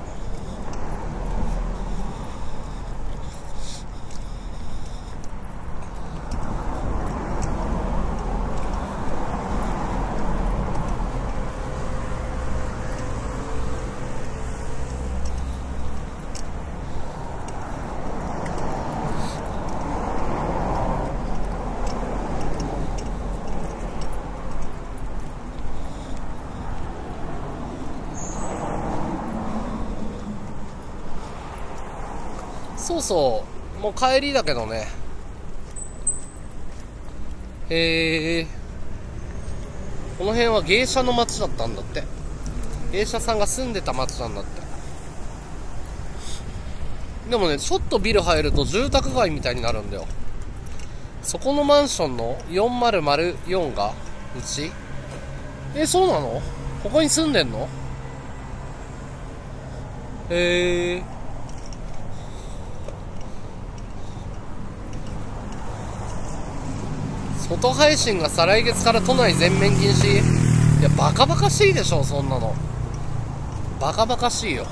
そうそう、もう帰りだけどね。この辺は芸者の町だったんだって。芸者さんが住んでた町なんだって。でもね、ちょっとビル入ると住宅街みたいになるんだよ。そこのマンションの4004がうち。そうなの？ここに住んでんの？外配信が再来月から都内全面禁止。いや、バカバカしいでしょ、そんなの。バカバカしいよ。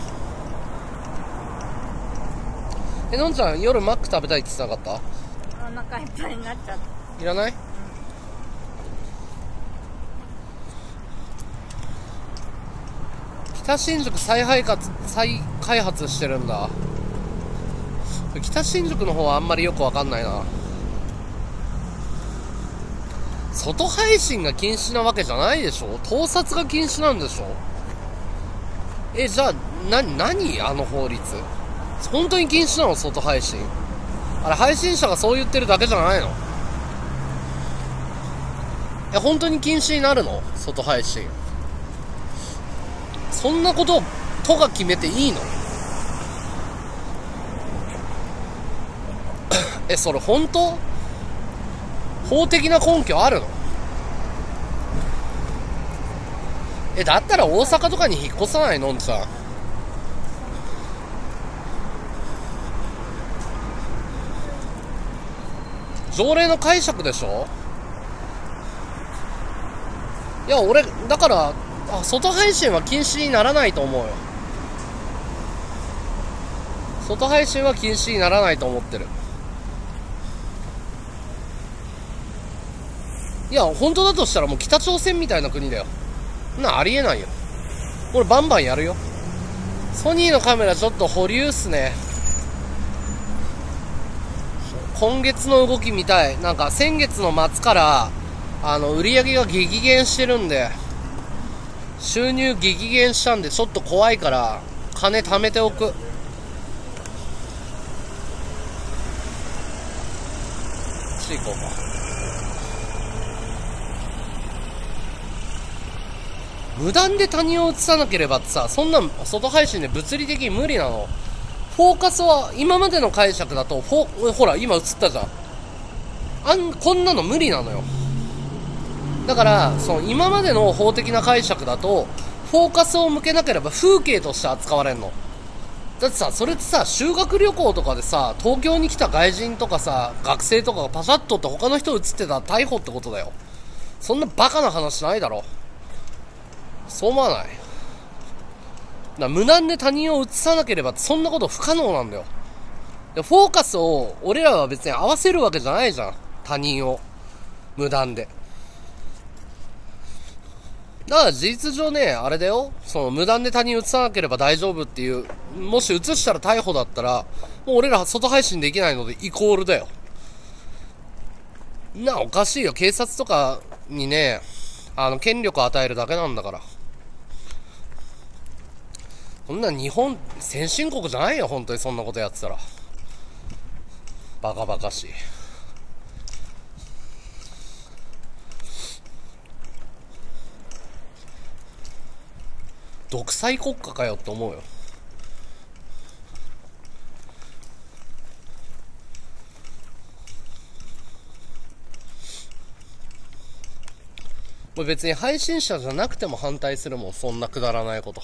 のんちゃん、夜マック食べたいって言ってなかった？ お腹いっぱいになっちゃった。 いらない？北新宿再開発してるんだ。北新宿の方はあんまりよくわかんないな。外配信が禁止なわけじゃないでしょ。盗撮が禁止なんでしょ。じゃあ何あの法律本当に禁止なの？外配信。あれ配信者がそう言ってるだけじゃないの？ 本当に禁止になるの？外配信。そんなこと都が決めていいの？それ本当？法的な根拠あるの？だったら大阪とかに引っ越さないのんちゃん。条例の解釈でしょ？いや、俺、だから、外配信は禁止にならないと思うよ。外配信は禁止にならないと思ってる。いや、本当だとしたらもう北朝鮮みたいな国だよ。ありえないよ。俺バンバンやるよ。ソニーのカメラちょっと保留っすね。今月の動き見たい。なんか先月の末から売り上げが激減してるんで、収入激減したんでちょっと怖いから金貯めておく。こっち行こうか。無断で他人を映さなければってさ、そんな外配信で物理的に無理なの。フォーカスは今までの解釈だとほら今映ったじゃん。こんなの無理なのよ。だからその今までの法的な解釈だとフォーカスを向けなければ風景として扱われんの。だってさ、それってさ、修学旅行とかでさ、東京に来た外人とかさ、学生とかがパシャッとって他の人映ってたら逮捕ってことだよ。そんなバカな話ないだろ。そう思わない？無断で他人を映さなければそんなこと不可能なんだよ。でフォーカスを俺らは別に合わせるわけじゃないじゃん、他人を無断で。だから事実上ね、あれだよ、その無断で他人映さなければ大丈夫っていう、もし映したら逮捕だったらもう俺ら外配信できないのでイコールだよ。おかしいよ。警察とかにね、権力を与えるだけなんだから。こんな日本先進国じゃないよ、本当にそんなことやってたら。バカバカしい。独裁国家かよって思うよ。もう別に配信者じゃなくても反対するもん、そんなくだらないこと。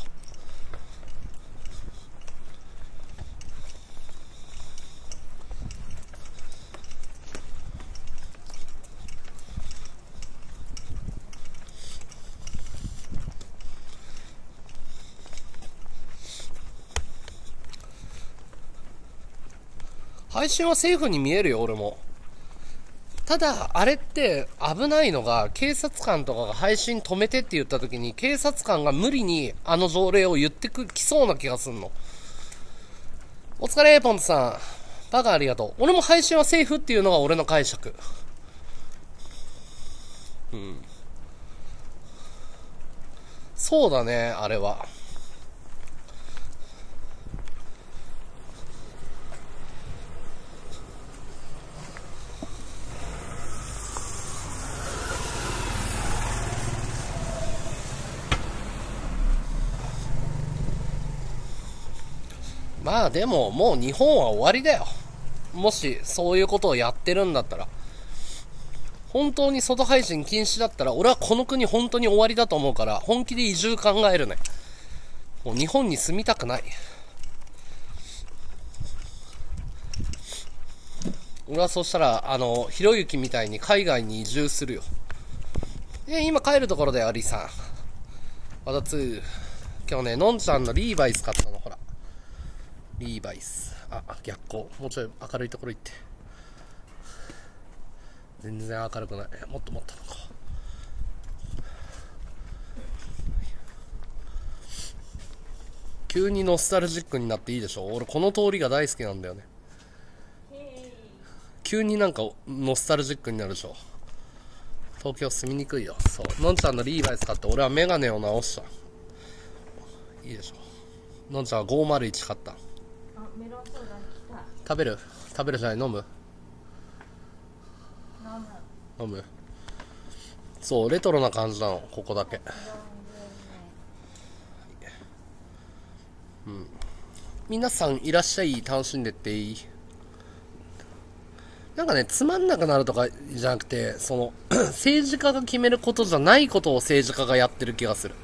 配信はセーフに見えるよ、俺も。ただあれって危ないのが、警察官とかが配信止めてって言った時に警察官が無理に条例を言ってきそうな気がすんの。お疲れポンツさん、バカありがとう。俺も配信はセーフっていうのが俺の解釈。そうだね、あれは。まあでももう日本は終わりだよ。もしそういうことをやってるんだったら、本当に外配信禁止だったら俺はこの国本当に終わりだと思うから、本気で移住考えるね。もう日本に住みたくない。俺はそしたらひろゆきみたいに海外に移住するよ。今帰るところだよ、アリさん。わざつ今日ね、のんちゃんのリーバイス買ったの。ほらリーバイス。逆光。もうちょい明るいところ行って。全然明るくない。もっともっと。急にノスタルジックになっていいでしょ。俺この通りが大好きなんだよね。急になんかノスタルジックになるでしょ。東京住みにくいよ。そう。のんちゃんのリーバイス買って俺はメガネを直した。いいでしょ。のんちゃんは501買った。 メロンソーダ来た。 食べるじゃない、飲む。 そう、レトロな感じなの、ここだけ。うん。皆さんいらっしゃい、楽しんでっていい。なんかね、つまんなくなるとかじゃなくて、その、政治家が決めることじゃないことを政治家がやってる気がする。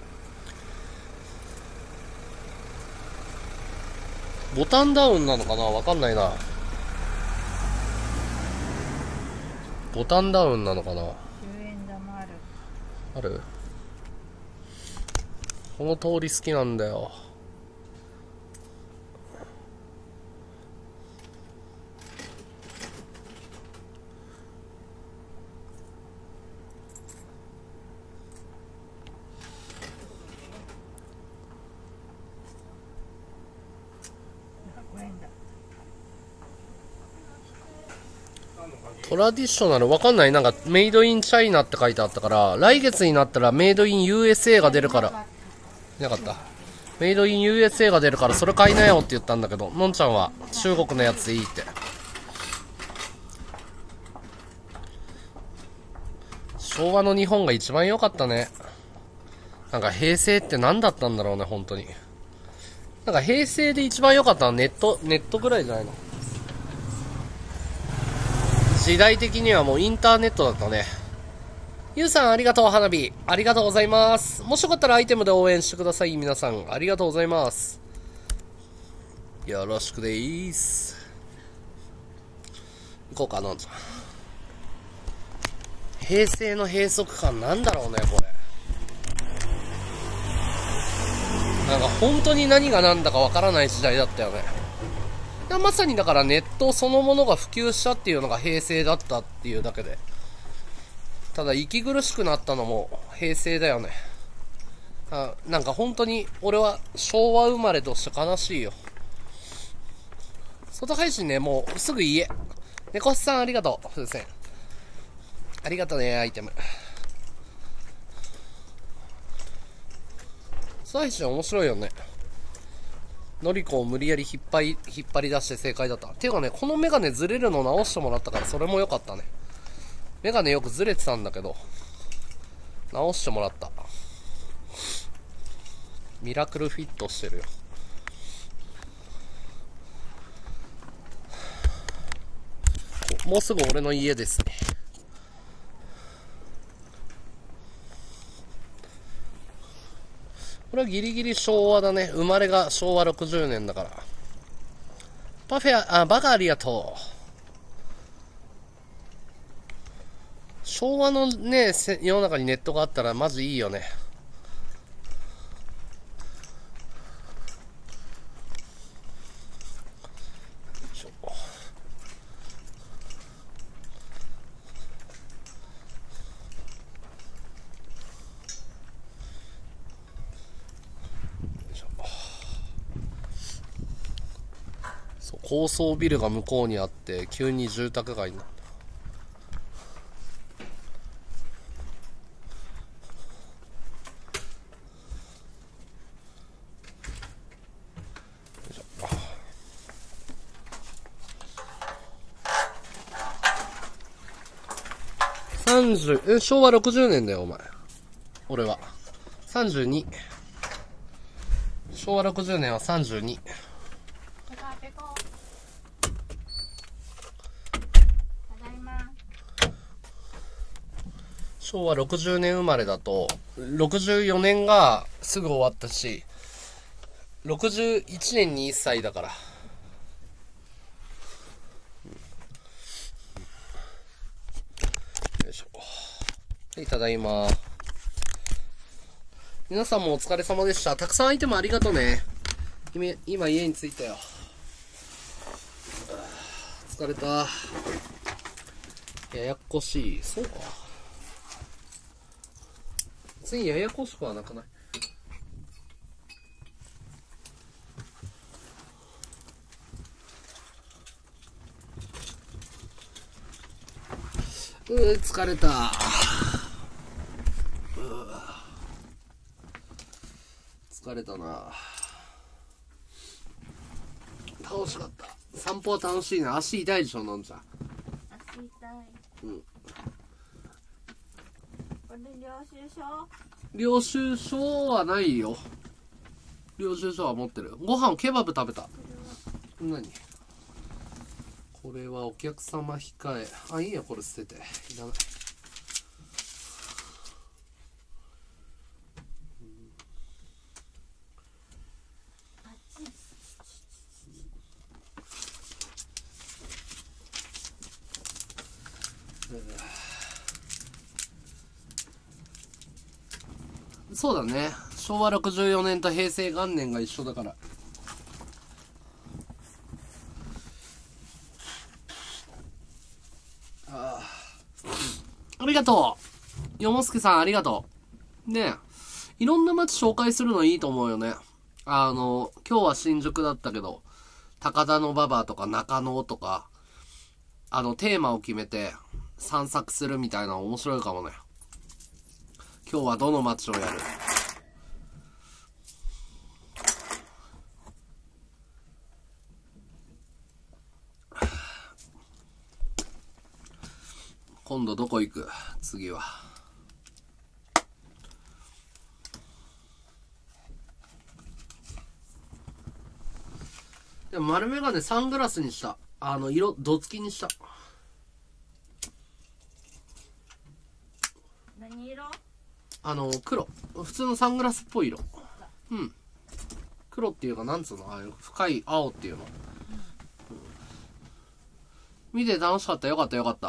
ボタンダウンなのかな、わかんないな。ボタンダウンなのかな。10 円玉ある。 ある？この通り好きなんだよ。トラディショナルわかんない。なんかメイドインチャイナって書いてあったから、来月になったらメイドイン USA が出るから、なかった。メイドイン USA が出るからそれ買いなよって言ったんだけど、のんちゃんは中国のやつでいいって。昭和の日本が一番良かったね。なんか平成って何だったんだろうね、本当に。なんか平成で一番良かったのはネットぐらいじゃないの。時代的にはもうインターネットだったね。ゆうさんありがとう、花火。ありがとうございます。もしよかったらアイテムで応援してください。皆さんありがとうございます。よろしくでーす。行こうかな。平成の閉塞感なんだろうね、これ。なんか本当に何が何だかわからない時代だったよね。まさにだからネットそのものが普及したっていうのが平成だったっていうだけで、ただ息苦しくなったのも平成だよね。なんか本当に俺は昭和生まれとして悲しいよ。外配信ね、もうすぐ家。猫さんありがとう。風船ありがとうね、アイテム。外配信面白いよね。のりこを無理やり引っ張り出して正解だった。ていうかね、このメガネずれるの直してもらったからそれも良かったね。メガネよくずれてたんだけど直してもらった。ミラクルフィットしてるよ。もうすぐ俺の家ですね。これはギリギリ昭和だね。生まれが昭和60年だから。パフェ、バカありがとう。昭和のね、世の中にネットがあったらマジいいよね。高層ビルが向こうにあって急に住宅街になった。昭和60年だよお前。俺は32。昭和60年は32。昭和60年生まれだと64年がすぐ終わったし、61年に1歳だから、よいしょ。はい、ただいま。皆さんもお疲れ様でした。たくさんアイテムありがとうね。今家に着いたよ。疲れた。ややこしい。そうか、別にややこしくはなくない？疲れた。疲れたな。楽しかった。散歩は楽しいな。足痛いでしょ、のんちゃん。 足痛い。 うん。 これ領収書？ 領収書はないよ。領収書は持ってる。ご飯ケバブ食べた。何これはお客様控え。あ、いいや、これ捨てて。いらない。そうだね。昭和64年と平成元年が一緒だから。ありがとう。よもすけさんありがとう。ねえ。いろんな街紹介するのいいと思うよね。今日は新宿だったけど、高田馬場とか中野とか、テーマを決めて散策するみたいなの面白いかもね。今日はどの街をやる？今度どこ行く？次は。でも丸眼鏡サングラスにした。色、どつきにした。 何色？ 黒。普通のサングラスっぽい色。うん。黒っていうか、なんつうの？深い青っていうの。見て楽しかった。よかったよかった。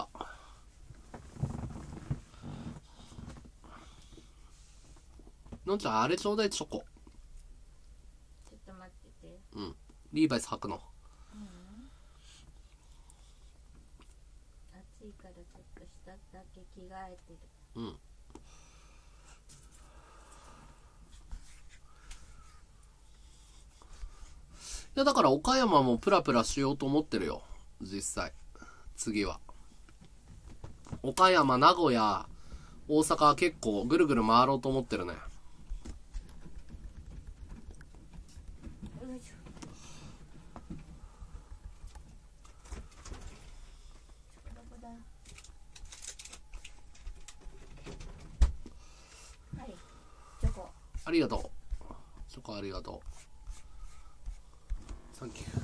のんちゃん、あれちょうだい、チョコ。 ちょっと待ってて。 うん。リーバイス履くの。 暑いからちょっと下だけ着替えてる。 うん。いや、だから岡山もプラプラしようと思ってるよ。実際。次は。岡山、名古屋、大阪は結構ぐるぐる回ろうと思ってるね。ありがとう。チョコありがとう。サンキュー。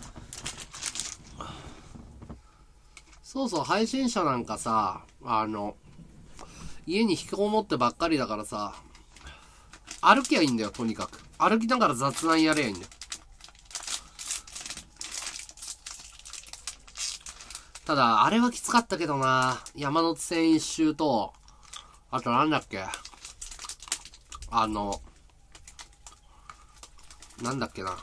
そうそう、配信者なんかさ、家に引きこもってばっかりだからさ、歩きゃいいんだよ、とにかく。歩きながら雑談やればいいんだよ。ただ、あれはきつかったけどな。山手線一周と、あとなんだっけ。なんだっけな。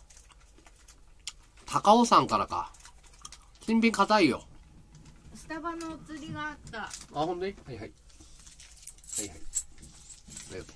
高尾山からか。新品硬いよ。 スタバのお釣りがあった。 あ、ほんで？はいはい。はいはい。ありがとう。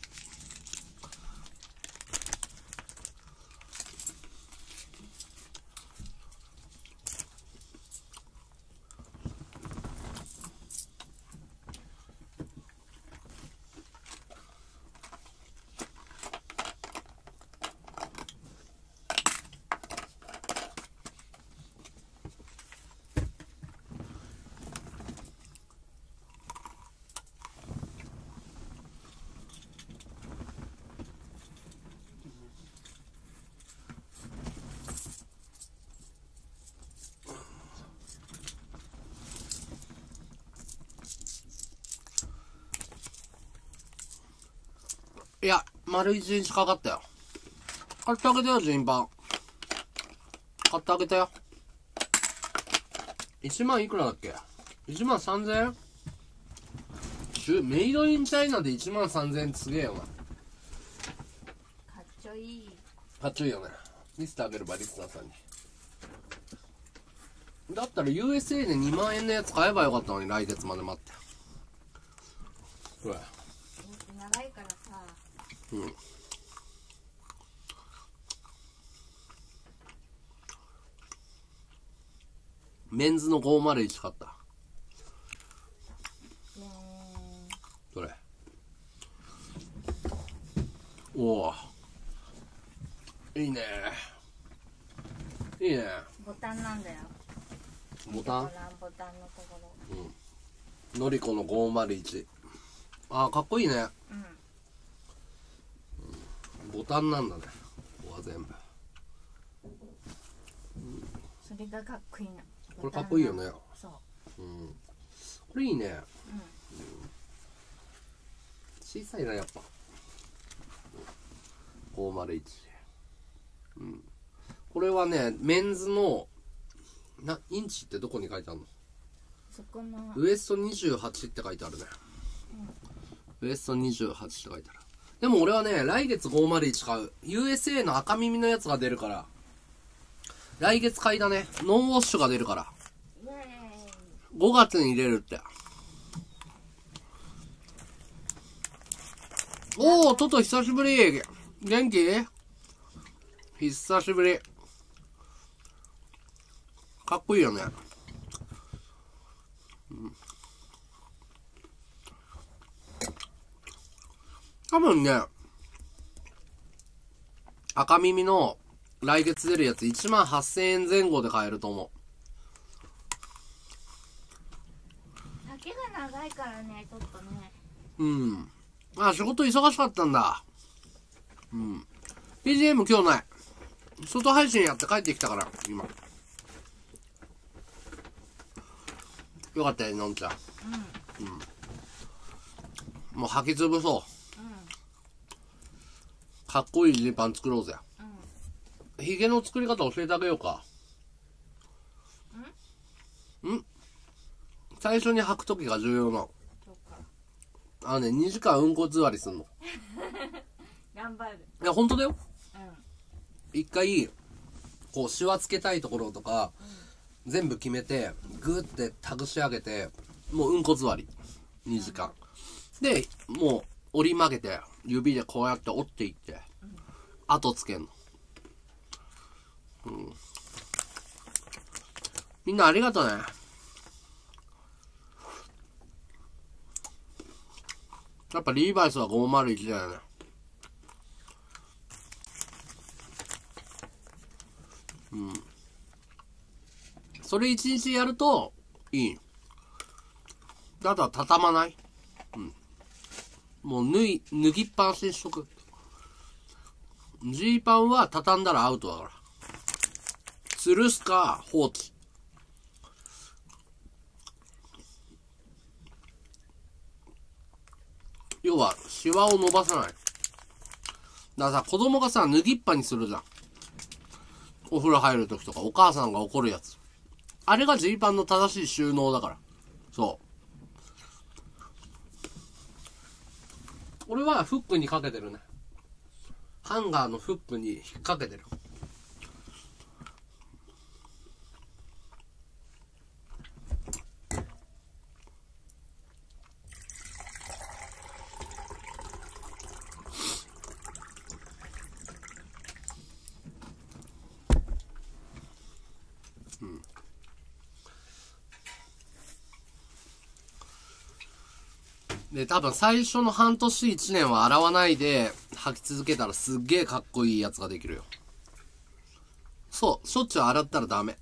いや、丸一日かかったよ。買ってあげたよ、順番。買ってあげたよ。1万いくらだっけ？ 1 万3000円？メイドインチャイナで1万3000円ってすげえよな。かっちょいい。 かっちょいいよね。見せてあげれば、リスナーさんに。だったら USA で2万円のやつ買えばよかったのに、来月まで待って。ほら。 長いからさ。 うん。メンズの501買った。どれ？おお。いいね。いいね。 ボタンなんだよ。 ボタン？ ボタンのところ。 うん。のりこの501。 あー、かっこいいね。 うん、 ボタンなんだね、ここは全部。 それがかっこいいな。 これかっこいいよね。 そう、 うん、これいいね。 うん、 小さいなやっぱ。501。うん。これはね、メンズのインチってどこに書いてあるの？ そこのウエスト28って書いてあるね。ウエスト28って書いてある。でも俺はね、来月501買う。USA の赤耳のやつが出るから。来月買いだね。ノンウォッシュが出るから。5月に入れるって。おー、トト久しぶり。元気？久しぶり。かっこいいよね。うん、多分ね、赤耳の来月出るやつ18,000円前後で買えると思う。 丈が長いからね、ちょっとね。 うん。あ、仕事忙しかったんだ。うん。BGM 今日ない。外配信やって帰ってきたから、今。よかったよ、のんちゃん。うん。うん。もう履き潰そう。 うん。 かっこいいジーパン作ろうぜ。 うん。 ヒゲの作り方教えてあげようか。ん？最初に履くときが重要なの。2時間うんこ座りすんの。 頑張る。 いや、ほんとだよ。 うん。 一回、こう、シワつけたいところとか、全部決めて、グーってタグし上げて、もううんこ座り。2時間。で、もう、折り曲げて、指でこうやって折っていって、後つけんの。うん。みんなありがとうね。やっぱリーバイスは501だよね。うん。それ1日やると、いい。あとは畳まない。うん。もう脱ぎっぱなしにしとく。ジーパンは畳んだらアウトだから。吊るすか放置。要は、シワを伸ばさない。だからさ、子供がさ、脱ぎっぱにするじゃん。お風呂入るときとか、お母さんが怒るやつ。あれがジーパンの正しい収納だから。そう。俺はフックにかけてるね。ハンガーのフックに引っ掛けてる。で、多分最初の半年1年は洗わないで履き続けたらすっげえかっこいいやつができるよ。そう、しょっちゅう洗ったらダメ。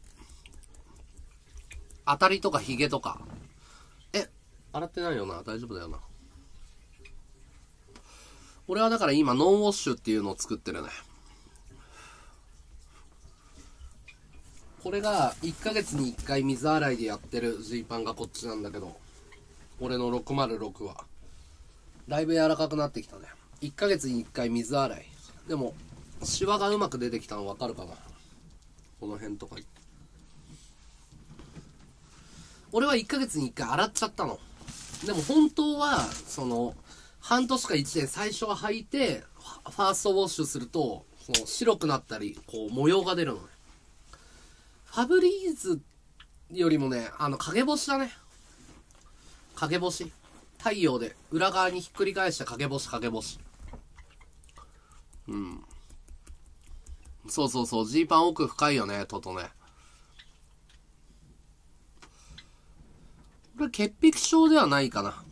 当たりとかヒゲとか。洗ってないよな。大丈夫だよな。俺はだから今ノンウォッシュっていうのを作ってるね。これが1ヶ月に1回水洗いでやってるジーパンがこっちなんだけど、俺の606はだいぶ柔らかくなってきたね。1ヶ月に1回水洗い。でもシワがうまく出てきたの分かるかな。この辺とか俺は1ヶ月に1回洗っちゃったの。でも本当はその半年か1年最初は履いてファーストウォッシュするとその白くなったりこう模様が出るのね。ファブリーズよりもね、影干しだね。影干し。太陽で裏側にひっくり返した影干し。うん。そうそうそう、ジーパン奥深いよね、トトね。これ潔癖症ではないかな。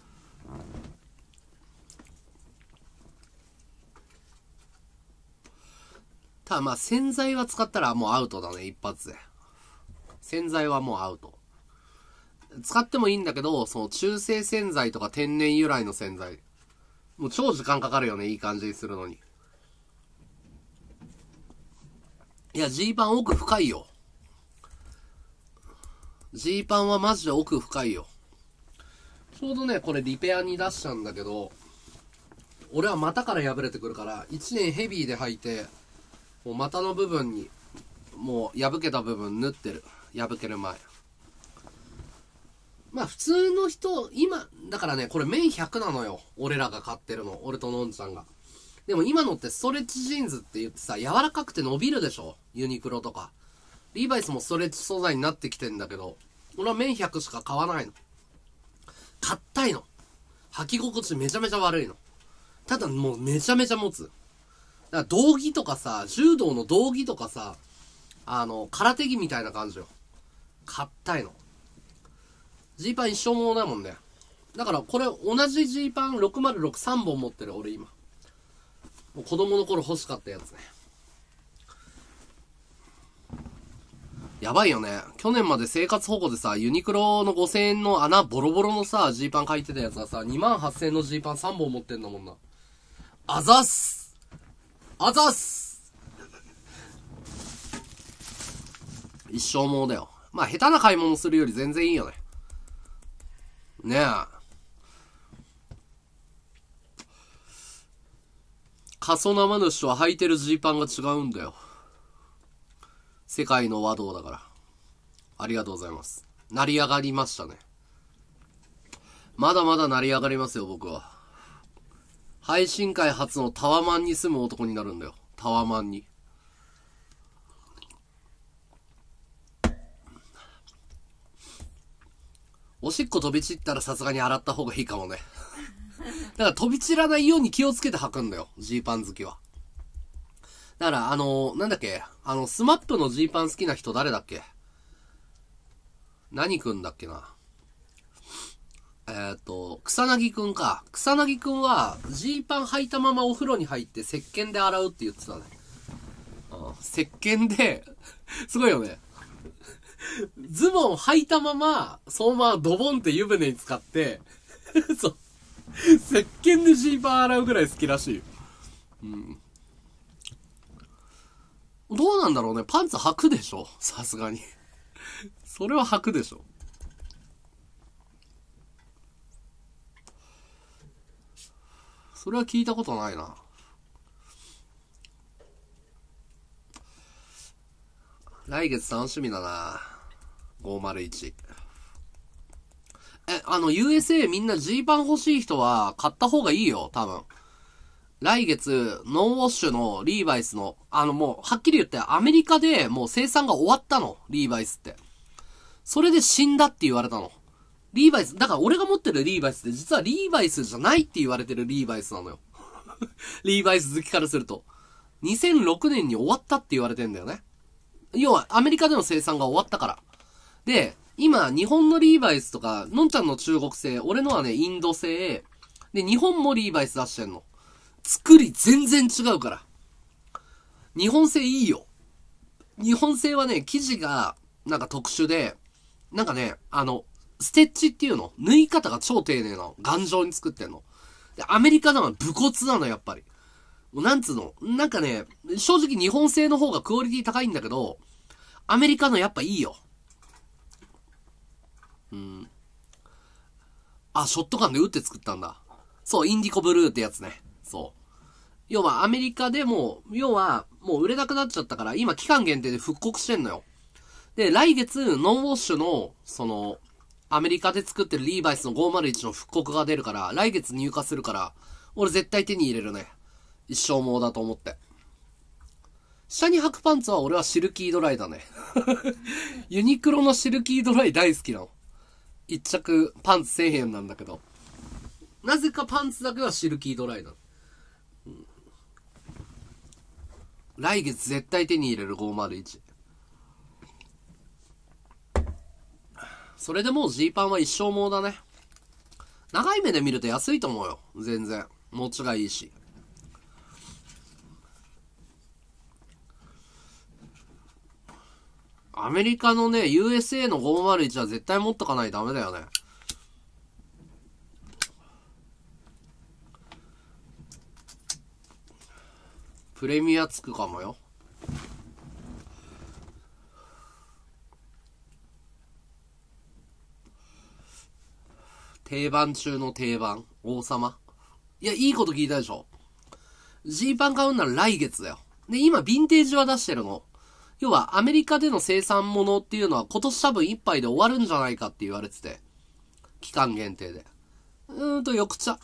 ただまあ洗剤は使ったらもうアウトだね、一発で。洗剤はもうアウト。 使ってもいいんだけど、その中性洗剤とか天然由来の洗剤。もう超時間かかるよね、いい感じにするのに。いや、ジーパン奥深いよ。ジーパンはマジで奥深いよ。ちょうどね、これリペアに出したんだけど、俺は股から破れてくるから、1年ヘビーで履いて、もう股の部分に、もう破けた部分縫ってる。破ける前。まあ普通の人、今、だからね、これ綿100なのよ。俺らが買ってるの。俺とのんちゃんが。でも今のってストレッチジーンズって言ってさ、柔らかくて伸びるでしょ、ユニクロとか。リーバイスもストレッチ素材になってきてんだけど、俺は綿100しか買わないの。硬いの。履き心地めちゃめちゃ悪いの。ただもうめちゃめちゃ持つ。だから道着とかさ、柔道の道着とかさ、空手着みたいな感じよ。硬いの。ジーパン一生ものだもんね。だからこれ同じジーパン6063本持ってる俺今。もう子供の頃欲しかったやつね。やばいよね。去年まで生活保護でさ、ユニクロの5000円の穴ボロボロのさ、ジーパン書いてたやつがさ、28000円のジーパン3本持ってんだもんな。あざっすあざっす一生ものだよ。まあ下手な買い物するより全然いいよね。ねえ。過疎生主は履いてるジーパンが違うんだよ。世界の和道だから。ありがとうございます。成り上がりましたね。まだまだ成り上がりますよ、僕は。配信界初のタワマンに住む男になるんだよ。タワマンに。おしっこ飛び散ったらさすがに洗った方がいいかもね。だから飛び散らないように気をつけて履くんだよ、ジーパン好きは。だからなんだっけ、スマップのジーパン好きな人誰だっけ、何くんだっけな。草薙くんか。草薙くんは、ジーパン履いたままお風呂に入って石鹸で洗うって言ってたね。石鹸で、すごいよね。ズボン履いたまま、そのままドボンって湯船に使って、そう。石鹸でジーパン洗うぐらい好きらしいよ。うん。どうなんだろうね。パンツ履くでしょ、さすがに。それは履くでしょ。それは聞いたことないな。来月楽しみだな。501。USA みんなジーパン欲しい人は買った方がいいよ、多分。来月、ノンウォッシュのリーバイスの、もう、はっきり言って、アメリカでもう生産が終わったの、リーバイスって。それで死んだって言われたの。リーバイス、だから俺が持ってるリーバイスって実はリーバイスじゃないって言われてるリーバイスなのよ。リーバイス好きからすると。2006年に終わったって言われてんだよね。要は、アメリカでの生産が終わったから。で、今、日本のリーバイスとか、のんちゃんの中国製、俺のはね、インド製。で、日本もリーバイス出してんの。作り全然違うから。日本製いいよ。日本製はね、生地が、なんか特殊で、なんかね、ステッチっていうの縫い方が超丁寧なの。頑丈に作ってんの。で、アメリカのは武骨なの、やっぱり。なんつうのなんかね、正直日本製の方がクオリティ高いんだけど、アメリカのやっぱいいよ。ショットガンで撃って作ったんだ。そう、インディコブルーってやつね。そう。要はアメリカでも、要はもう売れなくなっちゃったから、今期間限定で復刻してんのよ。で、来月、ノンウォッシュの、アメリカで作ってるリーバイスの501の復刻が出るから、来月入荷するから、俺絶対手に入れるね。一生ものだと思って。下に履くパンツは俺はシルキードライだね。ユニクロのシルキードライ大好きなの。一着パンツ1000円なんだけど。なぜかパンツだけはシルキードライなの。来月絶対手に入れる501。それでもうジーパンは一生ものだね。長い目で見ると安いと思うよ。全然。持ちがいいし。 アメリカのね、USA の501は絶対持っとかないとダメだよね。プレミアつくかもよ。定番中の定番。王様。いや、いいこと聞いたでしょ。ジーパン買うんなら来月だよ。で、今、ヴィンテージは出してるの。要は、アメリカでの生産物っていうのは今年多分いっぱいで終わるんじゃないかって言われてて。期間限定で。緑茶。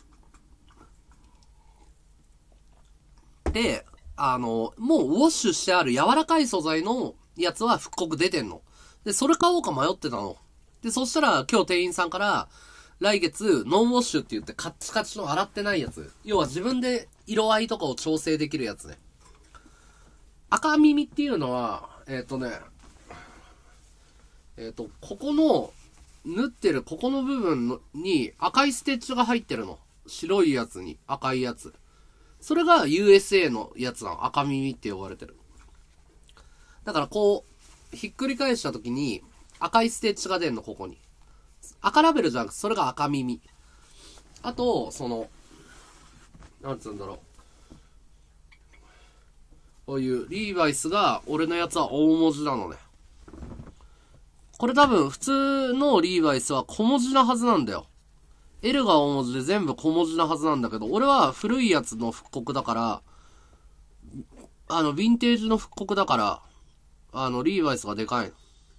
で、もうウォッシュしてある柔らかい素材のやつは復刻出てんの。で、それ買おうか迷ってたの。で、そしたら今日店員さんから、来月、ノンウォッシュって言ってカッチカチの洗ってないやつ。要は自分で色合いとかを調整できるやつね。赤耳っていうのは、ここの、縫ってるここの部分のに赤いステッチが入ってるの。白いやつに赤いやつ。それが USA のやつなの。赤耳って呼ばれてる。だからこう、ひっくり返した時に赤いステッチが出んの、ここに。赤ラベルじゃなくて、それが赤耳。あと、なんつうんだろう。こういうリーバイスが、俺のやつは大文字なのね。これ多分普通のリーバイスは小文字なはずなんだよ。L が大文字で全部小文字なはずなんだけど、俺は古いやつの復刻だから、ヴィンテージの復刻だから、リーバイスがでかいの。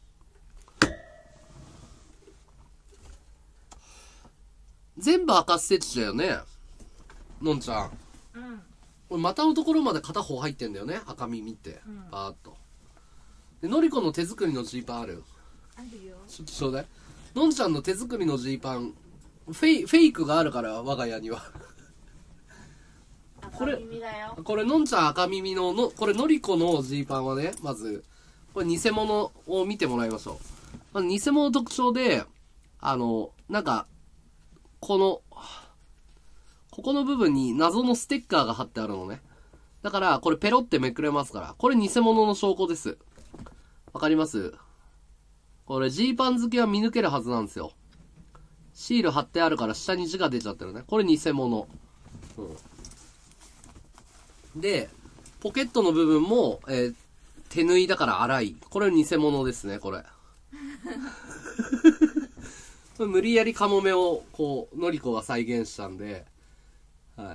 全部赤ステッチだよね。のんちゃん。 うん。 これ股のところまで片方入ってんだよね。赤耳って。バーっと。で、のりこの手作りのジーパンある？ あるよ。 ちょっとちょうだい。のんちゃんの手作りのジーパン、フェイクがあるから、我が家には。 赤耳だよ。 これのんちゃん赤耳の、これのりこのジーパンはね、まず、これ偽物を見てもらいましょう。まず偽物の特徴で、なんか、ここの部分に謎のステッカーが貼ってあるのね。だから、これペロってめくれますから。これ偽物の証拠です。わかります？これジーパン好きは見抜けるはずなんですよ。シール貼ってあるから下に字が出ちゃってるね。これ偽物。で、ポケットの部分も、手縫いだから粗い。これ偽物ですね、これ。無理やりカモメを、こう、のりこが再現したんで、はい。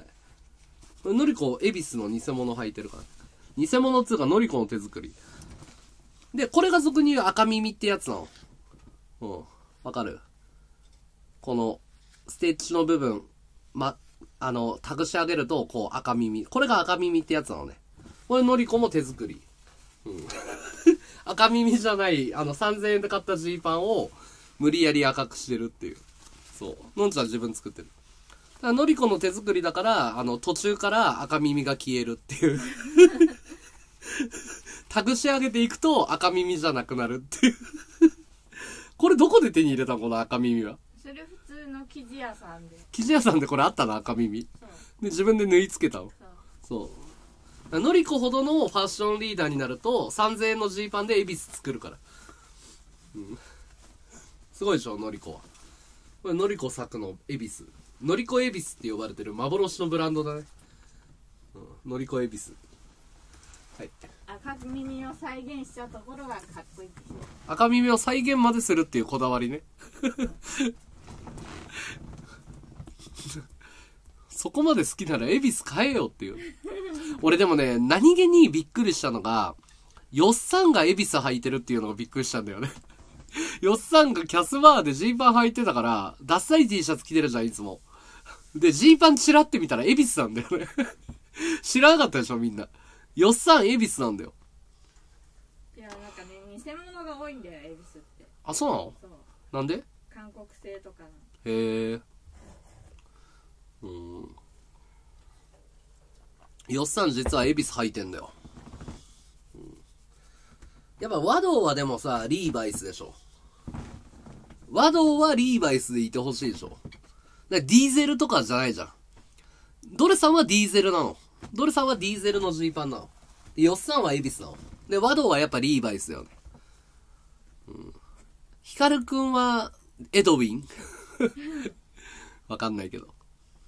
のりこ、恵比寿の偽物履いてるから。偽物っつうか、のりこの手作り。で、これが俗に言う赤耳ってやつなの。わかる？この、ステッチの部分、タグし上げると、こう、赤耳。これが赤耳ってやつなのね。これ、のりこも手作り。赤耳じゃない、3000円で買ったジーパンを、無理やり赤くしてるっていう。そう。のんちゃん自分作ってる。のりこの手作りだから、途中から赤耳が消えるっていう。タグし上げていくと赤耳じゃなくなるっていう。これどこで手に入れたこの赤耳は。 それ普通の生地屋さんで。 生地屋さんでこれあったの赤耳。で、自分で縫い付けたの。そう。のりこほどのファッションリーダーになると、3000円のジーパンで恵比寿作るから。すごいでしょ、のりこは。これ、のりこ作の恵比寿。のりこ恵比寿って呼ばれてる幻のブランドだね。のりこ恵比寿。はい。 赤耳を再現したところがかっこいいですよ。 赤耳を再現までするっていうこだわりね。そこまで好きなら恵比寿買えよっていう。俺でもね、何気にびっくりしたのが、よっさんが恵比寿履いてるっていうのがびっくりしたんだよね。よっさんがキャスバーでジーパン履いてたから、ダッサい T シャツ着てるじゃん、いつも。で、ジーパンチラって見たら恵比寿なんだよね。知らなかったでしょ、みんな。よっさん恵比寿なんだよ。 いや、なんかね、偽物が多いんだよ、恵比寿って。 あ、そうなの？ そう。 なんで？ 韓国製とかの。 へえ。よっさん実は恵比寿履いてんだよ。やっぱ和道はでもさ、リーバイスでしょ。和道はリーバイスでいてほしいでしょ。ディーゼルとかじゃないじゃん。ドレさんはディーゼルなの。ドレさんはディーゼルのジーパンなの。ヨッサンは恵比寿なの。で、和道はやっぱリーバイスだよね。 ヒカルくんは、エドウィンわかんないけど。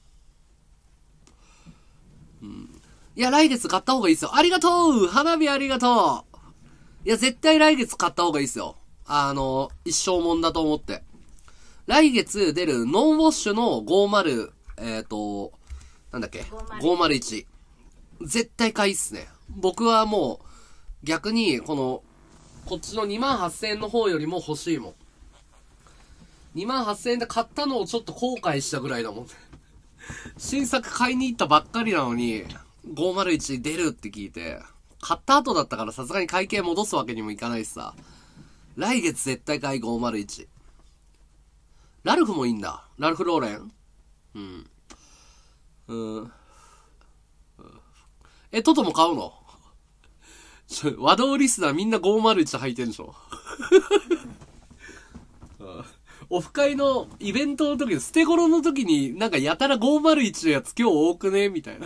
いや、来月買った方がいいですよ。ありがとう花火ありがとういや、絶対来月買った方がいいですよ。一生もんだと思って。来月出るノンウォッシュの50、なんだっけ ?501。絶対買いっすね。僕はもう、逆に、こっちの28,000円の方よりも欲しいもん。28,000円で買ったのをちょっと後悔したぐらいだもん。新作買いに行ったばっかりなのに、501出るって聞いて、買った後だったからさすがに会計戻すわけにもいかないしさ。来月絶対買い501。ラルフもいいんだ。ラルフローレントトも買うの和道リスナーみんな501履いてんでしょオフ会のイベントの時、捨て頃の時になんかやたら501のやつ今日多くねみたいな。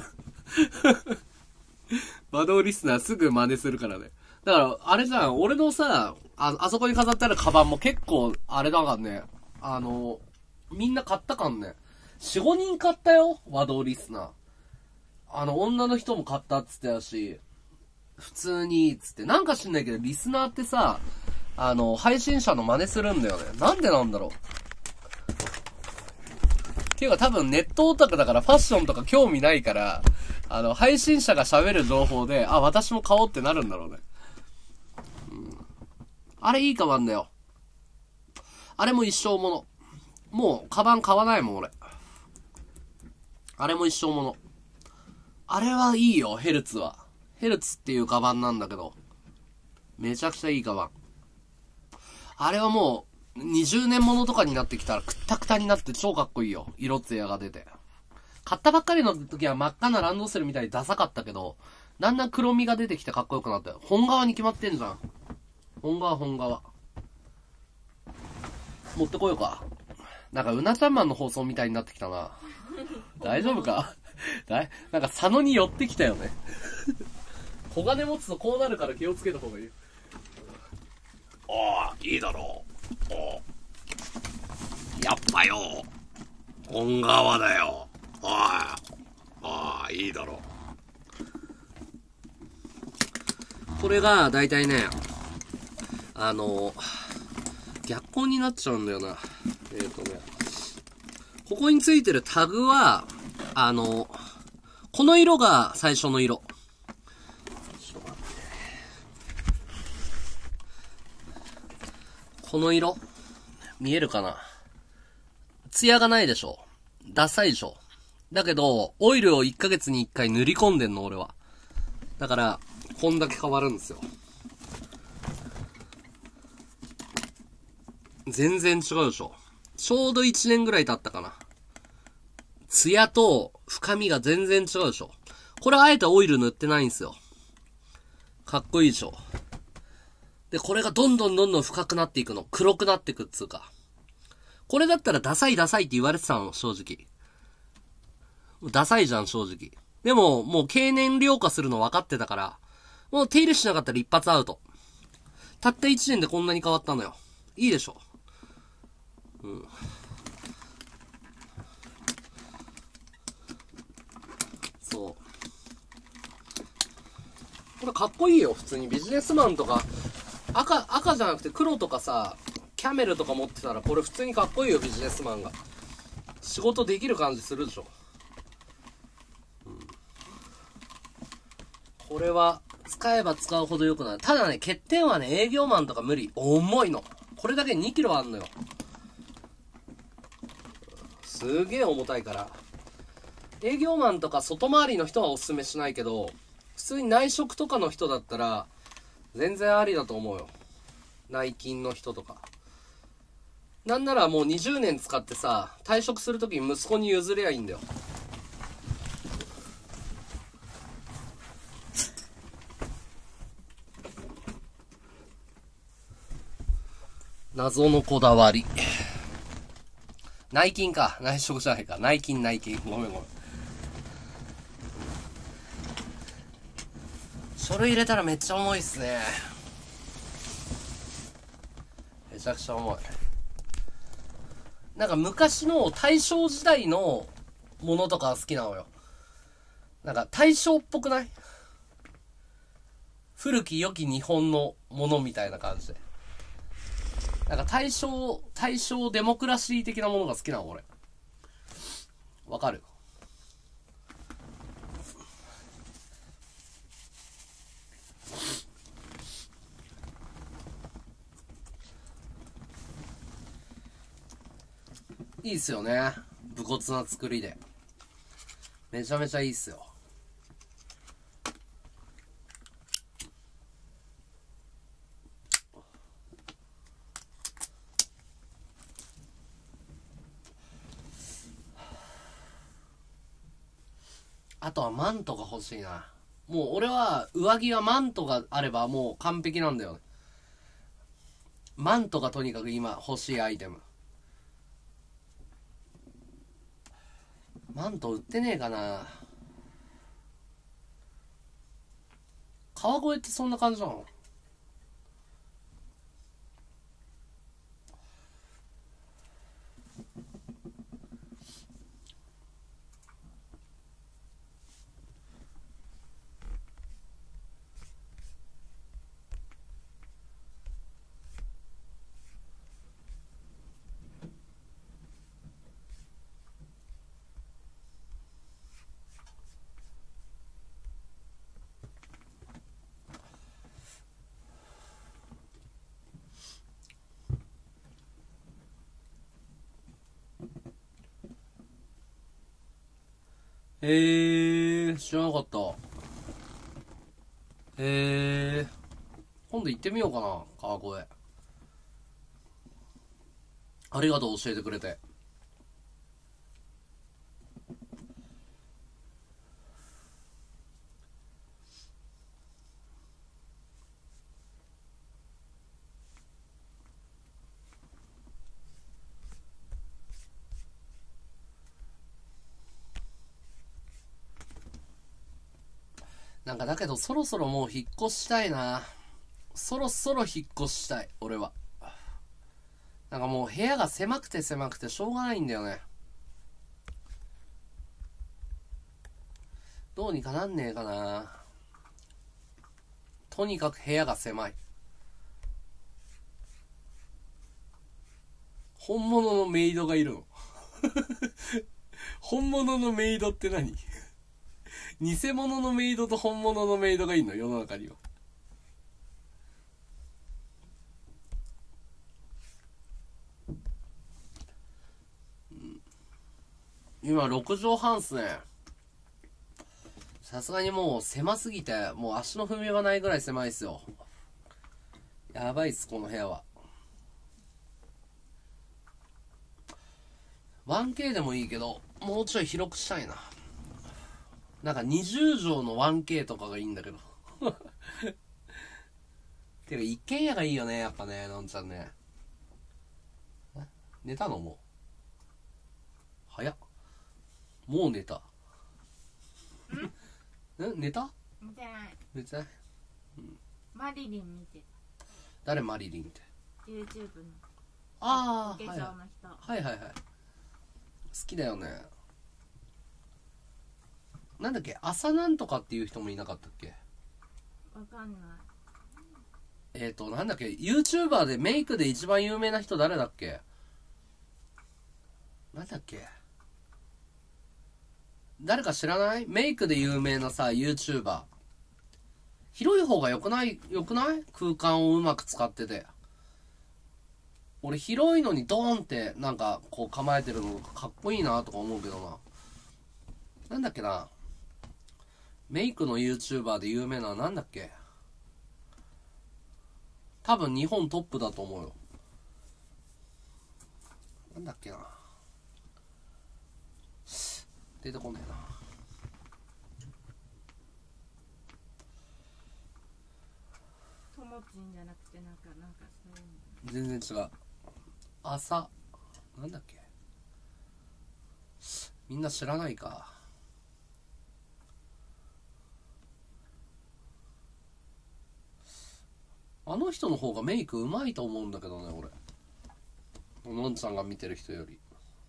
和道リスナーすぐ真似するからね。だから、あれじゃん、俺のさ、あそこに飾ってあるカバンも結構、あれだからね、みんな買ったかんね。4、5人買ったよ、和道リスナー。女の人も買ったっつってたし、普通に、つって。なんか知んないけど、リスナーってさ、配信者の真似するんだよね。なんでなんだろう。っていうか多分ネットオタクだからファッションとか興味ないから、配信者が喋る情報で、あ、私も買おうってなるんだろうね。あれいいカバンだよ。あれも一生もの。もう、カバン買わないもん、俺。あれも一生もの。あれはいいよ、ヘルツは。ヘルツっていうカバンなんだけど。めちゃくちゃいいカバン。あれはもう、20年ものとかになってきたらくったくたになって超かっこいいよ。色艶が出て。買ったばっかりの時は真っ赤なランドセルみたいにダサかったけど、だんだん黒みが出てきてかっこよくなったよ。本革に決まってんじゃん。本革。持ってこようか。なんか、うなちゃんマンの放送みたいになってきたな。大丈夫かなんか、佐野に寄ってきたよね。小金持つとこうなるから気をつけた方がいい。いいだろう。やっぱよ。本革だよ。いいだろう。これが、だいたいね、逆光になっちゃうんだよな。ここについてるタグは、この色が最初の色。この色見えるかな？艶がないでしょ？ダサいでしょ？だけど、オイルを1ヶ月に1回塗り込んでんの、俺は。だから、こんだけ変わるんですよ。全然違うでしょ。ちょうど1年ぐらい経ったかな。艶と深みが全然違うでしょ。これあえてオイル塗ってないんですよ。かっこいいでしょ。で、これがどんどん深くなっていくの。黒くなっていくっつうか。これだったらダサいって言われてたの、正直。ダサいじゃん、正直。でも、もう経年量化するの分かってたから、もう手入れしなかったら一発アウト。たった1年でこんなに変わったのよ。いいでしょ。そう。これかっこいいよ、普通に。ビジネスマンとか、赤じゃなくて黒とかさ、キャメルとか持ってたら、これ普通にかっこいいよ、ビジネスマンが。仕事できる感じするでしょ。これは、使えば使うほど良くなる。ただね、欠点はね、営業マンとか無理。重いの。これだけ2キロあんのよ。すげえ重たいから。営業マンとか外回りの人はおすすめしないけど、普通に内職とかの人だったら、全然ありだと思うよ。内勤の人とか。なんならもう20年使ってさ、退職するときに息子に譲りゃいいんだよ。謎のこだわり。内勤か。内職じゃないか。内勤。ごめん。書類入れたらめっちゃ重いっすね。 ちゃくちゃ重い。なんか昔の大正時代のものとか好きなのよ。なんか大正っぽくない？古き良き日本のものみたいな感じで。なんか大正デモクラシー的なものが好きなの俺。わかる？いいっすよね。武骨な作りで。めちゃめちゃいいっすよ。あとはマントが欲しいな。もう俺は上着はマントがあればもう完璧なんだよね。マントがとにかく今欲しいアイテム。マント売ってねえかな。川越ってそんな感じなの？知らなかった。今度行ってみようかな、川越。ありがとう、教えてくれて。なんかだけどそろそろもう引っ越したいな。そろそろ引っ越したい、俺は。なんかもう部屋が狭くて狭くてしょうがないんだよね。どうにかなんねえかな。とにかく部屋が狭い。本物のメイドがいるの。本物のメイドって何？偽物のメイドと本物のメイドがいるの、世の中には。今6畳半っすね。さすがにもう狭すぎて、もう足の踏み場ないぐらい狭いっすよ。やばいっす、この部屋は。1K でもいいけど、もうちょい広くしたいな。なんか20畳の 1K とかがいいんだけど。てか一軒家がいいよね、やっぱね、のんちゃんね。寝たのもう。早っ。もう寝た。寝た？ 見てない。 寝てない？ マリリン見て。 誰マリリンって？ YouTube の。 ああ、 お化粧の人。 はいはいはい。好きだよね。なんだっけ、朝なんとかっていう人もいなかったっけ？ わかんない。 なんだっけ、YouTuber でメイクで一番有名な人誰だっけ？なんだっけ？誰か知らない？メイクで有名なさ、YouTuber。広い方が良くない？空間をうまく使ってて。俺広いのにドーンってなんかこう構えてるのかっこいいなとか思うけどな。なんだっけな。メイクの YouTuber で有名なのなんだっけ？多分日本トップだと思うよ。なんだっけな。出てこねえな。 ともちんじゃなくてなんかそういうの。全然違う。朝なんだっけ。みんな知らないか。あの人の方がメイクうまいと思うんだけどね、俺。 のんちゃんが見てる人より。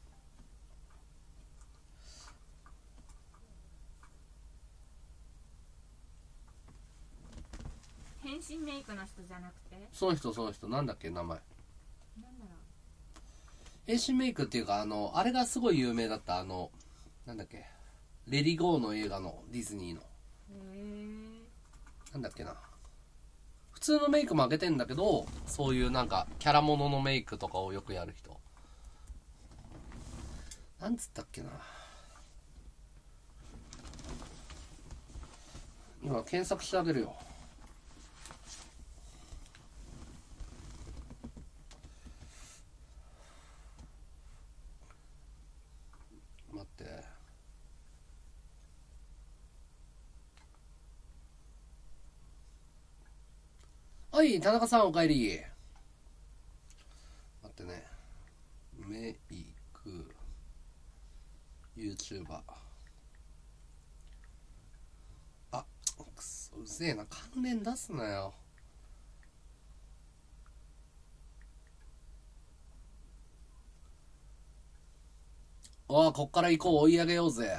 変身メイクの人じゃなくて、 その人なんだっけ名前。 なんだろ変身メイクっていうかあれがすごい有名だったなんだっけ、レディゴーの映画のディズニーの。なんだっけな。普通のメイクも開けてんだけど、そういうなんかキャラもののメイクとかをよくやる人。なんつったっけな。今検索してあげるよ。待って。はい、田中さんお帰り。待ってね。メイク YouTuber。あ、くそうぜえな、関連出すなよ。おあ、こっから行こう、追い上げようぜ。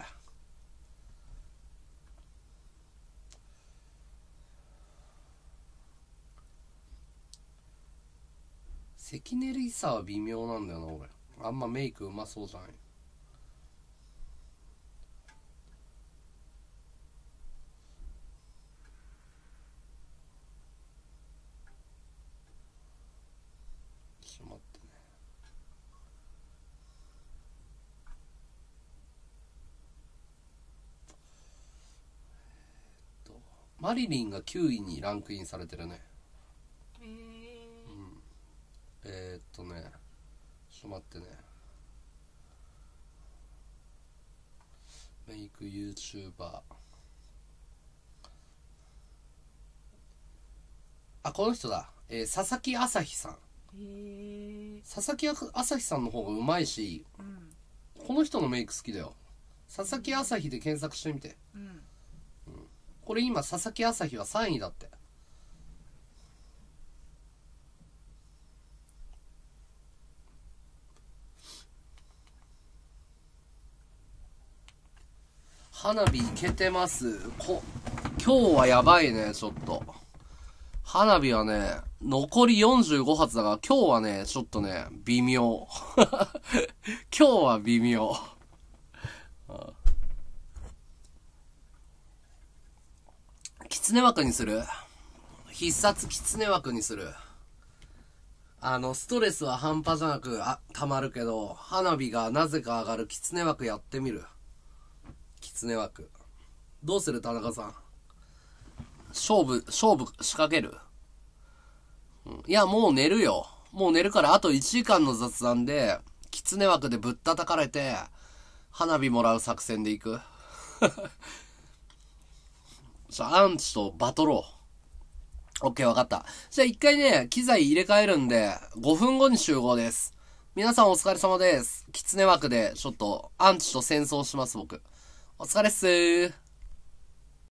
関根リサは微妙なんだよな、俺。あんまメイクうまそうじゃない。ちょっと待ってね。マリリンが9位にランクインされてるね。ちょっと待ってね。メイク YouTuber。あ、この人だ。佐々木朝日さん。佐々木朝日さんの方がうまいし、この人のメイク好きだよ。佐々木朝日で検索してみて。これ今佐々木朝日は3位だって。花火いけてます。今日はやばいね、ちょっと。花火はね、残り45発だから、今日はね、ちょっとね、微妙。今日は微妙。狐枠にする？必殺狐枠にする。ストレスは半端じゃなく溜まるけど、花火がなぜか上がる狐枠やってみる。狐枠。どうする田中さん。勝負仕掛ける？いや、もう寝るよ。もう寝るから、あと1時間の雑談で、狐枠でぶったたかれて、花火もらう作戦でいく。じゃあ、アンチとバトろう。オッケー、わかった。じゃあ一回ね、機材入れ替えるんで、5分後に集合です。皆さんお疲れ様です。狐枠で、ちょっと、アンチと戦争します、僕。お疲れっすー。